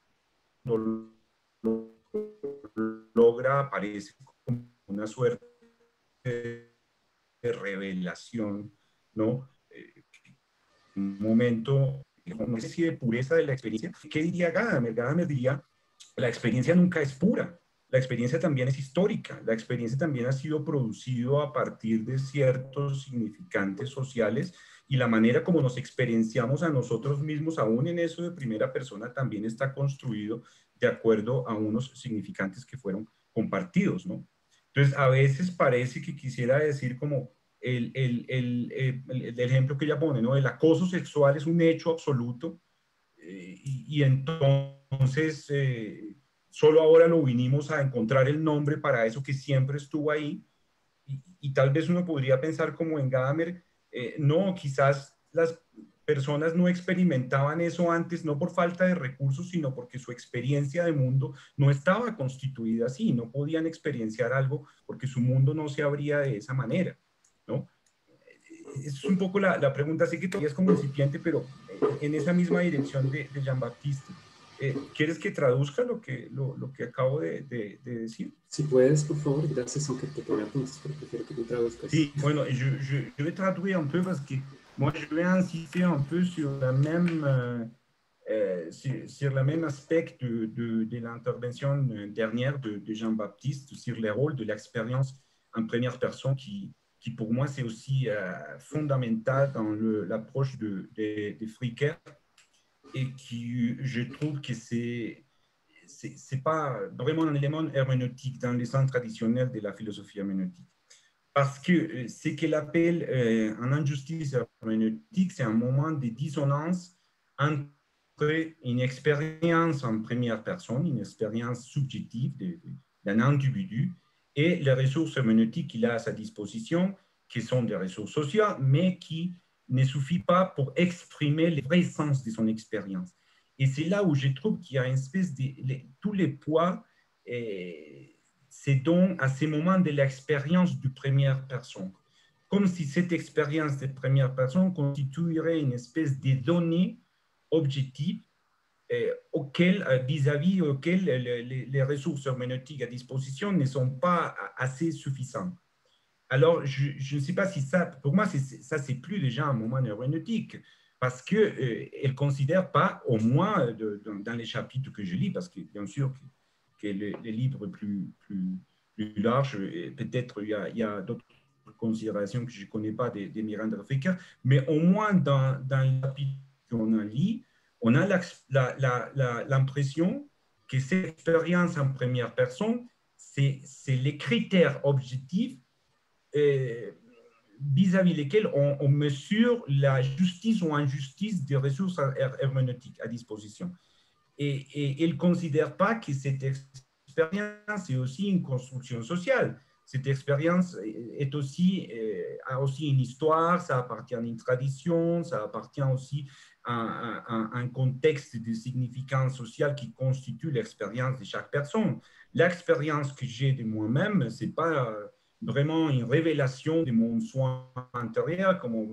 lo logra aparece como una suerte de revelación, ¿no? Eh, un momento, no sé si de pureza de la experiencia. ¿Qué diría Gadamer? Gadamer diría, la experiencia nunca es pura, la experiencia también es histórica, la experiencia también ha sido producido a partir de ciertos significantes sociales y la manera como nos experienciamos a nosotros mismos, aún en eso de primera persona, también está construido de acuerdo a unos significantes que fueron compartidos, ¿no? Entonces, a veces parece que quisiera decir como el, el, el, el, el ejemplo que ella pone, ¿no? El acoso sexual es un hecho absoluto eh, y, y entonces eh, solo ahora lo vinimos a encontrar el nombre para eso que siempre estuvo ahí y, y tal vez uno podría pensar como en Gadamer, eh, no, quizás las personas no experimentaban eso antes, no por falta de recursos, sino porque su experiencia de mundo no estaba constituida así, no podían experienciar algo porque su mundo no se abría de esa manera, ¿no? Es un poco la, la pregunta, sé que todavía es como incipiente, pero en esa misma dirección de, de Jean-Baptiste. Eh, ¿Quieres que traduzca lo que, lo, lo que acabo de, de, de decir? Si puedes, por favor, gracias, aunque te tome apuntes, pero prefiero que tú traduzcas. Sí, bueno, je, je, je vais traduire un peu parce que moi, je vais insister un peu sur la même, euh, euh, sur, sur le même aspect de, de, de l'intervention dernière de, de Jean-Baptiste, sur le rôle de l'expérience en première personne qui, qui pour moi, c'est aussi euh, fondamental dans l'approche de, de, de Fricker et qui, je trouve que c'est c'est pas vraiment un élément herméneutique dans les sens traditionnels de la philosophie herméneutique. Parce que ce qu'elle appelle euh, une injustice herméneutique, c'est un moment de dissonance entre une expérience en première personne, une expérience subjective d'un individu, et les ressources herméneutiques qu'il a à sa disposition, qui sont des ressources sociales, mais qui ne suffisent pas pour exprimer le vrai sens de son expérience. Et c'est là où je trouve qu'il y a une espèce de... Les, tous les poids... Et, c'est donc à ce moment de l'expérience de première personne. Comme si cette expérience de première personne constituerait une espèce de données objectives euh, auxquelles, vis-à-vis auxquelles les, les ressources herméneutiques à disposition ne sont pas assez suffisantes. Alors, je, je ne sais pas si ça, pour moi, ça, c'est plus déjà un moment herméneutique, parce qu'elle euh, ne considère pas, au moins de, de, dans les chapitres que je lis, parce que bien sûr, que les, les livres plus, plus, plus larges, peut-être il y a, il y a d'autres considérations que je ne connais pas de, de Miranda Fricker, mais au moins dans, dans le chapitre qu'on a lu, on a l'impression la, la, que cette expérience en première personne, c'est les critères objectifs vis-à-vis lesquels on, on mesure la justice ou injustice des ressources herméneutiques à disposition. Et, et elle ne considère pas que cette expérience est aussi une construction sociale. Cette expérience est aussi, euh, a aussi une histoire, ça appartient à une tradition, ça appartient aussi à, à, à un contexte de significance sociale qui constitue l'expérience de chaque personne. L'expérience que j'ai de moi-même, ce n'est pas vraiment une révélation de mon soi intérieur, comme on,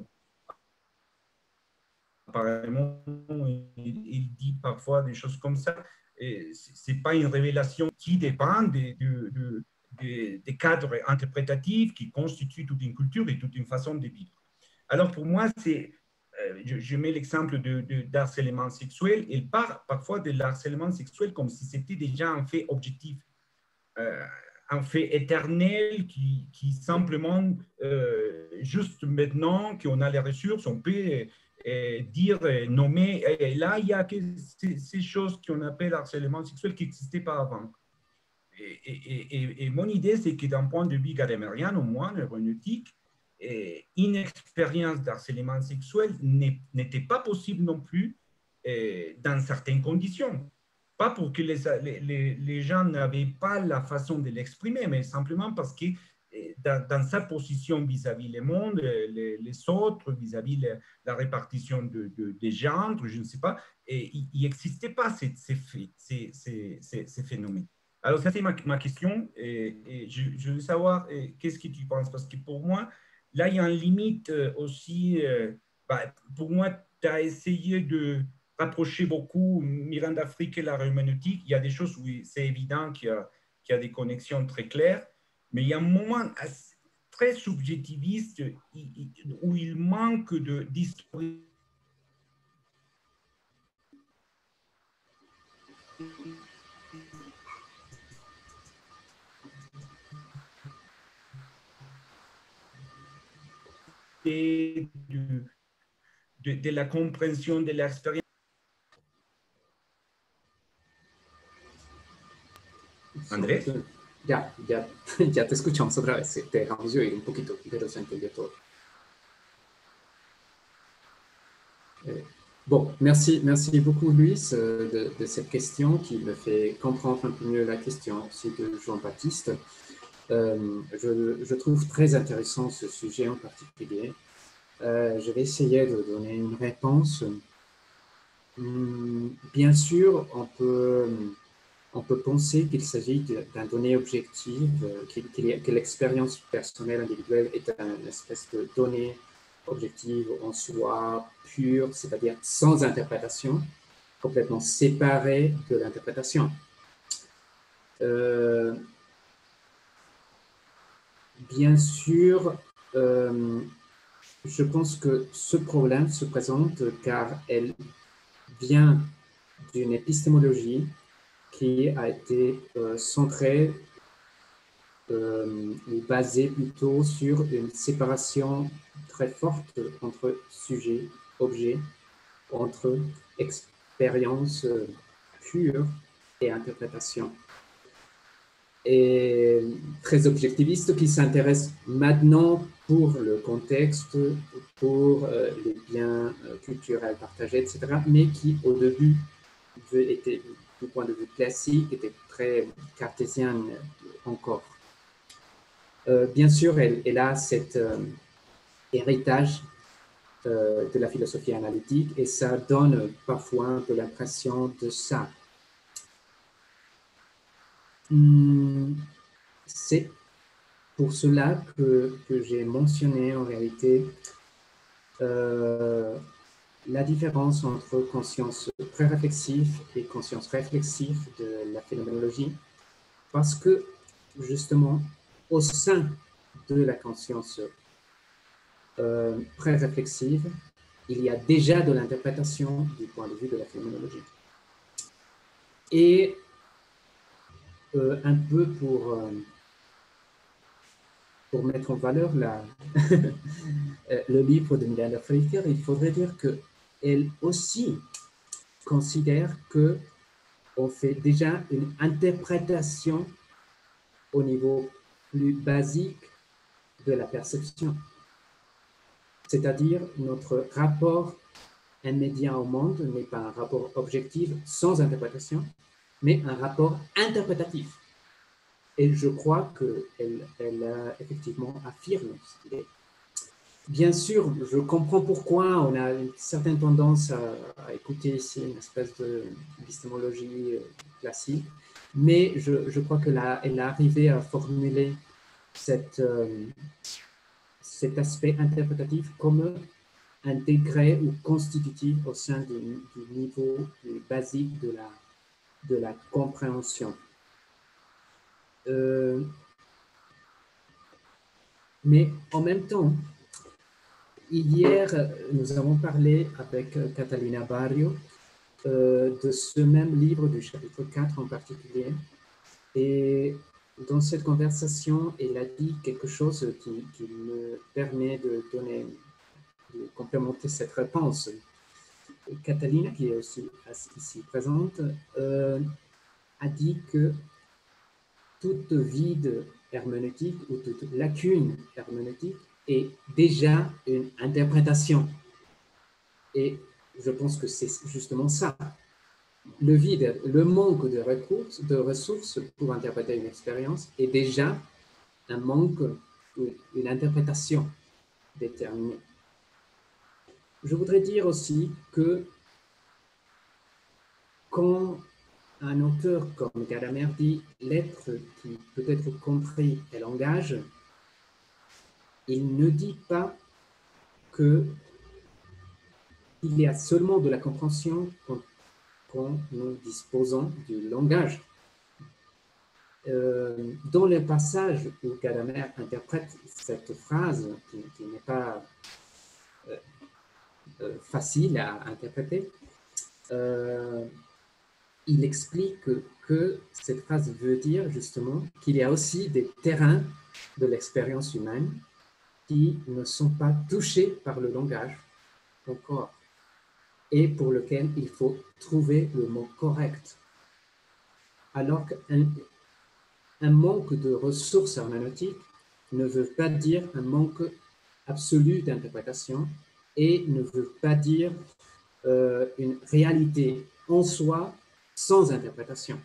apparemment, il, il dit parfois des choses comme ça. Ce n'est pas une révélation qui dépend des de, de, de, de cadres interprétatifs qui constituent toute une culture et toute une façon de vivre. Alors pour moi, c'est, euh, je, je mets l'exemple de, de, d'harcèlement sexuel. Il parle parfois de l'harcèlement sexuel comme si c'était déjà un fait objectif, euh, un fait éternel qui, qui simplement, euh, juste maintenant qu'on a les ressources, on peut euh, dire, nommer, et là, il y a que ces, ces choses qu'on appelle harcèlement sexuel qui n'existaient pas avant. Et, et, et, et, mon idée, c'est que d'un point de vue gadamerien, au moins, neuroneutique, une expérience d'harcèlement sexuel n'était pas possible non plus euh, dans certaines conditions. Pas pour que les, les, les gens n'avaient pas la façon de l'exprimer, mais simplement parce que dans, dans sa position vis-à-vis -vis le monde, les, les autres, vis-à-vis -vis la répartition de, de, des genres, je ne sais pas, et il n'existait pas ces, ces, ces, ces, ces phénomènes. Alors, ça, c'est ma, ma question, et, et je, je veux savoir qu'est-ce que tu penses, parce que pour moi, là, il y a une limite aussi, euh, bah, pour moi, tu as essayé de, rapprocher beaucoup Miranda Frick et l'art herméneutique. Il y a des choses où c'est évident qu'il y a, qu'il y a des connexions très claires, mais il y a un moment assez, très subjectiviste où il manque d'histoire. De, de, de la compréhension de l'expérience. Andrés. Ya, ya, ya te escuchamos otra vez, te dejamos de oír un poquito, pero se entendió todo. Eh, bon, merci, merci beaucoup Luis euh, de, de cette question qui me fait comprendre un peu mieux la question aussi de Jean-Baptiste. Euh, je, je trouve très intéressant ce sujet en particulier. Euh, je vais essayer de donner une réponse. Hum, bien sûr, on peut, on peut penser qu'il s'agit d'un donné objectif, qu'il, qu'il, que l'expérience personnelle individuelle est une espèce de donnée objective en soi, pure, c'est-à-dire sans interprétation, complètement séparée de l'interprétation. Euh, bien sûr, euh, je pense que ce problème se présente car elle vient d'une épistémologie qui a été euh, centrée euh, ou basée plutôt sur une séparation très forte entre sujet, objet, entre expérience euh, pure et interprétation. Et très objectiviste qui s'intéresse maintenant pour le contexte, pour euh, les biens euh, culturels partagés, et cetera, mais qui au début était, du point de vue classique, était très cartésienne encore. Euh, bien sûr, elle, elle a cet euh, héritage euh, de la philosophie analytique et ça donne parfois un peu l'impression de ça. Hum, c'est pour cela que, que j'ai mentionné en réalité euh, la différence entre conscience pré-réflexive et conscience réflexive de la phénoménologie, parce que justement, au sein de la conscience euh, pré-réflexive, il y a déjà de l'interprétation du point de vue de la phénoménologie. Et euh, un peu pour, euh, pour mettre en valeur la, le livre de Miranda Frick, il faudrait dire qu'elle aussi considère qu'on fait déjà une interprétation au niveau plus basique de la perception. C'est-à-dire notre rapport immédiat au monde n'est pas un rapport objectif sans interprétation, mais un rapport interprétatif. Et je crois qu'elle elle a effectivement affirme cette idée. Bien sûr, je comprends pourquoi on a une certaine tendance à, à écouter ici une espèce d'épistémologie classique, mais je, je crois qu'elle a, elle a arrivé à formuler cette, euh, cet aspect interprétatif comme intégré ou constitutif au sein du, du niveau du basique de la, de la compréhension. Euh, mais en même temps, hier, nous avons parlé avec Catalina Barrio euh, de ce même livre du chapitre quatre en particulier. Et dans cette conversation, elle a dit quelque chose qui, qui me permet de donner, de complémenter cette réponse. Catalina, qui est aussi ici présente, euh, a dit que toute vide herméneutique ou toute lacune herméneutique est déjà une interprétation. Et je pense que c'est justement ça. Le vide, le manque de ressources, de ressources pour interpréter une expérience est déjà un manque, une interprétation déterminée. Je voudrais dire aussi que quand un auteur comme Gadamer dit « l'être qui peut être compris est langage », il ne dit pas que il y a seulement de la compréhension quand, quand nous disposons du langage. Euh, dans le passage où Gadamer interprète cette phrase, qui, qui n'est pas euh, euh, facile à interpréter, euh, il explique que, que cette phrase veut dire justement qu'il y a aussi des terrains de l'expérience humaine qui ne sont pas touchés par le langage encore et pour lequel il faut trouver le mot correct. Alors qu'un un manque de ressources herméneutiques ne veut pas dire un manque absolu d'interprétation et ne veut pas dire euh, une réalité en soi sans interprétation.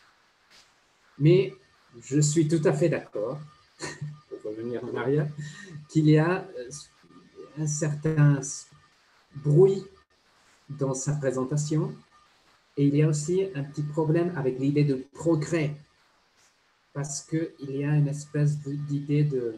Mais je suis tout à fait d'accord, pour revenir en arrière, qu'il y a un certain bruit dans sa présentation et il y a aussi un petit problème avec l'idée de progrès parce qu'il y a une espèce d'idée de,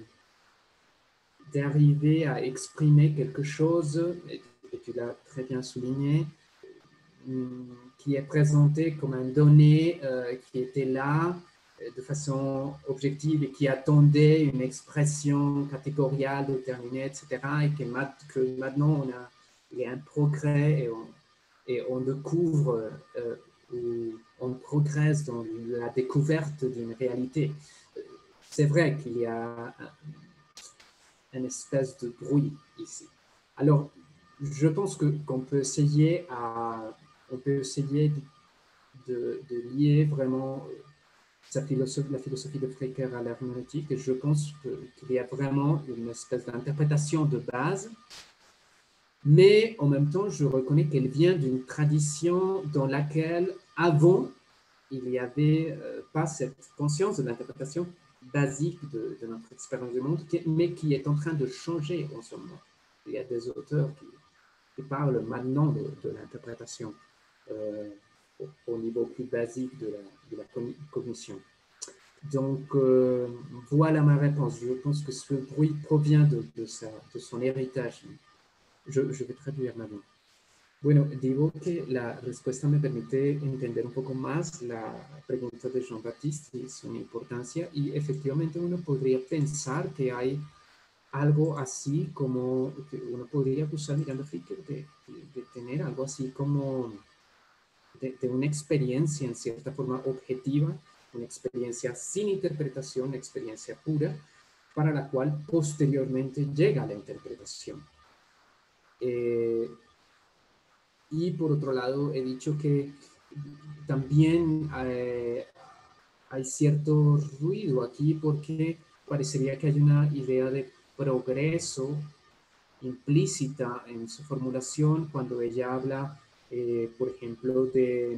d'arriver à exprimer quelque chose, et, et tu l'as très bien souligné, qui est présenté comme un donné euh, qui était là de façon objective et qui attendait une expression catégoriale, déterminée, et cetera. Et que, que maintenant, on a, il y a un progrès et on, et on découvre, euh, ou on progresse dans la découverte d'une réalité. C'est vrai qu'il y a un, une espèce de bruit ici. Alors, je pense que, qu'on peut essayer à... on peut essayer de, de lier vraiment sa philosophie, la philosophie de Freker à l'herméneutique, et je pense qu'il y a vraiment une espèce d'interprétation de base, mais en même temps, je reconnais qu'elle vient d'une tradition dans laquelle, avant, il n'y avait euh, pas cette conscience de l'interprétation basique de, de notre expérience du monde, qui, mais qui est en train de changer en ce moment. Il y a des auteurs qui, qui parlent maintenant de, de l'interprétation euh, au, au niveau plus basique de la, de la cognition. Donc, euh, voilà ma réponse. Je pense que ce bruit provient de, de, sa, de son héritage. Je, je vais traduire maintenant. Bueno, digo que la respuesta me permite entender un poco más la pregunta de Jean-Baptiste y su importancia, y efectivamente uno podría pensar que hay algo así como, que uno podría acusar mirando a Freker de, de, de tener algo así como de, de una experiencia en cierta forma objetiva, una experiencia sin interpretación, una experiencia pura, para la cual posteriormente llega la interpretación. Eh, y por otro lado, he dicho que también eh, hay cierto ruido aquí porque parecería que hay una idea de progreso implícita en su formulación cuando ella habla, eh, por ejemplo, de,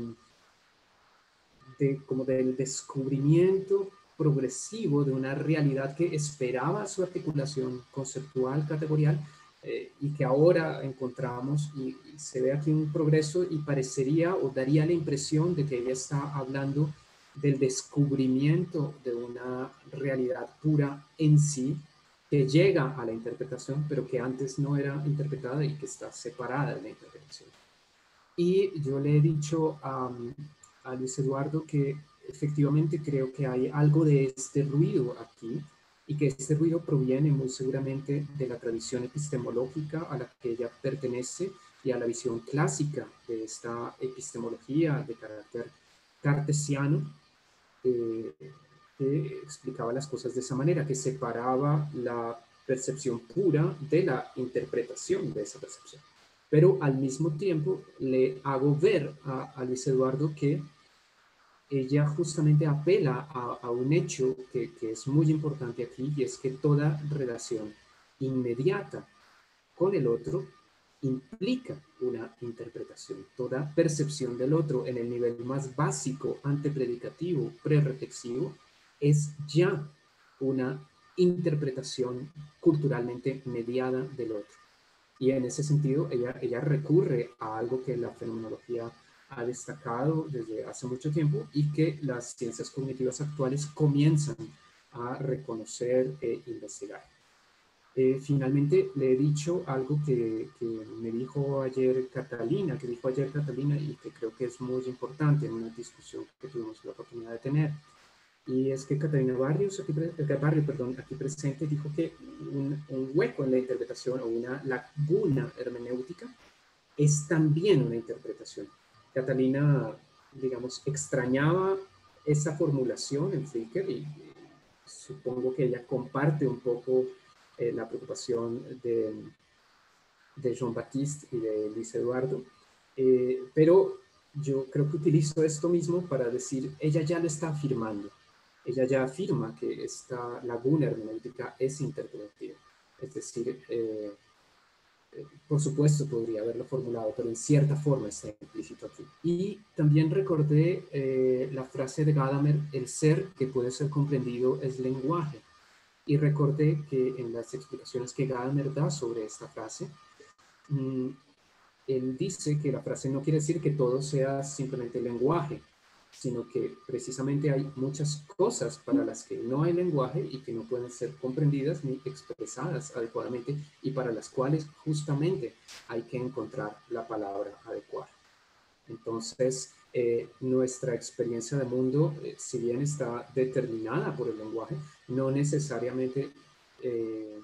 de como del descubrimiento progresivo de una realidad que esperaba su articulación conceptual, categorial, eh, y que ahora encontramos, y, y se ve aquí un progreso y parecería o daría la impresión de que ella está hablando del descubrimiento de una realidad pura en sí, que llega a la interpretación, pero que antes no era interpretada y que está separada de la interpretación. Y yo le he dicho a, a Luis Eduardo que efectivamente creo que hay algo de este ruido aquí y que este ruido proviene muy seguramente de la tradición epistemológica a la que ella pertenece y a la visión clásica de esta epistemología de carácter cartesiano eh, que explicaba las cosas de esa manera, que separaba la percepción pura de la interpretación de esa percepción. Pero al mismo tiempo le hago ver a, a Luis Eduardo que ella justamente apela a, a un hecho que, que es muy importante aquí, y es que toda relación inmediata con el otro implica una interpretación. Toda percepción del otro en el nivel más básico, antepredicativo, prereflexivo, es ya una interpretación culturalmente mediada del otro. Y en ese sentido, ella, ella recurre a algo que la fenomenología ha destacado desde hace mucho tiempo y que las ciencias cognitivas actuales comienzan a reconocer e investigar. Eh, finalmente le he dicho algo que, que me dijo ayer Catalina, que dijo ayer Catalina y que creo que es muy importante en una discusión que tuvimos la oportunidad de tener. Y es que Catalina Barrios, aquí, Barrio, perdón, aquí presente, dijo que un, un hueco en la interpretación o una laguna hermenéutica es también una interpretación. Catalina, digamos, extrañaba esa formulación en Flickr y supongo que ella comparte un poco eh, la preocupación de, de Jean-Baptiste y de Luis Eduardo, eh, pero yo creo que utilizo esto mismo para decir, ella ya lo está afirmando, ella ya afirma que esta laguna hermenéutica es interpretativa, es decir, eh, por supuesto podría haberlo formulado, pero en cierta forma está implícito aquí. Y también recordé eh, la frase de Gadamer, el ser que puede ser comprendido es lenguaje. Y recordé que en las explicaciones que Gadamer da sobre esta frase, mmm, él dice que la frase no quiere decir que todo sea simplemente lenguaje, sino que precisamente hay muchas cosas para las que no hay lenguaje y que no pueden ser comprendidas ni expresadas adecuadamente y para las cuales justamente hay que encontrar la palabra adecuada. Entonces, eh, nuestra experiencia de mundo, eh, si bien está determinada por el lenguaje, no necesariamente eh,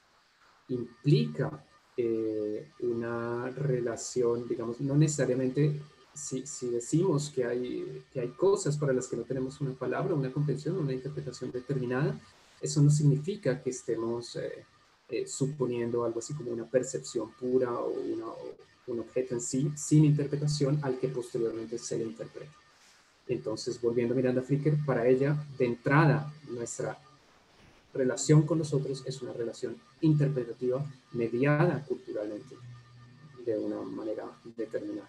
implica eh, una relación, digamos, no necesariamente si, si decimos que hay, que hay cosas para las que no tenemos una palabra, una comprensión, una interpretación determinada, eso no significa que estemos eh, eh, suponiendo algo así como una percepción pura o, una, o un objeto en sí, sin interpretación, al que posteriormente se le interpreta. Entonces, volviendo a Miranda Flickr, para ella, de entrada, nuestra relación con nosotros es una relación interpretativa mediada culturalmente de una manera determinada.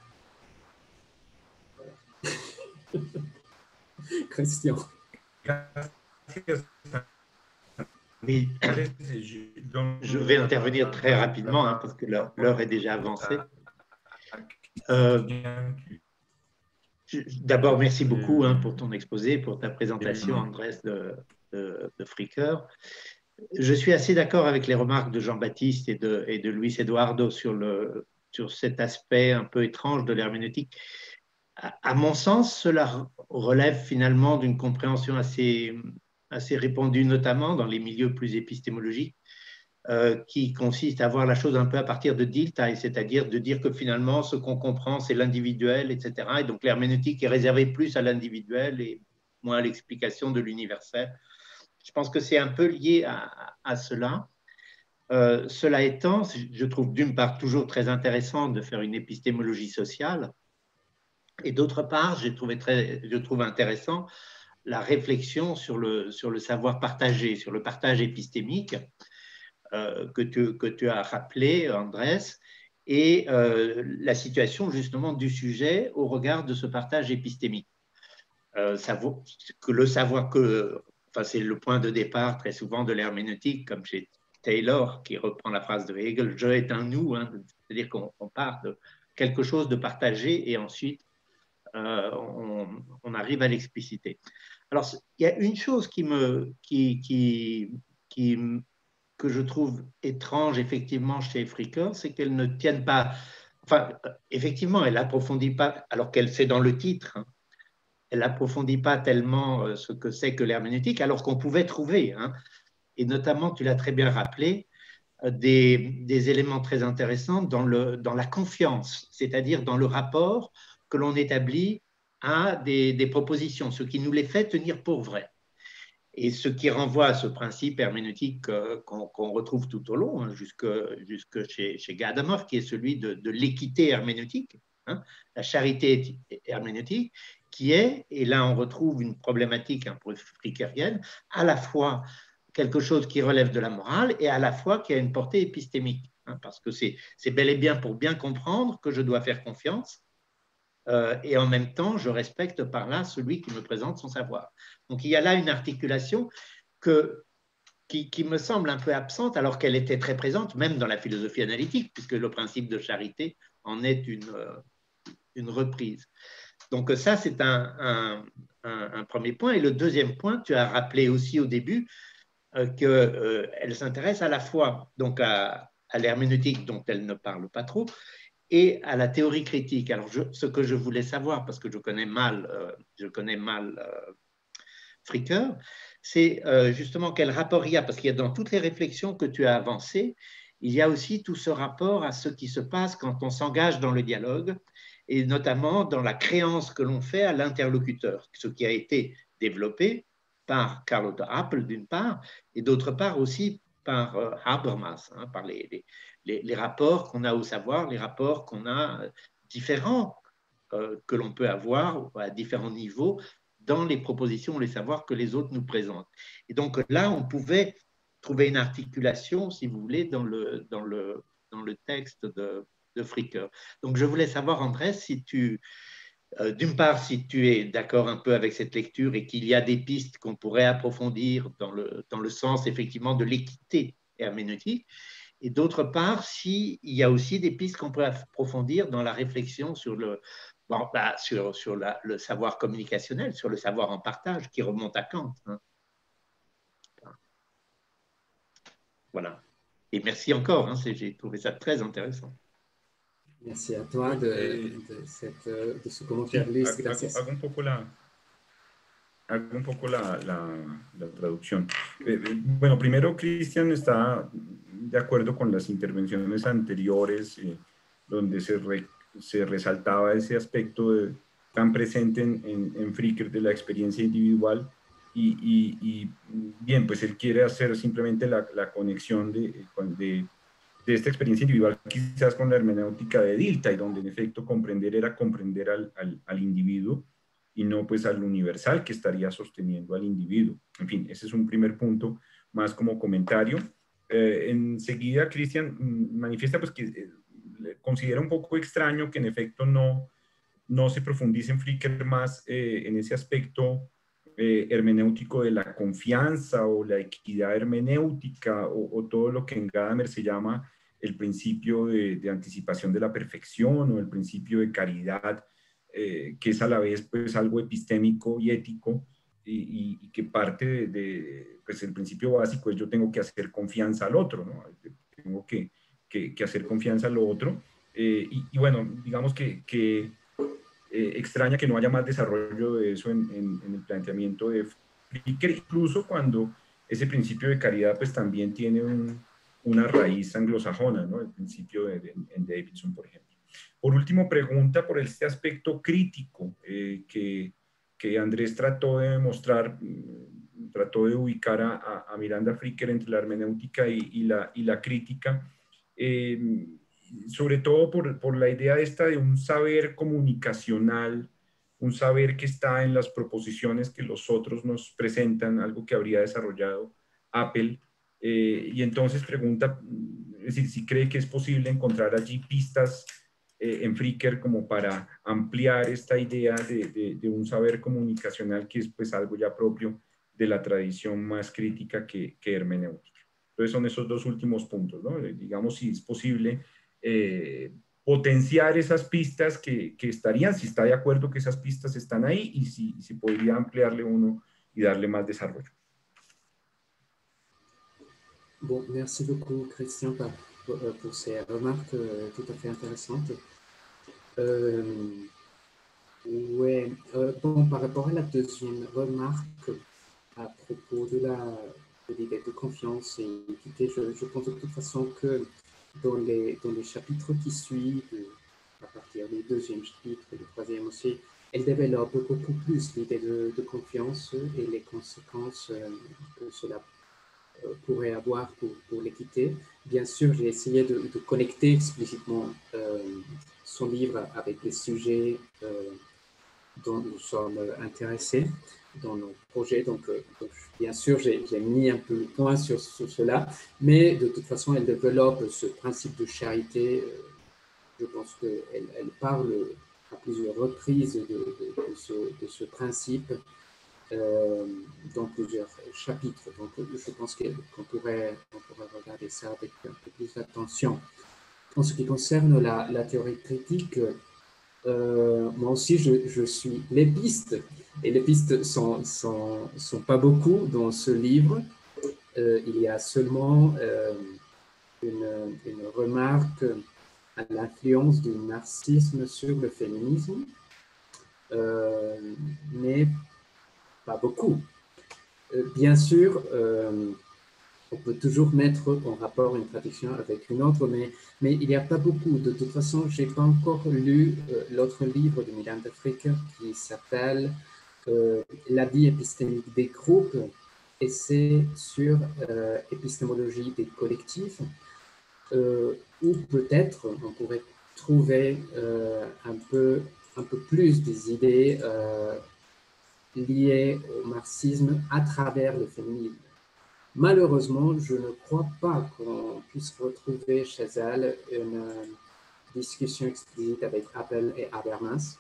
Cuestión. Gracias. Oui. Je vais intervenir très rapidement hein, parce que l'heure est déjà avancée. Euh, D'abord, merci beaucoup hein, pour ton exposé, pour ta présentation, Andrés, de, de, de Flickr. Je suis assez d'accord avec les remarques de Jean-Baptiste et de, et de Luis Eduardo sur, le, sur cet aspect un peu étrange de l'herméneutique. À, à mon sens, cela relève finalement d'une compréhension assez, assez répandue, notamment dans les milieux plus épistémologiques, euh, qui consiste à voir la chose un peu à partir de Dilthey, c'est-à-dire de dire que finalement, ce qu'on comprend, c'est l'individuel, et cetera. Et donc, l'herméneutique est réservée plus à l'individuel et moins à l'explication de l'universel. Je pense que c'est un peu lié à, à cela. Euh, cela étant, je trouve d'une part toujours très intéressant de faire une épistémologie sociale, et d'autre part, j'ai trouvé très, je trouve intéressant la réflexion sur le, sur le savoir partagé, sur le partage épistémique euh, que, tu, que tu as rappelé, Andrés, et euh, la situation justement du sujet au regard de ce partage épistémique. Euh, savoir, que le savoir que Enfin, c'est le point de départ très souvent de l'herméneutique, comme chez Taylor, qui reprend la phrase de Hegel, « je est un nous hein, », c'est-à-dire qu'on part de quelque chose de partagé et ensuite euh, on, on arrive à l'expliciter. Alors, il y a une chose qui me, qui, qui, qui, que je trouve étrange effectivement chez Flickr, c'est qu'elle ne tienne pas, enfin, effectivement, elle n'approfondit pas, alors qu'elle c'est dans le titre, hein, elle n'approfondit pas tellement ce que c'est que l'herméneutique, alors qu'on pouvait trouver, hein, et notamment, tu l'as très bien rappelé, des, des éléments très intéressants dans, le, dans la confiance, c'est-à-dire dans le rapport que l'on établit à des, des propositions, ce qui nous les fait tenir pour vraies. Et ce qui renvoie à ce principe herméneutique qu'on qu'on retrouve tout au long, hein, jusque, jusque chez, chez Gadamer, qui est celui de, de l'équité herméneutique, hein, la charité herméneutique, qui est, et là on retrouve une problématique un peu flickerienne, à la fois quelque chose qui relève de la morale et à la fois qui a une portée épistémique, hein, parce que c'est bel et bien pour bien comprendre que je dois faire confiance, euh, et en même temps je respecte par là celui qui me présente son savoir. Donc il y a là une articulation que, qui, qui me semble un peu absente alors qu'elle était très présente même dans la philosophie analytique, puisque le principe de charité en est une, une reprise. Donc ça, c'est un, un, un, un premier point. Et le deuxième point, tu as rappelé aussi au début, euh, qu'elle euh, s'intéresse à la fois donc à, à l'herméneutique dont elle ne parle pas trop et à la théorie critique. Alors, je, ce que je voulais savoir, parce que je connais mal, euh, je connais mal euh, Fricker, c'est euh, justement quel rapport il y a, parce qu'il y a dans toutes les réflexions que tu as avancées, il y a aussi tout ce rapport à ce qui se passe quand on s'engage dans le dialogue, et notamment dans la créance que l'on fait à l'interlocuteur, ce qui a été développé par Carlo Apple d'une part, et d'autre part aussi par euh, Habermas, hein, par les, les, les, les rapports qu'on a au savoir, les rapports qu'on a différents euh, que l'on peut avoir à différents niveaux dans les propositions, les savoirs que les autres nous présentent. Et donc là, on pouvait trouver une articulation, si vous voulez, dans le, dans le, dans le texte de, de Fricker. Donc je voulais savoir, Andrés, si tu, euh, d'une part, si tu es d'accord un peu avec cette lecture et qu'il y a des pistes qu'on pourrait approfondir dans le, dans le sens, effectivement, de l'équité herméneutique, et d'autre part, s'il y a aussi des pistes qu'on peut approfondir dans la réflexion sur le, bon, bah, sur, sur la, le savoir communicationnel, sur le savoir en partage qui remonte à Kant. Hein. Voilà. Et merci encore, hein, j'ai trouvé ça très intéressant. Merci à toi de, de, cette, de ce commentaire, Luis. Sí, hago, hago un poco la, hago un poco la, la, la traducción. Eh, bueno, primero, Cristian está de acuerdo con las intervenciones anteriores, eh, donde se, re, se resaltaba ese aspecto de, tan presente en, en, en Fricker de la experiencia individual. Y, y, y bien, pues él quiere hacer simplemente la, la conexión de, de, de esta experiencia individual quizás con la hermenéutica de Dilthey, donde en efecto comprender era comprender al, al, al individuo y no pues al universal que estaría sosteniendo al individuo. En fin, ese es un primer punto más como comentario. Eh, enseguida, Cristian manifiesta pues que eh, considera un poco extraño que en efecto no, no se profundice en Fricker más eh, en ese aspecto eh, hermenéutico de la confianza o la equidad hermenéutica o, o todo lo que en Gadamer se llama el principio de, de anticipación de la perfección o el principio de caridad, eh, que es a la vez pues algo epistémico y ético y, y, y que parte de, de, pues el principio básico es yo tengo que hacer confianza al otro, ¿no? Tengo que, que, que hacer confianza al otro eh, y, y bueno, digamos que, que eh, extraña que no haya más desarrollo de eso en, en, en el planteamiento de Fricker, incluso cuando ese principio de caridad pues también tiene un, una raíz anglosajona, ¿no? El principio de, de, en Davidson, por ejemplo. Por último, pregunta por este aspecto crítico eh, que, que Andrés trató de mostrar, trató de ubicar a, a Miranda Fricker entre la hermenéutica y, y, la, y la crítica, eh, sobre todo por, por la idea esta de un saber comunicacional, un saber que está en las proposiciones que los otros nos presentan, algo que habría desarrollado Apple, eh, y entonces pregunta, es decir, si cree que es posible encontrar allí pistas eh, en Fricker como para ampliar esta idea de, de, de un saber comunicacional que es pues algo ya propio de la tradición más crítica que, que hermenéutica. Entonces son esos dos últimos puntos, ¿no? Digamos si es posible eh, potenciar esas pistas que, que estarían, si está de acuerdo que esas pistas están ahí y si, si podría ampliarle uno y darle más desarrollo. Bon, merci beaucoup, Christian, pour, pour ces remarques euh, tout à fait intéressantes. Euh, ouais, euh, bon, par rapport à la deuxième remarque à propos de la de l'idée de confiance et équité, je, je pense de toute façon que dans les, dans les chapitres qui suivent, à partir du deuxième chapitre et du troisième aussi, elle développe beaucoup plus l'idée de, de confiance et les conséquences euh, que cela pourrait avoir pour, pour l'équité. Bien sûr, j'ai essayé de, de connecter explicitement euh, son livre avec les sujets euh, dont nous sommes intéressés dans nos projets. Donc, euh, donc bien sûr, j'ai mis un peu le point sur, sur cela, mais de toute façon, elle développe ce principe de charité. Euh, je pense qu'elle elle parle à plusieurs reprises de, de, de, ce, de ce principe Euh, dans plusieurs chapitres. Donc, je pense qu'on pourrait, on pourrait regarder ça avec un peu plus d'attention. En ce qui concerne la, la théorie critique, euh, moi aussi, je, je suis les pistes, et les pistes sont, sont, sont pas beaucoup dans ce livre. euh, il y a seulement euh, une, une remarque à l'influence du marxisme sur le féminisme, euh, mais pas beaucoup. Euh, bien sûr, euh, on peut toujours mettre en rapport une traduction avec une autre, mais, mais il n'y a pas beaucoup. De toute façon, je n'ai pas encore lu euh, l'autre livre de Miranda Fricker qui s'appelle euh, La vie épistémique des groupes, et c'est sur euh, épistémologie des collectifs, euh, où peut-être on pourrait trouver euh, un, peu, un peu plus des idées euh, liées au marxisme à travers le féminisme. Malheureusement, je ne crois pas qu'on puisse retrouver chez elle une euh, discussion explicite avec Appel et Habermas,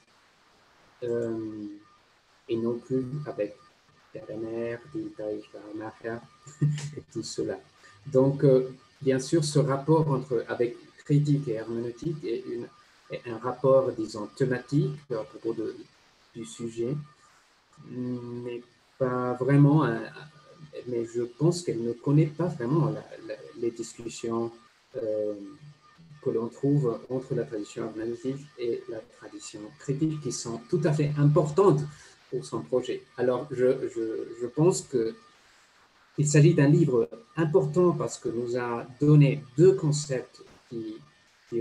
euh, et non plus avec Gadamer, Dietrich Schleiermacher et tout cela. Donc, euh, bien sûr, ce rapport entre, avec critique et herméneutique est, une, est un rapport, disons, thématique à propos de, du sujet, mais pas vraiment un, mais je pense qu'elle ne connaît pas vraiment la, la, les discussions euh, que l'on trouve entre la tradition herméneutique et la tradition critique, qui sont tout à fait importantes pour son projet. Alors, je, je, je pense qu'il s'agit d'un livre important parce que nous a donné deux concepts qui, qui,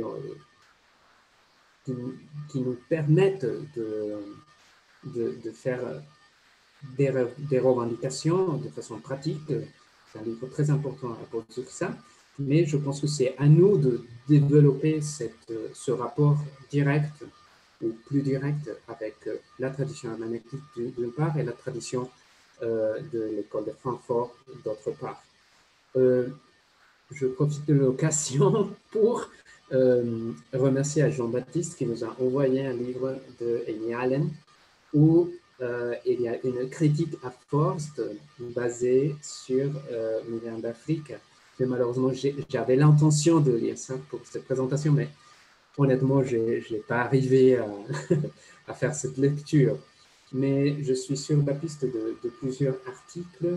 qui, qui nous permettent de, de, de faire Des, des revendications de façon pratique. C'est un livre très important à propos de ça, mais je pense que c'est à nous de développer cette, ce rapport direct ou plus direct avec la tradition herméneutique d'une part et la tradition euh, de l'école de Francfort d'autre part. Euh, je profite de l'occasion pour euh, remercier à Jean-Baptiste qui nous a envoyé un livre de Amy Allen où Euh, il y a une critique à Forst basée sur euh, Miranda Fricker. Mais malheureusement, j'avais l'intention de lire ça pour cette présentation, mais honnêtement, je n'ai pas arrivé à, à faire cette lecture. Mais je suis sur la piste de, de plusieurs articles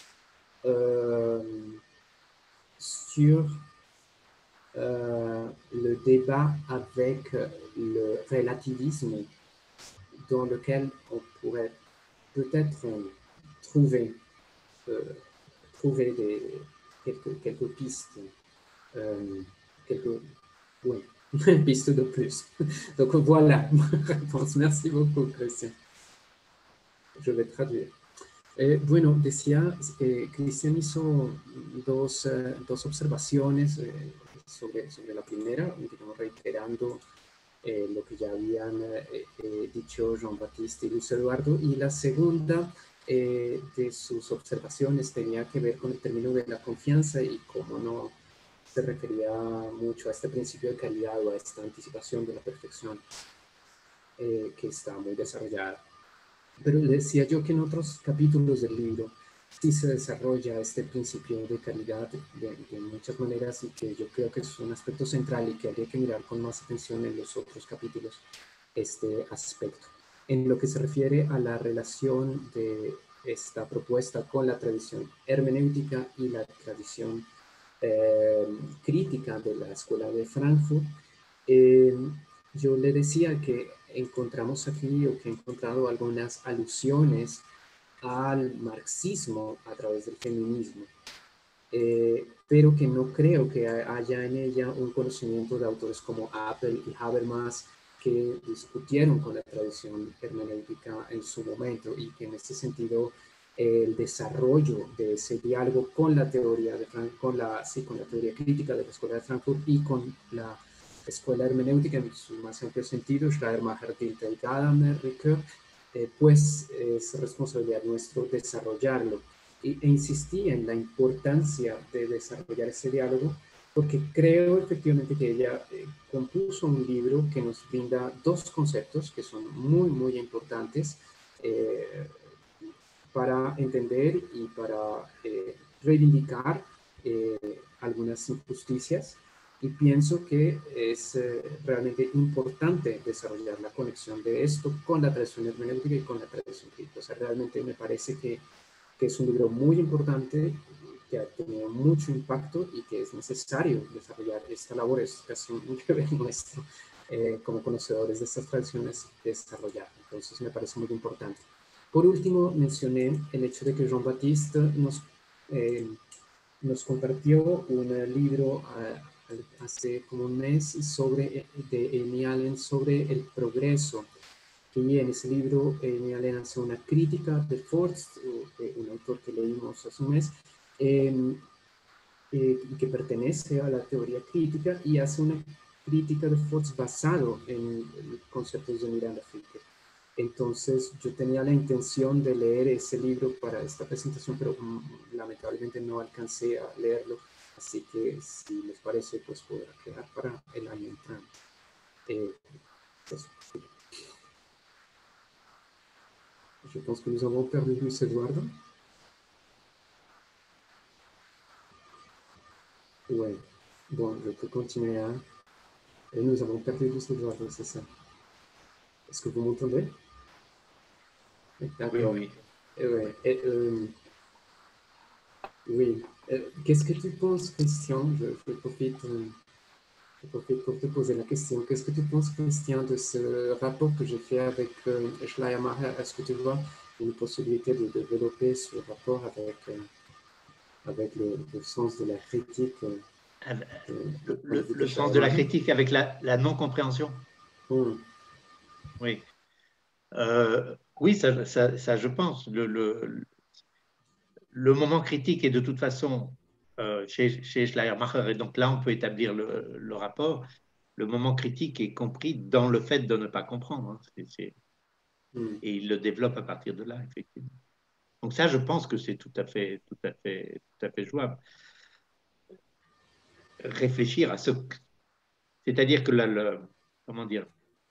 euh, sur euh, le débat avec le relativisme, dans lequel on pourrait peut-être trouver, euh, trouver des, quelques, quelques pistes, euh, quelques oui, pistes de plus. Donc voilà ma réponse. Merci beaucoup, Christian. Je vais traduire. Eh, bueno, decía, eh, Cristian hizo dos, uh, dos observaciones eh, sobre, sobre la primera, digamos, reiterando Eh, lo que ya habían eh, eh, dicho Jean-Baptiste y Luis Eduardo, y la segunda eh, de sus observaciones tenía que ver con el término de la confianza y cómo no se refería mucho a este principio de calidad o a esta anticipación de la perfección eh, que está muy desarrollada. Pero le decía yo que en otros capítulos del libro sí se desarrolla este principio de calidad de, de muchas maneras, y que yo creo que es un aspecto central y que habría que mirar con más atención en los otros capítulos este aspecto. En lo que se refiere a la relación de esta propuesta con la tradición hermenéutica y la tradición eh, crítica de la Escuela de Frankfurt, eh, yo le decía que encontramos aquí, o que he encontrado algunas alusiones al marxismo a través del feminismo, eh, pero que no creo que haya en ella un conocimiento de autores como Appel y Habermas, que discutieron con la tradición hermenéutica en su momento, y que en este sentido eh, el desarrollo de ese diálogo con la teoría de Frank, con la, sí, con la teoría crítica de la Escuela de Frankfurt y con la escuela hermenéutica en su más amplio sentido, Schleiermacher, Dietrich, Gadamer, Ricoeur, Eh, pues es responsabilidad nuestra desarrollarlo. Y, e insistí en la importancia de desarrollar ese diálogo, porque creo efectivamente que ella eh, compuso un libro que nos brinda dos conceptos que son muy, muy importantes eh, para entender y para eh, reivindicar eh, algunas injusticias. Y pienso que es eh, realmente importante desarrollar la conexión de esto con la tradición hermenéutica y con la tradición crítica. O sea, realmente me parece que, que es un libro muy importante, que ha tenido mucho impacto y que es necesario desarrollar esta labor, es casi un deber nuestro eh, como conocedores de estas tradiciones desarrollar. Entonces me parece muy importante. Por último, mencioné el hecho de que Jean-Baptiste nos, eh, nos compartió un libro uh, hace como un mes sobre, de Amy Allen sobre el progreso. Y en ese libro, Amy Allen hace una crítica de Forst, un autor que leímos hace un mes, eh, eh, que pertenece a la teoría crítica y hace una crítica de Forst basado en conceptos de Miranda Fricker. Entonces yo tenía la intención de leer ese libro para esta presentación, pero um, lamentablemente no alcancé a leerlo, así que si les parece, pues podrá quedar para el año entrante. Eh, pues, sí. Je pense que nous avons perdu Luis Eduardo. Ouais. Bon, je peux continuer à... Et nous avons perdu Luis Eduardo, c'est ça. Est-ce que vous m'entendez? D'accord. Oui, oui. Et ouais. Et, euh, oui. Qu'est-ce que tu penses, Christian? Je, je, profite, euh, je profite pour te poser la question. Qu'est-ce que tu penses, Christian, de ce rapport que j'ai fait avec euh, Schleiermacher? Est-ce que tu vois une possibilité de développer ce rapport avec, euh, avec le, le sens de la critique? Euh, le, le, le sens de la critique avec la, la non-compréhension. Mm. Oui. Euh, oui, ça, ça, ça, je pense. Le, le, le moment critique est de toute façon euh, chez, chez Schleiermacher, et donc là, on peut établir le, le rapport. Le moment critique est compris dans le fait de ne pas comprendre. Hein. C'est, c'est... Mm. Et il le développe à partir de là, effectivement. Donc ça, je pense que c'est tout à fait, tout à fait, tout à fait jouable. Réfléchir à ce... C'est-à-dire que le, le comment dire,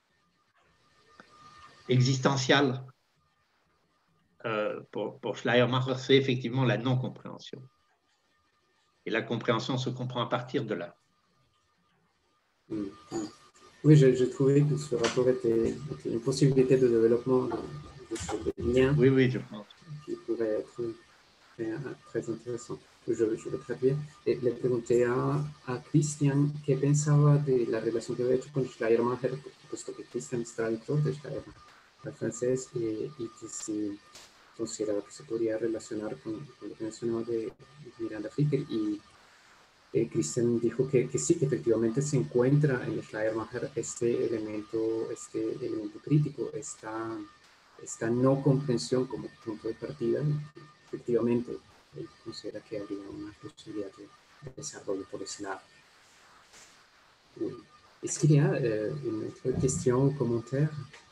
existentiel euh, pour, pour Schleiermacher, c'est effectivement la non-compréhension. Et la compréhension se comprend à partir de là. Mmh. Oui, j'ai, j'ai trouvé que ce rapport était, était une possibilité de développement de, de ce lien. Oui, oui, je pense. Qui pourrait être très, très intéressant. Je, je le traduire. Et le pregunté a, a Christian qué pensaba de la relación que había hecho con Schleiermacher, puesto que Christian es traductor de Schleiermacher al francés, y, y que si consideraba que se podría relacionar con, con lo que mencionaba de, de Miranda Fricker, y eh, Christian dijo que, que sí, que efectivamente se encuentra en Schleiermacher este elemento, este elemento crítico, esta, esta no comprensión como punto de partida. Efectivamente, él considera que habría una posibilidad de, de desarrollo por ese lado. Oui. Est-ce qu'il y a euh, une autre question ou commentaire?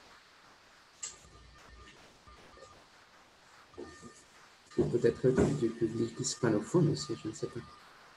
Ou peut-être du, du public hispanophone aussi, je ne sais pas.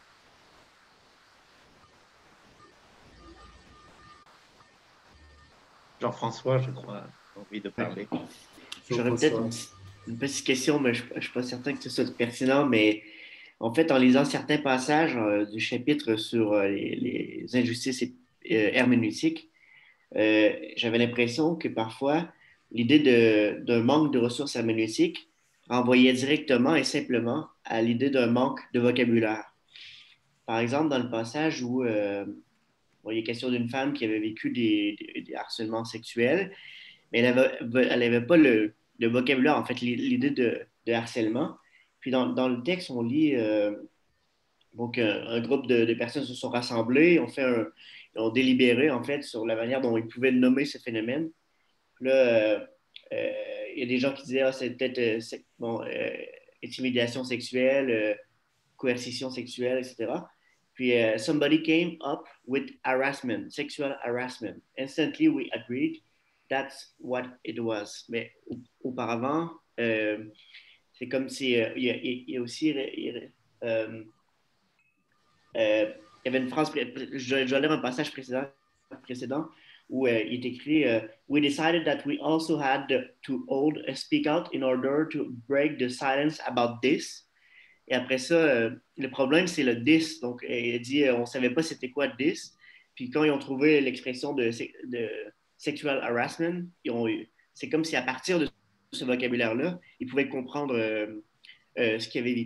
Jean-François, je crois, a envie de parler. J'aurais peut-être une, une petite question, mais je ne suis pas certain que ce soit pertinent, mais en fait, en lisant certains passages euh, du chapitre sur euh, les, les injustices euh, herméneutiques, euh, j'avais l'impression que parfois, l'idée de, d'un manque de ressources herméneutiques renvoyait directement et simplement à l'idée d'un manque de vocabulaire. Par exemple, dans le passage où euh, bon, il est question d'une femme qui avait vécu des, des, des harcèlements sexuels, mais elle n'avait elle avait pas le, le vocabulaire, en fait, l'idée de, de harcèlement. Puis dans, dans le texte, on lit euh, donc un, un groupe de, de personnes se sont rassemblées, ont fait un, ont délibéré en fait sur la manière dont ils pouvaient nommer ce phénomène. Puis là, euh, euh, il y a des gens qui disaient ah, c'est peut-être euh, c'est, bon, euh, intimidation sexuelle, euh, coercition sexuelle, et cetera. Puis uh, somebody came up with harassment, sexual harassment. Instantly we agreed that's what it was. Mais auparavant, euh, c'est comme si euh, il, y a, il y a aussi il, euh, euh, il y avait une phrase, je, je vais lire un passage précédent, précédent où euh, il est écrit uh, we decided that we also had to hold a speak out in order to break the silence about this. Et après ça, euh, le problème, c'est le this. Donc, il dit, euh, on ne savait pas c'était quoi this. Puis quand ils ont trouvé l'expression de, de sexual harassment, ils ont, c'est comme si à partir de ce vocabulaire-là, ils pouvaient comprendre euh, euh, ce qu'ils avaient vécu.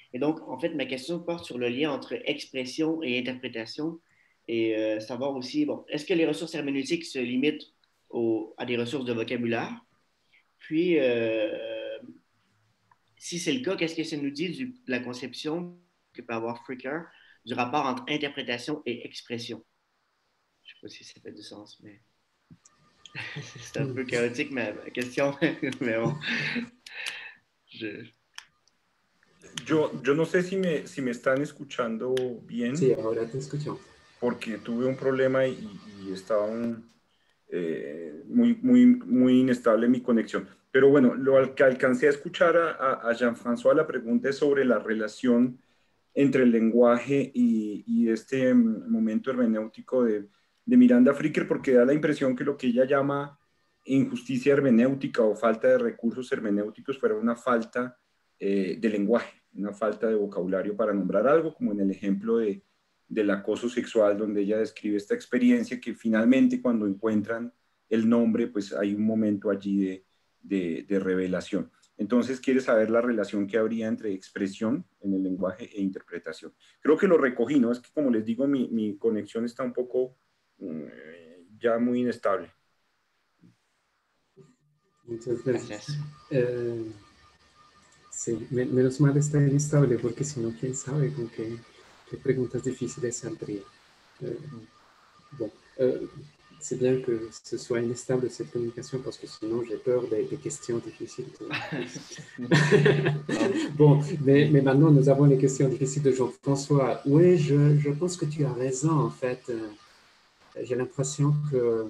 Et donc, en fait, ma question porte sur le lien entre expression et interprétation et euh, savoir aussi, bon, est-ce que les ressources herméneutiques se limitent au, à des ressources de vocabulaire? Puis, euh, si c'est le cas, qu'est-ce que ça nous dit du- de la conception que peut avoir Fricker du rapport entre interprétation et expression? Je ne sais pas si ça fait du sens, mais c'est un peu chaotique ma, ma question, mais bon. Je... Yo, yo no sé si me, si me están escuchando bien. Sí, ahora te escucho. Porque tuve un problema y, y estaba un, eh, muy, muy, muy inestable mi conexión. Pero bueno, lo que alcancé a escuchar a, a, a Jean-François, la pregunta es sobre la relación entre el lenguaje y, y este momento hermenéutico de, de Miranda Fricker, porque da la impresión que lo que ella llama injusticia hermenéutica o falta de recursos hermenéuticos fuera una falta eh, de lenguaje, una falta de vocabulario para nombrar algo, como en el ejemplo de, del acoso sexual, donde ella describe esta experiencia que finalmente cuando encuentran el nombre, pues hay un momento allí de, de, de revelación. Entonces quiere saber la relación que habría entre expresión en el lenguaje e interpretación. Creo que lo recogí, ¿no? Es que como les digo, mi, mi conexión está un poco eh, ya muy inestable. Muchas gracias. Eh, sí, menos mal está inestable porque si no, quién sabe con qué, qué preguntas difíciles saldría. Eh, bon, euh, c'est bien que ce soit inestable cette communication parce que sinon j'ai peur des, des questions difficiles. Bon, mais, mais maintenant nous avons les questions difficiles de Jean-François. Oui, je, je pense que tu as raison en fait. Euh, j'ai l'impression que...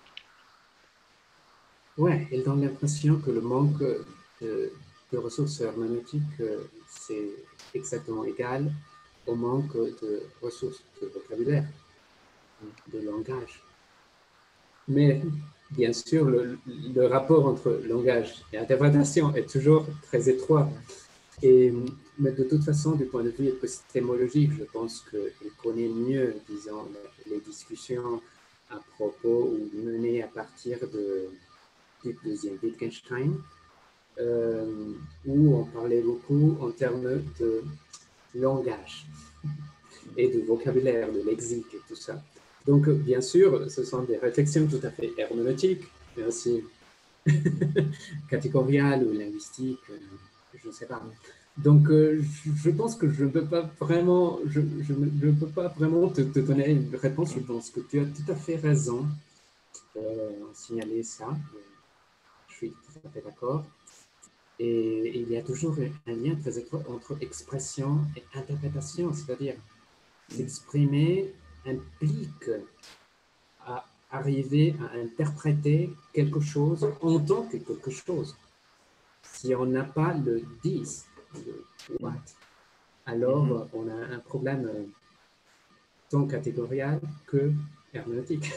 Ouais, il donne l'impression que le manque de, de ressources herméneutiques, c'est exactement égal au manque de ressources de vocabulaire, de langage. Mais bien sûr, le, le rapport entre langage et interprétation est toujours très étroit. Et, mais de toute façon, du point de vue épistémologique, je pense qu'il connaît mieux, disons, les discussions à propos ou menées à partir de du deuxième Wittgenstein, euh, où on parlait beaucoup en termes de langage et de vocabulaire, de lexique et tout ça. Donc, bien sûr, ce sont des réflexions tout à fait herméneutiques, mais aussi catégoriales ou linguistiques, je ne sais pas. Donc, euh, je pense que je ne peux pas vraiment, je, je ne peux pas vraiment te, te donner une réponse. Je pense que tu as tout à fait raison euh, en signaler ça. Je suis tout à fait d'accord. Et il y a toujours un lien très étroit entre expression et interprétation, c'est-à-dire s'exprimer implique à arriver à interpréter quelque chose en tant que quelque chose. Si on n'a pas le this, le what, alors mm-hmm. on a un problème tant catégorial que herméneutique.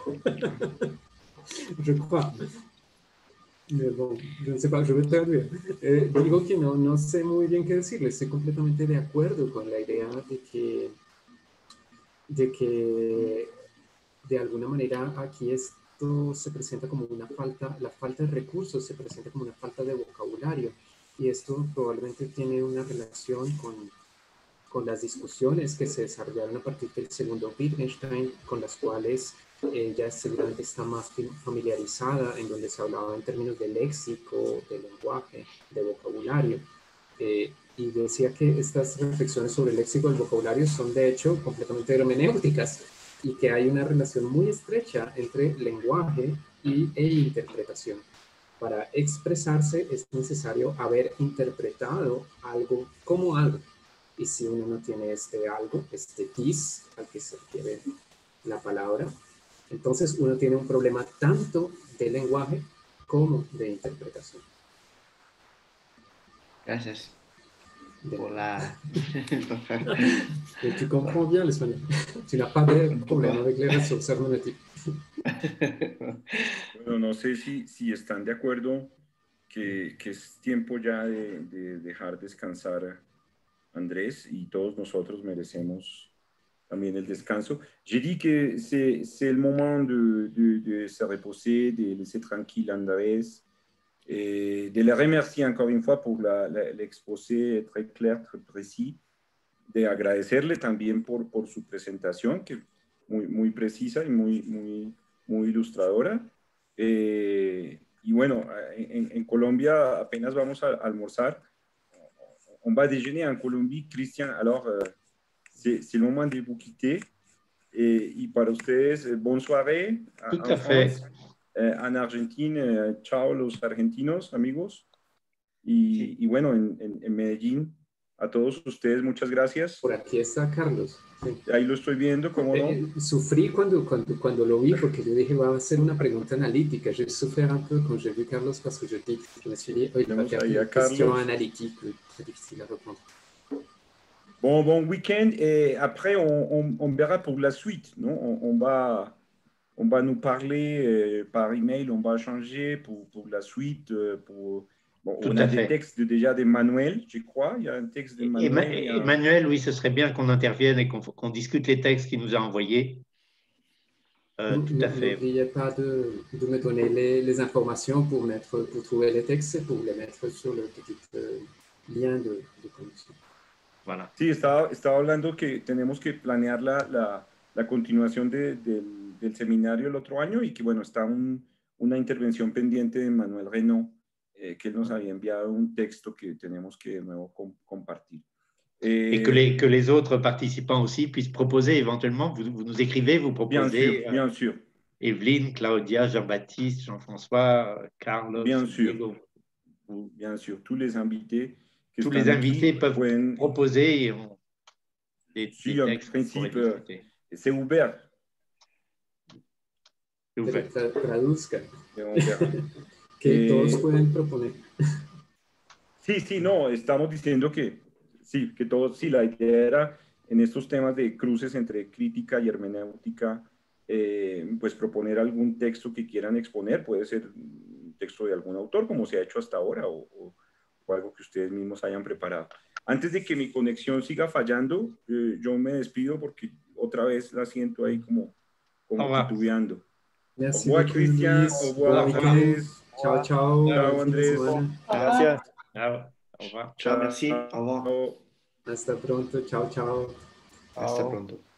Je crois. Mais bon, je no sé, yo me traduire. Eh, digo que no, no sé muy bien qué decirle. Estoy completamente de acuerdo con la idea de que, de que de alguna manera aquí esto se presenta como una falta, la falta de recursos se presenta como una falta de vocabulario. Y esto probablemente tiene una relación con, con las discusiones que se desarrollaron a partir del segundo Wittgenstein, con las cuales ella seguramente está más familiarizada, en donde se hablaba en términos de léxico, de lenguaje, de vocabulario. Eh, y decía que estas reflexiones sobre el léxico y el vocabulario son de hecho completamente hermenéuticas y que hay una relación muy estrecha entre lenguaje y, e interpretación. Para expresarse es necesario haber interpretado algo como algo. Y si uno no tiene este algo, este this, al que se refiere la palabra, entonces uno tiene un problema tanto de lenguaje como de interpretación. Gracias por la... Et tu comprends bien l'espagnol. Tu n'as pas de problème avec les ressources herméneutiques. Bueno, no sé si, si están de acuerdo que, que es tiempo ya de, de dejar descansar a Andrés y todos nosotros merecemos también el descanso. J'ai dit que c'est le moment de, de, de se reposer, de laisser tranquille Andrés, Et de le remercier encore une fois pour l'exposé très clair, très précis, de agradecerle también por, por su presentación, que muy, muy precisa y muy, muy, muy ilustradora. Eh, y bueno, en, en Colombia apenas vamos a almorzar. On va déjeuner en Colombie, Christian. Alors, euh, c'est le moment de vous quitter. Et, y para ustedes, bonne soirée. Tout à fait. Eh, en Argentina, eh, chao los argentinos, amigos. Y, sí. y bueno, en, en, en Medellín, a todos ustedes, muchas gracias. Por aquí está Carlos. Sí. Ahí lo estoy viendo, ¿cómo no? Eh, sufrí cuando, cuando, cuando lo vi porque yo dije, va a ser una pregunta analítica. Je souffert un peu quand j'ai vu Carlos parce que je, dis, je me suis dit, oh, il va faire une question analytique, très difficile à répondre. Bon, bon week-end et après, on, on, on verra pour la suite, non? On, on va... On va nous parler euh, par email, on va changer pour, pour la suite. Euh, pour, bon, on a des textes de, déjà d'Emmanuel, je crois. Il y a un texte d'Emmanuel. Emma, Emmanuel, oui, ce serait bien qu'on intervienne et qu'on qu'on discute les textes qu'il nous a envoyés. Euh, tout à fait. N'oubliez pas de, de me donner les, les informations pour, mettre, pour trouver les textes et pour les mettre sur le petit euh, lien de, de connexion. Voilà. Sí, estaba, estaba hablando que tenemos que planear la, la, la continuación de, de, del seminario el otro año y que, bueno, está un, una intervención pendiente de Manuel Renaud, eh, que él nos había enviado un texto que tenemos que de nuevo com compartir. Eh, et que les, que les autres participants aussi puissent proposer éventuellement, vous, vous nous écrivez, vous proposez. Bien sûr, bien sûr. Evelyne, Claudia, Jean-Baptiste, Jean-François, Carlos, bien sûr, Diego. Bien sûr, tous les invités. Tous les invités peuvent pueden... proposer on... des, sí, des textes. En principe, c'est ouvert. C'est ouvert. Traduzca. Que todos pueden proponer. Sí, sí, no, estamos diciendo que sí, que todos, sí, la idea era en estos temas de cruces entre crítica y hermenéutica, eh, pues proponer algún texto que quieran exponer, puede ser un texto de algún autor, como se ha hecho hasta ahora, o, o, o algo que ustedes mismos hayan preparado. Antes de que mi conexión siga fallando, eh, yo me despido porque otra vez la siento ahí como, como titubeando. Au revoir, Christian. Au revoir, Andrés. Chao, chao. Chao, Andrés. Gracias. Chao. Au revoir. Ciao, merci. Au revoir. Hasta pronto. Ciao, ciao. Hasta pronto.